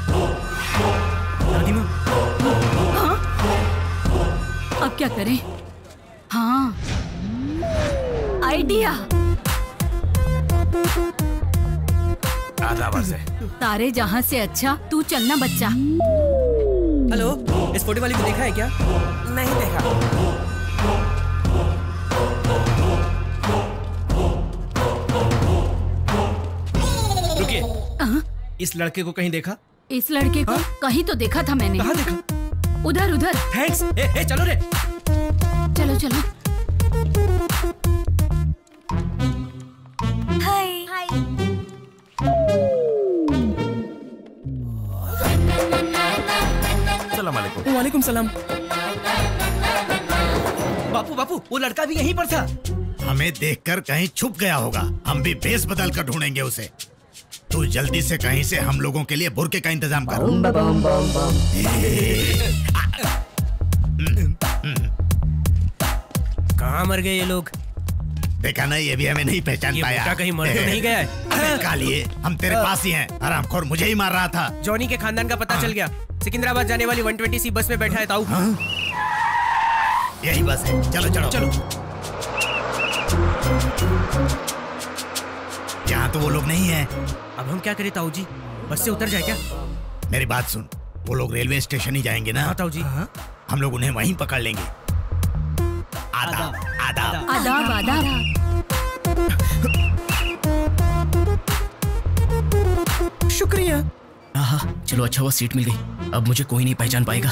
हाँ? अब क्या करें? हाँ, आइडिया। आदाब से। तारे जहाँ से अच्छा, तू चलना बच्चा। हेलो, इस फोटो वाली को देखा है क्या? नहीं देखा। रुकिए, इस लड़के को कहीं देखा? इस लड़के को कहीं तो देखा था मैंने। कहाँ देखा? उधर उधर। थैंक्स। ए, ए, चलो रे। चलो चलो। हाय। वालेकुम सलाम। बापू बापू, वो लड़का भी यहीं पर था। हमें देखकर कहीं छुप गया होगा। हम भी भेष बदल कर ढूंढेंगे उसे। तू जल्दी से कहीं से हम लोगों के लिए बुरके का इंतजाम कर। कहाँ मर गए ये लोग? देखा ना, ये भी हमें नहीं पहचान ये पाया। कहीं मर तो नहीं गया है? अरे कालिए, हम तेरे पास ही हैं। हरामखोर मुझे ही मार रहा था। जॉनी के खानदान का पता चल गया। सिकंदराबाद जाने वाली वन ट्वेंटी सी बस में बैठा है ताऊ। यही बस है, चलो चलो चलो। यहाँ तो वो लोग नहीं है। अब हम क्या करें ताऊ जी? बस से उतर जाए क्या? मेरी बात सुन, वो लोग रेलवे स्टेशन ही जाएंगे ना? हाँ ताऊ जी। हम लोग उन्हें वहीं पकड़ लेंगे। आदाब आदाब आदाब आदाब। शुक्रिया। आहा, चलो अच्छा हुआ सीट मिल गई। अब मुझे कोई नहीं पहचान पाएगा।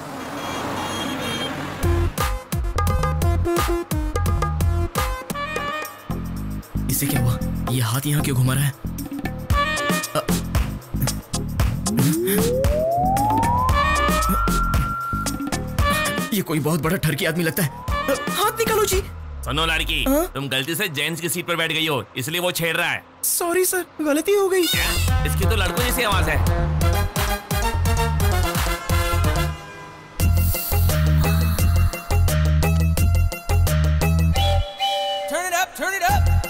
इसे क्या हुआ? ये हाथ यहाँ क्यों घुमा रहा है? आ, ये कोई बहुत बड़ा ठरकी आदमी लगता है। हाथ निकालो जी। सुनो लड़की, तुम गलती से जेंट्स की सीट पर बैठ गई हो, इसलिए वो छेड़ रहा है। सॉरी सर, गलती हो गई। इसकी तो लड़कों जैसी आवाज है। Turn it up, turn it up.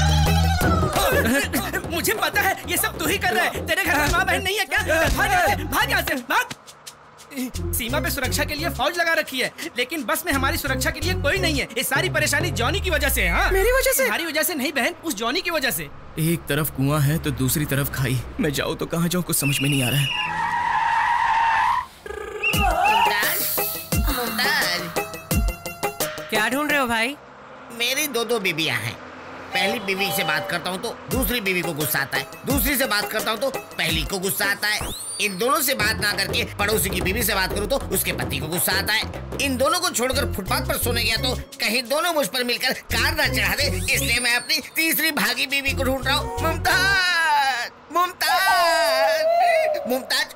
मुझे पता है ये सब तू ही कर रहा है। तेरे घर में माँ बहन नहीं है क्या? भाग यहाँ से, भाग यहाँ से, भाग। सीमा पे सुरक्षा के लिए फौज लगा रखी है, लेकिन बस में हमारी सुरक्षा के लिए कोई नहीं है। ये सारी परेशानी जॉनी की वजह से है। हाँ? मेरी वजह से? हमारी वजह से नहीं बहन, उस जॉनी की वजह से। एक तरफ कुआं है तो दूसरी तरफ खाई। मैं जाऊँ तो कहाँ जाऊँ, कुछ समझ में नहीं आ रहा है। क्या ढूंढ रहे हो भाई? मेरी दो दो बीबियां हैं। पहली बीवी से बात करता हूँ तो दूसरी बीवी को गुस्सा आता है, दूसरी से बात करता हूँ तो पहली को गुस्सा आता है। इन दोनों से बात ना करके पड़ोसी की बीवी से बात करूँ तो उसके पति को गुस्सा आता है। इन दोनों को छोड़कर फुटपाथ पर सोने गया तो कहीं दोनों मुझ पर मिलकर कार ना चढ़ा दे, इसलिए मैं अपनी तीसरी भागी बीवी को ढूंढ रहा हूँ। मुमताज, मुमताज, मुमताज।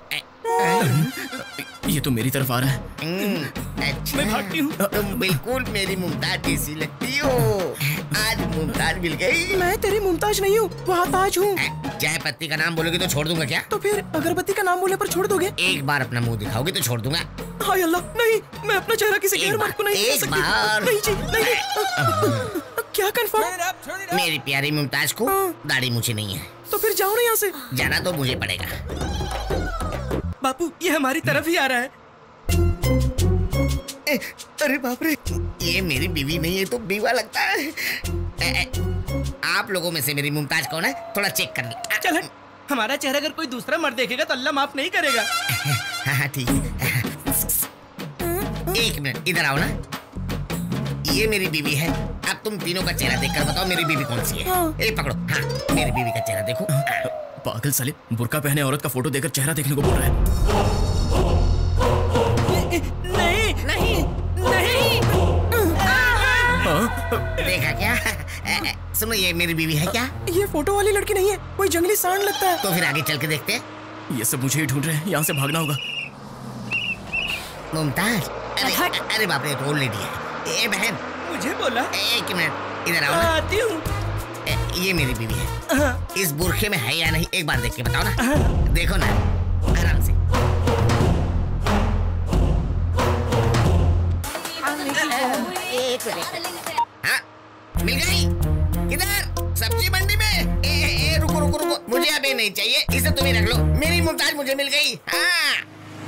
ये तो मेरी तरफ आ रहा है। अच्छा, मैं भागती हूँ। तुम बिल्कुल मेरी मुमताज जैसी लगती हो। आज मुमताज मिल गई। मैं तेरी मुमताज नहीं हूँ, वहाँ ताज हूँ। चाय पत्ती का नाम बोलोगे तो छोड़ दूंगा क्या? तो फिर अगरबत्ती का नाम बोले पर छोड़ दोगे? एक बार अपना मुंह दिखाओगे तो छोड़ दूंगा। हाय अल्लाह, नहीं, मैं अपना चेहरा किसी गैर मर्द को नहीं दिखा एक सकती। बार। नहीं जी, नहीं। क्या कंफर्म? मेरी प्यारी मुमताज को दाढ़ी मुझे नहीं है। तो फिर जाओ ना यहाँ से। जाना तो मुझे पड़ेगा। बापू, ये हमारी तरफ ही आ रहा है। ए, अरे बाप रे, ये मेरी बीवी नहीं है तो बीवा लगता है। ए, ए, आप लोगों में से मेरी मुमताज कौन है? थोड़ा चेक कर ली। चल, हमारा चेहरा अगर कोई दूसरा मर्द देखेगा तो अल्लाह माफ नहीं करेगा। हाँ हाँ ठीक है। एक मिनट इधर आओ ना। ये मेरी बीवी है। अब तुम तीनों का चेहरा देखकर बताओ मेरी बीवी कौन सी है। ए पकड़ो, हाँ मेरी बीवी का चेहरा देखो। पागल साले, बुर्का पहने औरत का फोटो देखकर चेहरा देखने को बोल रहा है। नहीं नहीं नहीं। देखा क्या? सुनो, ये मेरी बीवी है क्या? ये फोटो वाली लड़की नहीं है, कोई जंगली सांड लगता है। तो फिर आगे चल के देखते हैं। ये सब मुझे ही ढूंढ रहे हैं, यहाँ से भागना होगा। मुमताज, अरे अरे बाप रे, तो ओल्ड लेडी है। ए बहन, मुझे बोला। एक मिनट इधर आओ ना। आती हूँ। ये मेरी बीवी है। इस बुरखे में है या नहीं एक बार देख के बताओ ना। देखो ना, आराम से। हाँ, मिल गई। किधर? सब्जी मंडी में। ए, ए, ए, रुको रुको रुको, मुझे अभी नहीं चाहिए, इसे तुम ही रख लो। मेरी मुमताज मुझे मिल गई। हाँ।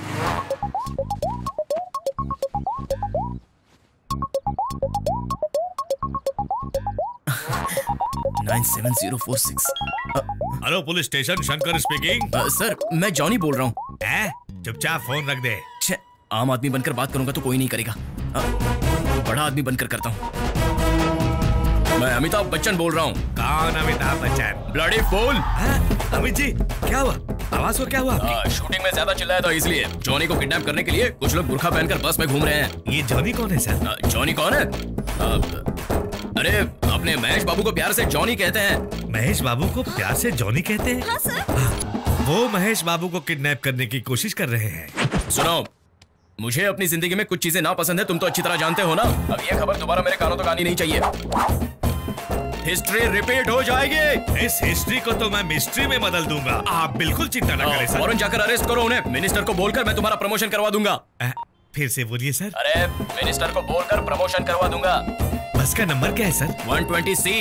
Nine seven zero four six. Hello police station, Shankar speaking. Sir, मैं जॉनी बोल रहा हूँ। चुपचाप फोन रख दे। आम आदमी बनकर बात करूंगा तो कोई नहीं करेगा, आ, बड़ा आदमी बनकर करता हूँ। मैं अमिताभ बच्चन बोल रहा हूँ। कौन अमिताभ बच्चन? Bloody fool. अमित जी, क्या हुआ? आवाज को क्या हुआ? आ, शूटिंग में ज्यादा चिल्लाया था इसलिए। जॉनी को किडनैप करने के लिए कुछ लोग बुर्खा पहनकर बस में घूम रहे हैं। ये जॉनी कौन है सर? आ, जॉनी कौन है? आ, अरे अपने महेश बाबू को प्यार से जॉनी कहते हैं। महेश बाबू को प्यार से जॉनी कहते हैं? हाँ सर। वो महेश बाबू को किडनैप करने की कोशिश कर रहे हैं। सुनो, मुझे अपनी जिंदगी में कुछ चीजें नापसंद है, तुम तो अच्छी तरह जानते हो ना। अब ये खबर दोबारा मेरे कानों तक आनी नहीं चाहिए। हिस्ट्री रिपीट हो जाएगी। इस हिस्ट्री को तो मैं मिस्ट्री में बदल दूंगा, आप बिल्कुल चिंता न करें सर। फौरन जाकर अरेस्ट करो उन्हें। मिनिस्टर को बोलकर मैं तुम्हारा प्रमोशन करवा दूंगा। आ, फिर से बोलिए सर। अरे मिनिस्टर को बोलकर प्रमोशन करवा दूंगा। बस का नंबर क्या है सर? वन ट्वेंटी सी।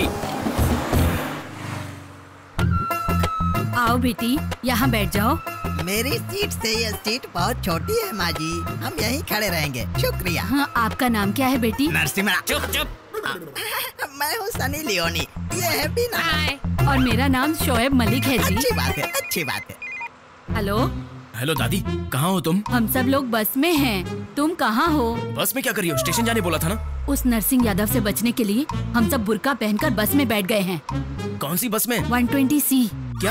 आओ बेटी, यहाँ बैठ जाओ। मेरी सीट से ये सीट बहुत छोटी है माँ जी, हम यहीं खड़े रहेंगे। शुक्रिया। हाँ, आपका नाम क्या है बेटी? नरसिम्हा। चुप चुप। मैं हूँ सनी लियोनी, ये है बीना। और मेरा नाम शोएब मलिक है जी। अच्छी बात है, अच्छी बात है। हेलो। हेलो दादी, कहाँ हो तुम? हम सब लोग बस में हैं। तुम कहाँ हो? बस में क्या कर रही हो? स्टेशन जाने बोला था ना। उस नरसिंह यादव से बचने के लिए हम सब बुर्का पहनकर बस में बैठ गए हैं। कौन सी बस में? One twenty C. क्या?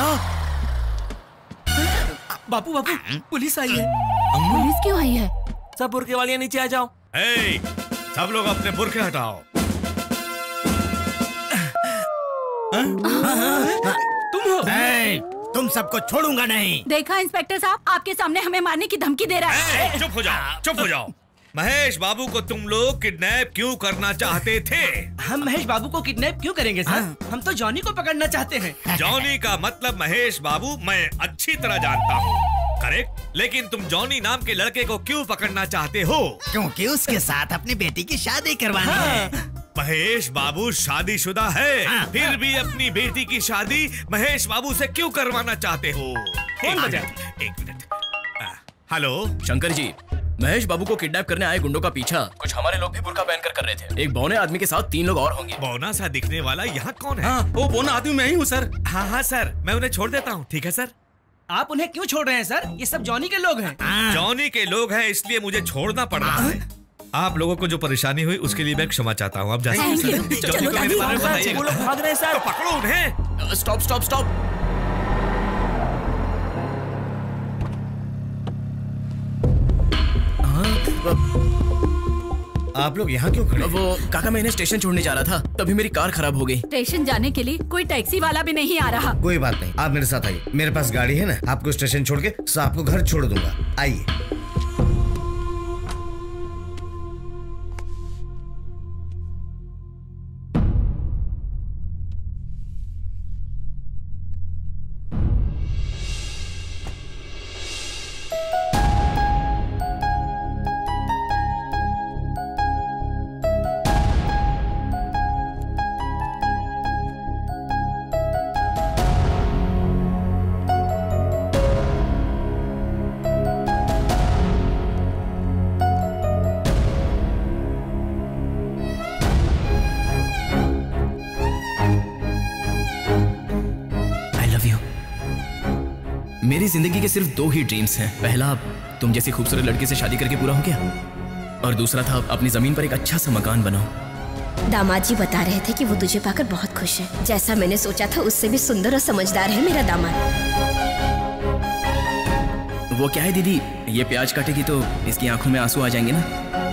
बापू बापू, पुलिस आई है। पुलिस क्यों आई है? सब बुर्के वालियाँ नीचे आ जाओ। ए, सब लोग अपने बुर्के हटाओ। तुम हो? ए, तुम सबको छोड़ूंगा नहीं। देखा इंस्पेक्टर साहब, आपके सामने हमें मारने की धमकी दे रहा है। चुप हो जाओ, चुप हो जाओ। महेश बाबू को तुम लोग किडनैप क्यों करना चाहते थे? हम महेश बाबू को किडनैप क्यों करेंगे सर? हाँ? हम तो जॉनी को पकड़ना चाहते हैं। जॉनी का मतलब महेश बाबू मैं अच्छी तरह जानता हूँ, करेक्ट? लेकिन तुम जॉनी नाम के लड़के को क्यों पकड़ना चाहते हो? क्योंकि उसके साथ अपनी बेटी की शादी करवानी हाँ। है। महेश बाबू शादीशुदा है, हाँ, फिर हाँ। भी अपनी बेटी की शादी महेश बाबू से क्यों करवाना चाहते हो? फोन बजा। एक मिनट। हेलो शंकर जी, महेश बाबू को किडनैप करने आए गुंडों का पीछा कुछ हमारे लोग भी बुर्का पहनकर कर रहे थे। एक बौने आदमी के साथ तीन लोग और होंगे। बौना सा दिखने वाला यहाँ कौन है? हाँ, वो बौना आदमी मैं ही हूँ सर। हाँ हाँ सर, मैं उन्हें छोड़ देता हूँ, ठीक है सर? आप उन्हें क्यों छोड़ रहे हैं सर? ये सब जॉनी के लोग हैं। जॉनी के लोग हैं इसलिए मुझे छोड़ना पड़ रहा है। आप लोगों को जो परेशानी हुई उसके लिए मैं क्षमा चाहता हूँ। आप जा सकते हैं। जॉनी को मेरे बारे में बताइएगा। वो लोग भाग रहे हैं सर। पकड़ो उन्हें। Stop stop stop. आप लोग यहाँ क्यों खड़े? वो काका मैं इन्हें स्टेशन छोड़ने जा रहा था, तभी मेरी कार खराब हो गई। स्टेशन जाने के लिए कोई टैक्सी वाला भी नहीं आ रहा। कोई बात नहीं, आप मेरे साथ आइए, मेरे पास गाड़ी है ना, आपको स्टेशन छोड़ के आपको घर छोड़ दूंगा। आइए। मेरी जिंदगी के सिर्फ दो ही ड्रीम्स हैं। पहला तुम जैसी खूबसूरत लड़की से शादी करके पूरा हो गया, और दूसरा था अपनी जमीन पर एक अच्छा सा मकान बनाओ। दामाद जी बता रहे थे कि वो तुझे पाकर बहुत खुश है। जैसा मैंने सोचा था उससे भी सुंदर और समझदार है मेरा दामाद। वो क्या है दीदी, ये प्याज काटेगी तो इसकी आंखों में आंसू आ जाएंगे ना।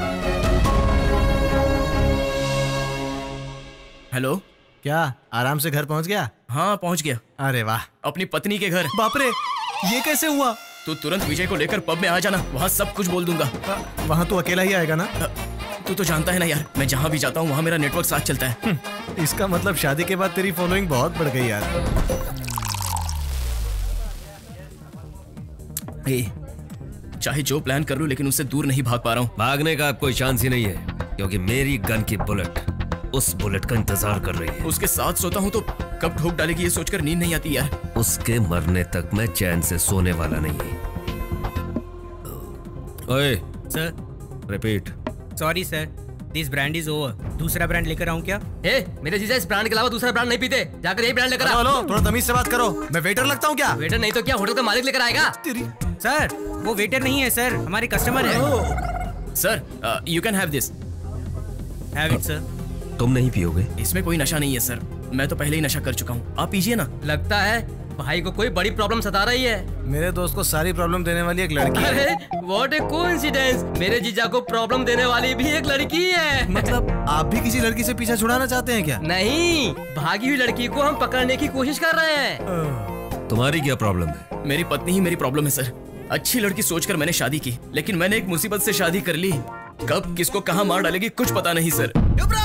हेलो, क्या आराम से घर पहुंच गया? हाँ पहुंच गया। अरे वाह, अपनी पत्नी के घर। बाप रे, ये कैसे हुआ? तू तुरंत विजय को लेकर पब में आ जाना, वहाँ सब कुछ बोल दूंगा। वहाँ तू अकेला ही आएगा ना? तू तो जानता है ना यार, मैं जहाँ भी जाता हूँ वहाँ मेरा नेटवर्क साथ चलता है। इसका मतलब शादी के बाद तेरी फॉलोइंग बहुत बढ़ गई यार। ए, चाहे जो प्लान कर लूं लेकिन उससे दूर नहीं भाग पा रहा हूँ। भागने का कोई चांस ही नहीं है, क्योंकि मेरी गन की बुलेट उस बुलेट का इंतजार कर रही है। उसके साथ सोता हूँ तो कब ठोक डालेगी ये सोचकर नींद नहीं आती यार। उसके मरने तक मैं चैन से सोने वाला नहीं। ओए sir, repeat. Sorry sir, this brand is over. दूसरा ब्रांड लेकर आऊँ क्या? ए, मेरे जीजा इस ब्रांड के अलावा दूसरा ब्रांड नहीं पीते, जाकर यही ब्रांड लेकर आ। हेलो, थोड़ा तमीज से बात करो। मैं वेटर लगता हूँ क्या? वेटर नहीं तो क्या, होटल का मालिक लेकर आएगा। सर, वो वेटर नहीं है सर, हमारे कस्टमर है। Sir, you can have this. Have it sir. तुम नहीं पियोगे? इसमें कोई नशा नहीं है सर, मैं तो पहले ही नशा कर चुका हूँ। आप पीजिए ना। लगता है भाई को कोई बड़ी प्रॉब्लम सता रही है। मेरे दोस्त को सारी प्रॉब्लम देने वाली एक लड़की है। अरे व्हाट ए कोइंसिडेंस, मेरे जीजा को प्रॉब्लम देने वाली भी एक लड़की है। मतलब आप भी किसी लड़की से पीछा छुड़ाना चाहते हैं क्या? नहीं, भागी हुई लड़की को हम पकड़ने की कोशिश कर रहे हैं। तुम्हारी क्या प्रॉब्लम है? मेरी पत्नी ही मेरी प्रॉब्लम है सर। अच्छी लड़की सोचकर मैंने शादी की, लेकिन मैंने एक मुसीबत से शादी कर ली। कब किसको कहाँ मार डालेगी कुछ पता नहीं सर।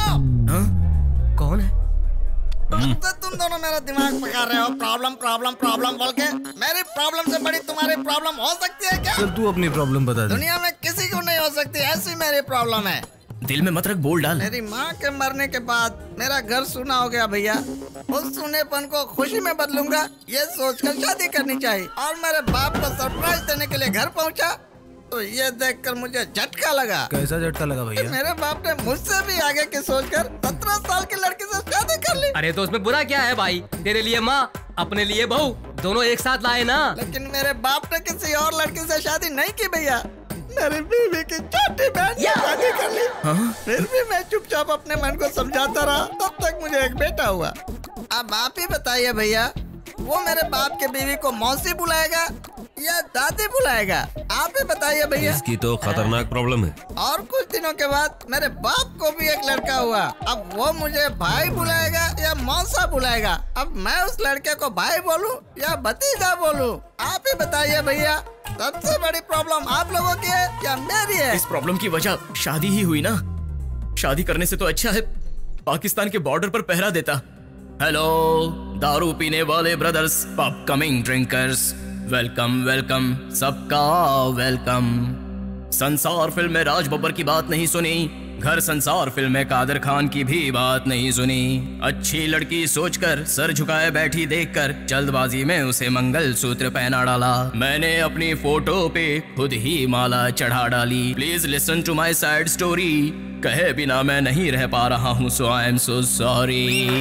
कौन है? तो तुम दोनों मेरा दिमाग पका रहे हो, प्रॉब्लम प्रॉब्लम प्रॉब्लम बोल के। मेरी प्रॉब्लम से बड़ी तुम्हारी प्रॉब्लम हो सकती है क्या? चल तू अपनी प्रॉब्लम बता दे। दुनिया में किसी को नहीं हो सकती, ऐसी मेरी प्रॉब्लम है। दिल में मत रख, बोल डाल। मेरी माँ के मरने के बाद मेरा घर सूना हो गया भैया। उस सूनेपन को खुशी में बदलूंगा ये सोचकर शादी करनी चाहिए। और मेरे बाप को सरप्राइज देने के लिए घर पहुँचा तो ये देखकर मुझे झटका लगा। कैसा झटका लगा भैया? मेरे बाप ने मुझसे भी आगे की सोचकर सत्रह साल की लड़की से शादी कर ली। अरे तो उसमें बुरा क्या है भाई? तेरे लिए माँ, अपने लिए बहू, दोनों एक साथ लाए ना। लेकिन मेरे बाप ने किसी और लड़की से शादी नहीं की भैया। मेरी बीवी की छोटी बहन से शादी कर ली। हाँ? फिर भी मैं चुपचाप अपने मन को समझाता रहा, तब तक मुझे एक बेटा हुआ। अब आप ही बताइए भैया, वो मेरे बाप के बीवी को मौसी बुलाएगा या दादी बुलाएगा? आप ही बताइए भैया। इसकी तो खतरनाक प्रॉब्लम है। और कुछ दिनों के बाद मेरे बाप को भी एक लड़का हुआ। अब वो मुझे भाई बुलाएगा या मौसा बुलाएगा? अब मैं उस लड़के को भाई बोलूं या भतीजा बोलूं? आप ही बताइए भैया। सबसे बड़ी प्रॉब्लम आप लोगों की है या मेरी है? इस प्रॉब्लम की वजह शादी ही हुई ना। शादी करने से तो अच्छा है पाकिस्तान के बॉर्डर पर पहरा देता। हेलो दारू पीने वाले brothers, pub coming drinkers, welcome welcome, सबका वेलकम। संसार फिल्म में राज बब्बर की बात नहीं सुनी, घर संसार फिल्म में कादर खान की भी बात नहीं सुनी। अच्छी लड़की सोचकर सर झुकाए बैठी देखकर जल्दबाजी में उसे मंगल सूत्र पहना डाला। मैंने अपनी फोटो पे खुद ही माला चढ़ा डाली। Please listen to my sad story, कहे बिना मैं नहीं रह पा रहा हूँ, सो आई एम सो सॉरी।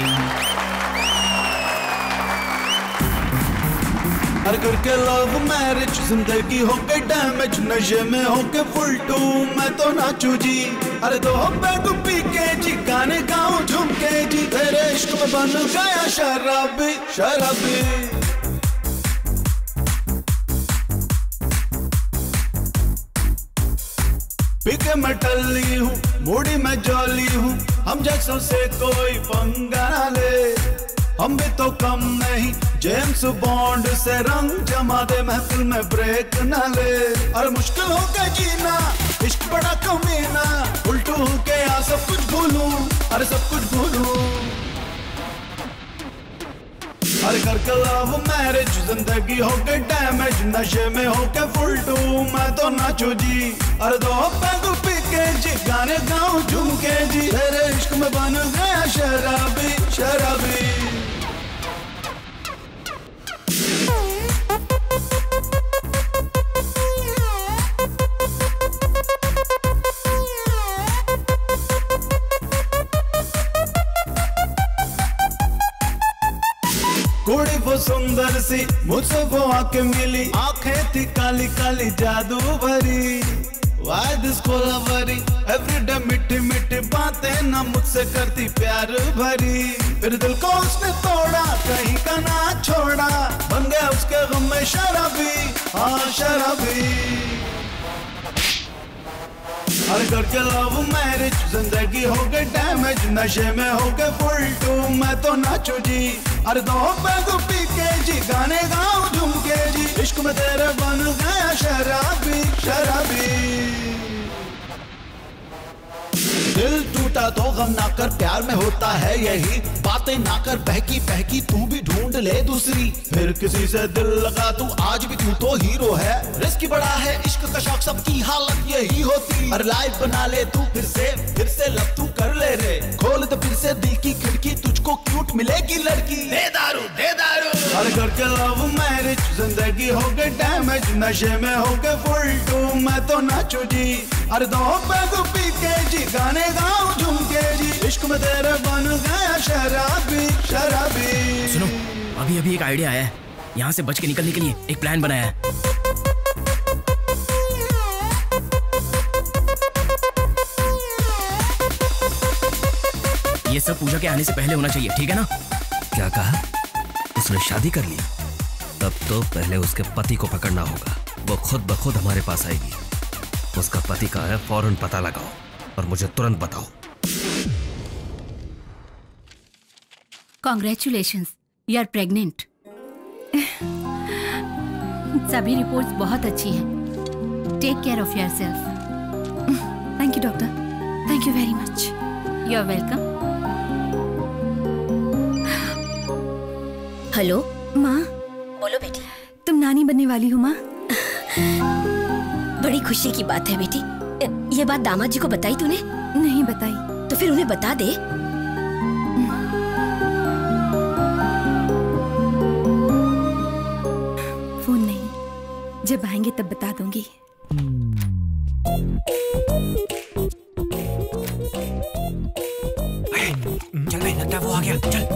हर करके लव मैरिज जिंदगी हो के डैमेज, नशे में हो के फुल टू मैं तो नाचू जी। अरे दो बैग पी के जी, गाने गाऊं झूम के जी, तेरे इश्क में बन गया शराबी शराबी। पी के मैं टल्ली हूँ, मूडी मैं जॉली हूँ, हम जैसों से कोई पंगा ना ले। हम भी तो कम नहीं, जेम्स बॉन्ड से रंग जमा दे, महफिल में ब्रेक न ले। अरे मुश्किल हो के जीना, इश्क बड़ा कमीना, उल्टू हो के आ सब कुछ भूलूं, अरे सब कुछ भूलूं। अरे करके लव मैरिज जिंदगी हो के डैमेज, नशे में हो के फुल टू मैं तो नाचू जी। अरे दो पैग पी के जी, गाने गाऊं झूम के जी, तेरे इश्क में बन गया शराबी शराबी। कुड़ी वो सुंदर सी, मुझसे वो आके मिली, आंखें थी काली काली जादू भरी। Why this कोलावरी, एवरीडे मीठी मीठी बातें ना मुझसे करती प्यार भरी। फिर दिल को उसने तोड़ा, कहीं का ना छोड़ा, बन गया उसके गम में शराबी, हाँ शराबी। हर करके लव मैरिज जिंदगी हो गई डैमेज, नशे में हो गए फुल टू मैं तो नाचू जी। अरे दो पैग पी के जी, गाने गाऊं झूम के जी, इश्क में तेरे बन गया शराबी शराबी। दिल टूटा तो गम ना कर, प्यार में होता है यही, बातें ना कर बहकी बहकी, तू भी ढूंढ ले दूसरी। फिर किसी से दिल लगा तू, आज भी तू तो हीरो है, रिस्क बड़ा है इश्क का शौक, सबकी हालत यही होती। अरे लाइफ बना ले तू फिर से, फिर से लब तू कर ले रे, खोल तो फिर से दिल की खिड़की, तुझको क्यूट मिलेगी लड़की। दे दारू दे दारू। अरे करके लव मैरिज जिंदगी हो गई डैमेज, नशे में हो गए फुल टू मैं तो नाचू जी। अरे दो पैग पी के जी, गाने गाऊं झूम के जी, इश्क में तेरे बन गया शराबी शराबी। सुनो, अभी अभी एक आइडिया आया है, यहाँ से बच के निकलने के लिए एक प्लान बनाया है। ये सब पूजा के आने से पहले होना चाहिए, ठीक है ना? क्या कहा? उसने शादी कर ली? तब तो पहले उसके पति को पकड़ना होगा, वो खुद ब खुद हमारे पास आएगी। उसका पति कहाँ है, फौरन पता लगाओ और मुझे तुरंत बताओ। Congratulations, you are pregnant. सभी रिपोर्ट्स बहुत अच्छी हैं। Take care of yourself. Thank you doctor, thank you very much. You are welcome. Hello माँ। बोलो बेटी। तुम नानी बनने वाली हो माँ? बड़ी खुशी की बात है बेटी। ये बात दामाद जी को बताई तूने? नहीं बताई। तो फिर उन्हें बता दे। फोन नहीं, जब आएंगे तब बता दूंगी। चल भाई, लगता है वो आ गया, चल।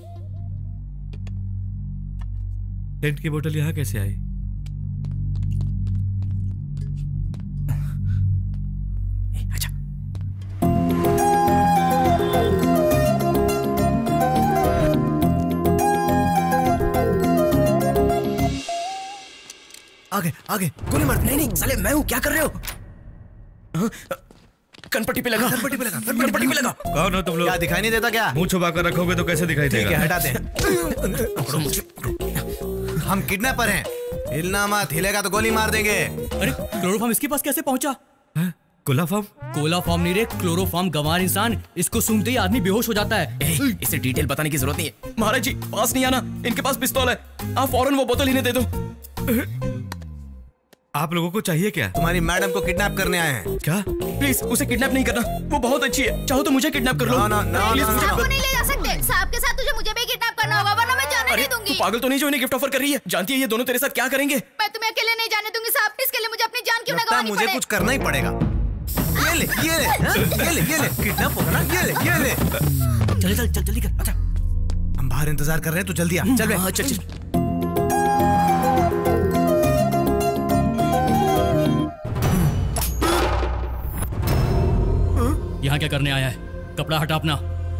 टेंट की बोतल यहाँ कैसे आई? आगे आगे गोली मार। नहीं नहीं साले, मैं हूँ, क्या कर रहे हो? कनपट्टी पे लगा, कनपट्टी पे लगा, कनपट्टी पे लगा। कौन हो तुम लोग? क्या दिखाई नहीं देता क्या? मुंह छुपा कर रखोगे तो कैसे दिखाई ठीक देगा? है, हटा दे। हम किडनैपर हैं, हिलना मत, हिलेगा तो गोली मार देंगे। अरे क्लोरोफॉर्म इसके पास कैसे पहुंचा? कोलाफॉर्म? कोलाफॉर्म नहीं रे, क्लोरोफॉर्म। गंवार इंसान, इसको सूंघते ही आदमी बेहोश हो जाता है। ए, इसे डिटेल बताने की जरूरत नहीं है। महाराज जी पास नहीं आना, इनके पास पिस्तौल है, आप फौरन वो बोतल इन्हें दे दो। आप लोगों को चाहिए क्या? तुम्हारी मैडम को किडनैप करने आए हैं। क्या? प्लीज उसे किडनैप नहीं करना, वो बहुत अच्छी है, चाहो तो मुझे किडनैप कर लो। ना, ना, ना, प्लीज ना, मुझे साहब को नहीं ले जा सकते। साहब के साथ तुझे मुझे भी किडनैप करना होगा, वरना मैं जाने नहीं दूंगी। तू पागल तो नहीं जो इन्हें गिफ्ट ऑफर कर रही है? जानती है ये दोनों तेरे साथ क्या करेंगे? मैं तुम्हें अकेले नहीं जाने दूंगी साहब, इसके लिए मुझे अपनी जान क्यों ना लगता है गंवानी मुझे पड़े। कुछ करना ही पड़ेगा। ये ले, ये ले, हाँ? ये ले, ये ले, किडनैप होगा ना, ये ले, ये ले। चल चल चल जल्दी कर। अच्छा हम बाहर इंतजार कर रहे हैं, तू जल्दी आ। चल बे। हाँ चल चल। यहाँ क्या करने आया है? कपड़ा हटा अपना।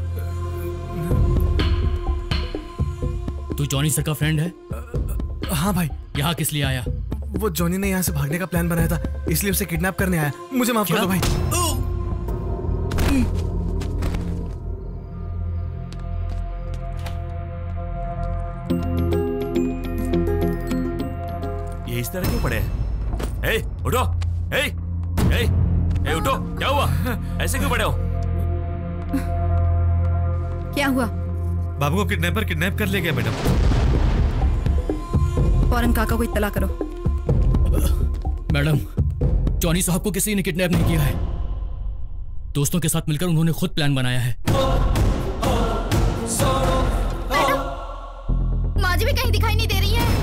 तू जॉनी सर का फ्रेंड है? हाँ भाई। यहाँ किस लिए आया? वो जॉनी ने यहाँ से भागने का प्लान बनाया था, इसलिए उसे किडनैप करने आया। मुझे माफ कर दो भाई। ये इस तरह क्यों पड़े हैं? ए, उठो! ए, ए, ए, उठो! क्या हुआ? ऐसे क्यों पड़े हो? क्या हुआ? बाबू को किडनैपर किडनैप कर ले गया मैडम। फौरन काका को इत्तला करो। मैडम, जॉनी साहब को किसी ने किडनैप नहीं किया है। दोस्तों के साथ मिलकर उन्होंने खुद प्लान बनाया है। माँ जी भी कहीं दिखाई नहीं दे रही है।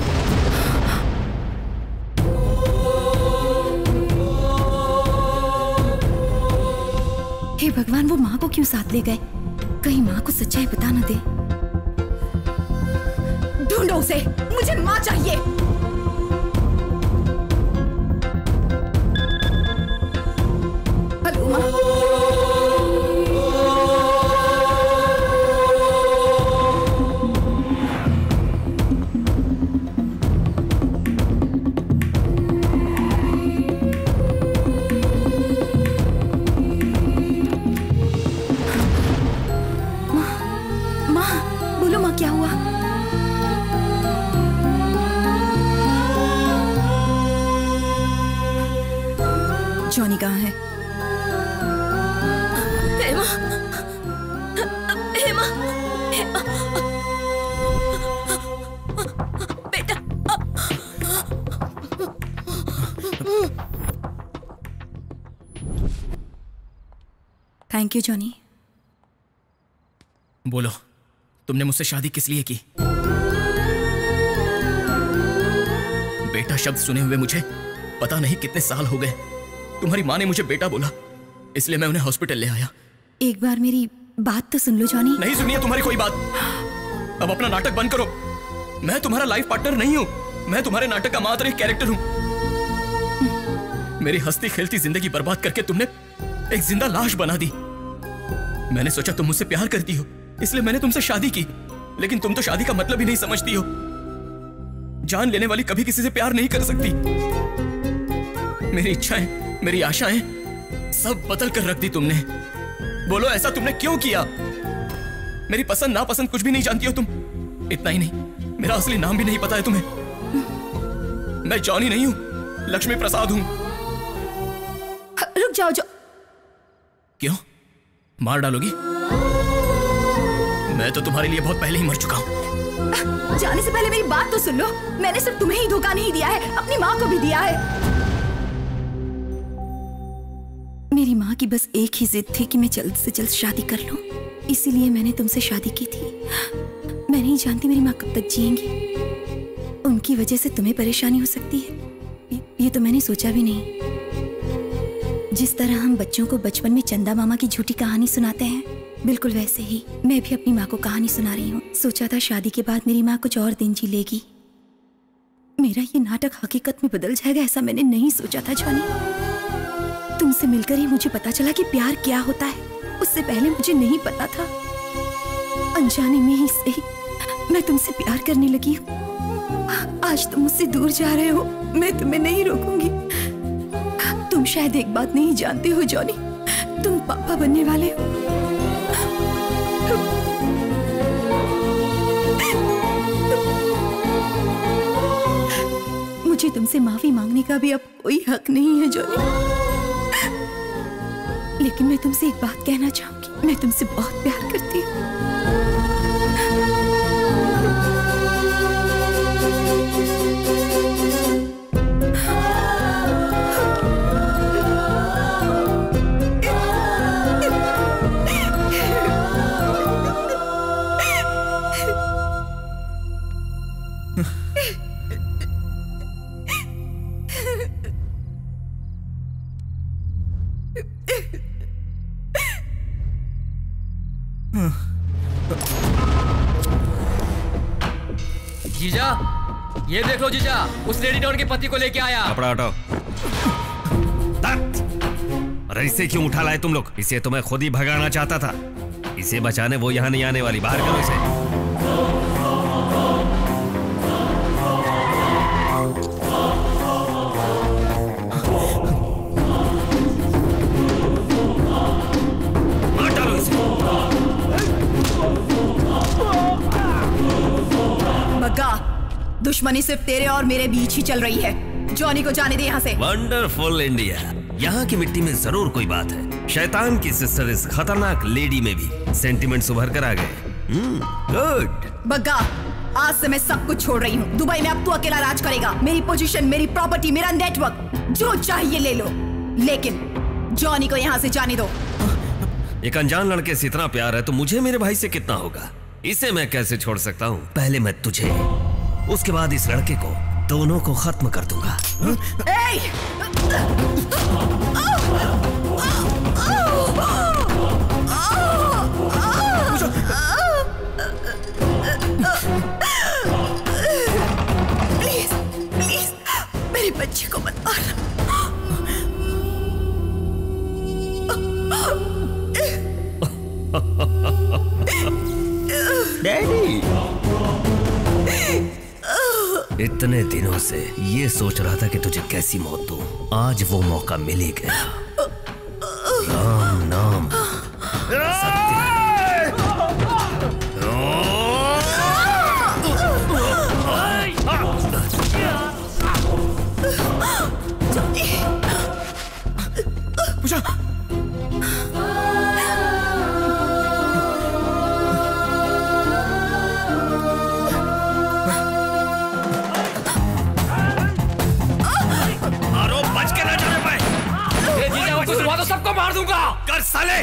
हे भगवान, वो माँ को क्यों साथ ले गए? कहीं माँ को सच्चाई बता न दे। ढूंढो उसे, मुझे माँ चाहिए। हेलो माँ। क्या हुआ? जॉनी कहाँ है? हेमा, हेमा, हेमा, बेटा। Thank you Johnny. बोलो, तुमने मुझसे शादी किस लिए की? बेटा शब्द सुने हुए मुझे पता नहीं कितने साल हो गए। तुम्हारी माँ ने मुझे बेटा बोला, इसलिए मैं उन्हें हॉस्पिटल ले आया। एक बार मेरी बात तो सुन लो जॉनी। नहीं सुनिए तुम्हारी कोई बात। अब अपना नाटक बंद करो। मैं तुम्हारा लाइफ पार्टनर नहीं हूँ, मैं तुम्हारे नाटक का मात्र एक कैरेक्टर हूँ। मेरी हंसती खेलती जिंदगी बर्बाद करके तुमने एक जिंदा लाश बना दी। मैंने सोचा तुम मुझसे प्यार करती हो, इसलिए मैंने तुमसे शादी की, लेकिन तुम तो शादी का मतलब ही नहीं समझती हो। जान लेने वाली कभी किसी से प्यार नहीं कर सकती। मेरी इच्छाएं, मेरी आशाएं सब बदल कर रख दी तुमने। बोलो ऐसा तुमने क्यों किया? मेरी पसंद नापसंद कुछ भी नहीं जानती हो तुम। इतना ही नहीं, मेरा असली नाम भी नहीं पता है तुम्हें। मैं जॉनी नहीं हूं, लक्ष्मी प्रसाद हूं। रुक जाओ जो। क्यों मार डालोगी? मैं तो तुम्हारे लिए बहुत पहले ही मर चुका हूं। जाने से पहले मेरी बात तो सुन लो। मैंने सिर्फ तुम्हें ही धोखा नहीं दिया है, अपनी माँ को भी दिया है। मेरी माँ की बस एक ही जिद थी कि मैं जल्द से जल्द शादी कर लूं, इसीलिए मैंने तुमसे शादी की थी। मैं नहीं जानती मेरी माँ कब तक जिएंगी। उनकी वजह से तुम्हें परेशानी हो सकती है, ये तो मैंने सोचा भी नहीं। जिस तरह हम बच्चों को बचपन में चंदा मामा की झूठी कहानी सुनाते हैं, बिल्कुल वैसे ही मैं भी अपनी माँ को कहानी सुना रही हूँ। सोचा था शादी के बाद मेरी माँ कुछ और दिन जी लेगी। मेरा ये नाटक हकीकत में बदल जाएगा, ऐसा मैंने नहीं सोचा था जॉनी। तुमसे मिलकर ही मुझे पता चला कि प्यार क्या होता है। उससे पहले मुझे नहीं पता था। अनजाने में ही सही मैं तुमसे प्यार करने लगी हूँ। आज तुम मुझसे दूर जा रहे हो, मैं तुम्हें नहीं रोकूंगी। तुम शायद एक बात नहीं जानते हो जॉनी, तुम पापा बनने वाले हो। तुमसे माफी मांगने का भी अब कोई हक नहीं है जॉनी। लेकिन मैं तुमसे एक बात कहना चाहूंगी, मैं तुमसे बहुत प्यार करती हूँ। जीजा, ये देख लो जीजा, उस लेडी डॉन के पति को लेके आया। कपड़ा हटाओ। अरे इसे क्यों उठा लाए तुम लोग? इसे तो मैं खुद ही भगाना चाहता था। इसे बचाने वो यहाँ नहीं आने वाली। बाहर करो इसे। दुश्मनी सिर्फ तेरे और मेरे बीच ही चल रही है। जॉनी को जाने दे यहाँ से। Wonderful India. यहाँ की मिट्टी में जरूर कोई बात है। शैतान की सिस्टर इस खतरनाक लेडी में भी सेंटिमेंट्स उभर कर आ गए। गुड। बग्गा, आज से मैं सब कुछ छोड़ रही हूँ। दुबई में अब तू अकेला राज करेगा। मेरी पोजीशन, मेरी प्रॉपर्टी, मेरा नेटवर्क, जो चाहिए ले लो, लेकिन जॉनी को यहाँ से जाने दो। एक अनजान लड़के से इतना प्यार है तो मुझे मेरे भाई से कितना होगा? इसे मैं कैसे छोड़ सकता हूँ? पहले मैं तुझे, उसके बाद इस लड़के को, दोनों को खत्म कर दूंगा। प्लीज प्लीज मेरे बच्चे को मत मारना। डैडी, इतने दिनों से ये सोच रहा था कि तुझे कैसी मौत दूं। आज वो मौका मिल ही गया। राम नाम सत्य। तो सबको मार दूंगा। कर साले।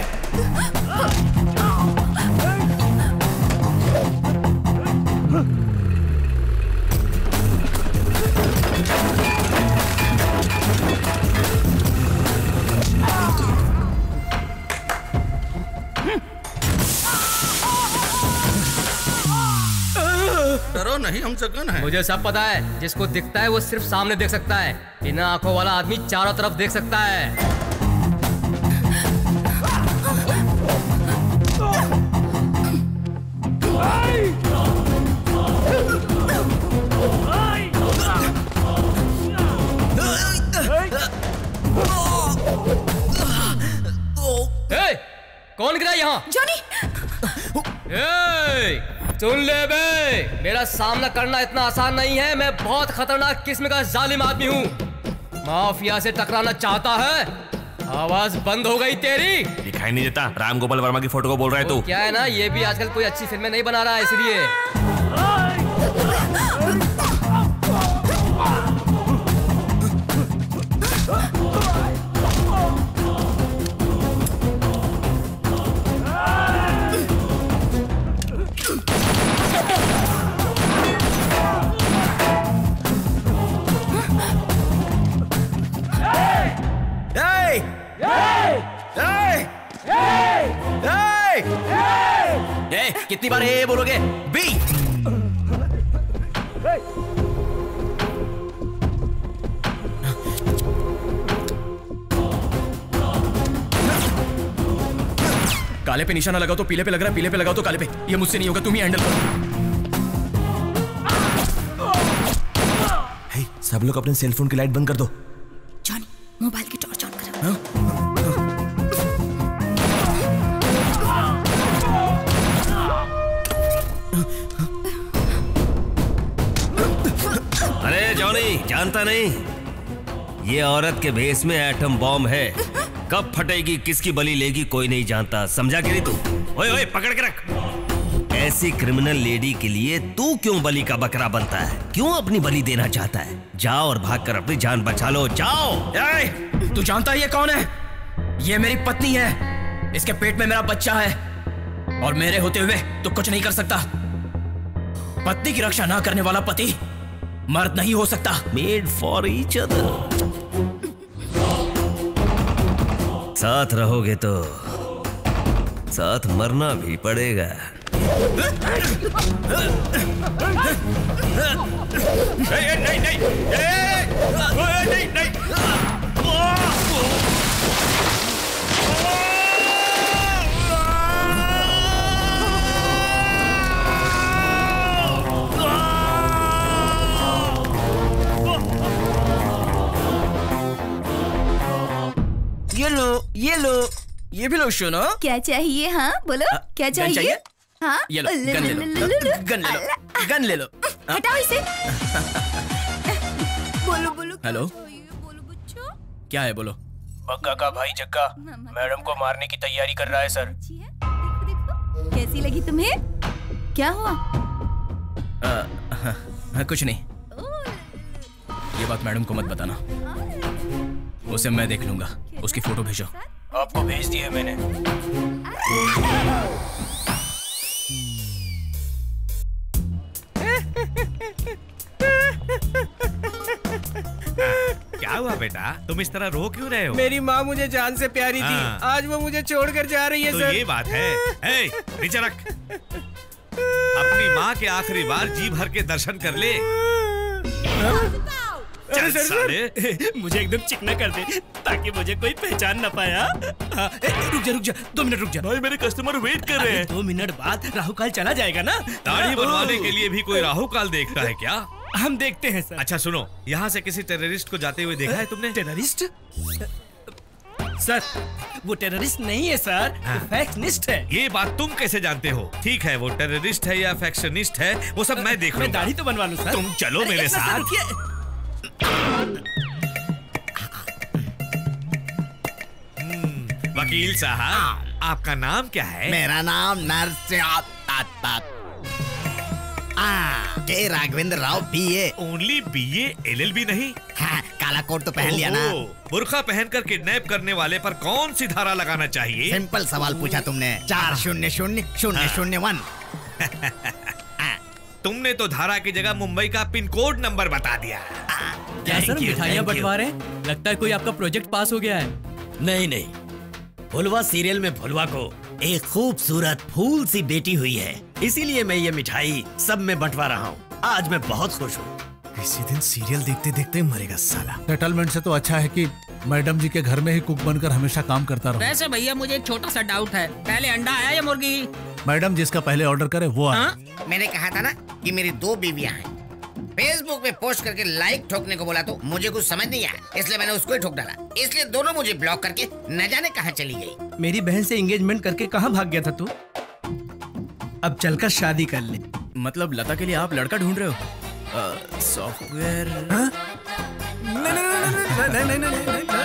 डरो नहीं, हम सकन है। मुझे सब पता है। जिसको दिखता है वो सिर्फ सामने देख सकता है। बिना आंखों वाला आदमी चारों तरफ देख सकता है। ए, कौन गिरा यहाँ? जॉनी। ए, सुन ले बे, मेरा सामना करना इतना आसान नहीं है। मैं बहुत खतरनाक किस्म का जालिम आदमी हूँ। माफिया से टकराना चाहता है? आवाज बंद हो गई तेरी। दिखाई नहीं देता? राम गोपाल वर्मा की फोटो को बोल रहा है तू? क्या है ना, ये भी आजकल कोई अच्छी फिल्में नहीं बना रहा है, इसलिए। ए, कितनी बार ए बोलोगे? बी। काले पे निशाना लगाओ तो पीले पे लग रहा है, पीले पे लगाओ तो काले पे। ये मुझसे नहीं होगा, तुम ही हैंडल करो। hey, सब लोग अपने सेलफोन की लाइट बंद कर दो। जॉनी, मोबाइल की टॉर्च ऑन करो। हाँ? अरे जॉनी, नहीं, जानता नहीं। ये औरत के भेस में एटम बॉम्ब है। कब फटेगी, किसकी बलि लेगी, कोई नहीं जानता। समझा कि नहीं तू? ओए ओए, पकड़ के रख। ऐसी क्रिमिनल लेडी के लिए तू क्यों बलि का बकरा बनता है? क्यों अपनी बलि देना चाहता है? जाओ और भागकर अपनी जान बचा लो, जाओ। ए, तू जानता है ये कौन है? ये मेरी पत्नी है। इसके पेट में मेरा बच्चा है और मेरे होते हुए तू कुछ नहीं कर सकता। पत्नी की रक्षा ना करने वाला पति मर्द नहीं हो सकता। Made for each other. साथ रहोगे तो साथ मरना भी पड़ेगा। नहीं नहीं नहीं नहीं नहीं ये लो, ये लो, ये भी लो सुनो। क्या चाहिए? हाँ बोलो, क्या चाहिए? चाहिए? हाँ, ये लो, गन ले लो, गन ले लो, गन ले लो। हटाओ इसे। बोलो बोलो। हेलो, क्या है? बोलो। बग्गा का भाई जग्गा मैडम को मारने की तैयारी कर रहा है सर। कैसी लगी तुम्हें? क्या हुआ? आ, हाँ, हाँ, कुछ नहीं। ये बात मैडम को मत बताना, उसे मैं देख लूंगा। उसकी फोटो भेजो। आपको भेज दी है मैंने। क्या हुआ बेटा, तुम इस तरह रो क्यों रहे हो? मेरी माँ मुझे जान से प्यारी थी, आज वो मुझे छोड़कर जा रही है तो सर। ये बात है। ए, नीचे रख। अपनी माँ के आखिरी बार जी भर के दर्शन कर ले। चल सर, सर। मुझे एकदम चिकना कर दे ताकि मुझे कोई पहचान न पाया। हाँ, ए, रुक जा रुक जा दो मिनट रुक जा। भाई मेरे कस्टमर वेट कर रहे हैं। दो मिनट बाद राहु काल चला जाएगा ना। दाढ़ी बनवाने के लिए भी कोई राहु काल देखता है क्या? हम देखते हैं सर। अच्छा सुनो, यहाँ से किसी टेररिस्ट को जाते हुए देखा है तुमने? टेररिस्ट? सर वो टेररिस्ट नहीं है सर, वो फैक्शनिस्ट है। ये बात तुम कैसे जानते हो? ठीक है, वो टेररिस्ट है या फैक्शनिस्ट है वो सब मैं देख लूंगा। मैं दाढ़ी तो बनवा लूं सर। तुम चलो मेरे साथ। वकील साहब, आपका नाम क्या है? मेरा नाम Narasimha K Raghavendra Rao BA. Only BA, LLB नहीं? हाँ, काला कोट तो पहन लिया ना। बुर्का पहनकर किडनैप करने वाले पर कौन सी धारा लगाना चाहिए? सिंपल सवाल पूछा तुमने। चार शून्य शून्य शून्य शून्य वन। तुमने तो धारा की जगह मुंबई का पिन कोड नंबर बता दिया। क्या सर मिठाइयाँ बंटवा रहे? लगता है कोई आपका प्रोजेक्ट पास हो गया है। नहीं नहीं, भुलवा सीरियल में भुलवा को एक खूबसूरत फूल सी बेटी हुई है, इसीलिए मैं ये मिठाई सब में बंटवा रहा हूँ। आज मैं बहुत खुश हूँ। किसी दिन सीरियल देखते देखते मरेगा साला। सेटलमेंट से तो अच्छा है कि मैडम जी के घर में ही कुक बनकर हमेशा काम करता रहो। वैसे भैया मुझे एक छोटा सा डाउट है, पहले अंडा आया या मुर्गी? मैडम जिसका पहले ऑर्डर करे वो आए। मैंने कहा था ना कि मेरी दो बीवियां हैं। फेसबुक पे पोस्ट करके लाइक ठोकने को बोला तो मुझे कुछ समझ नहीं आया, इसलिए मैंने उसको ही ठोक डाला। इसलिए दोनों मुझे ब्लॉक करके न जाने कहाँ चली गई। मेरी बहन से एंगेजमेंट करके कहाँ भाग गया था तू? अब चलकर शादी कर ले। मतलब लता के लिए आप लड़का ढूंढ रहे हो? सॉफ्टवेयर? नहीं नहीं नहीं नहीं नहीं नहीं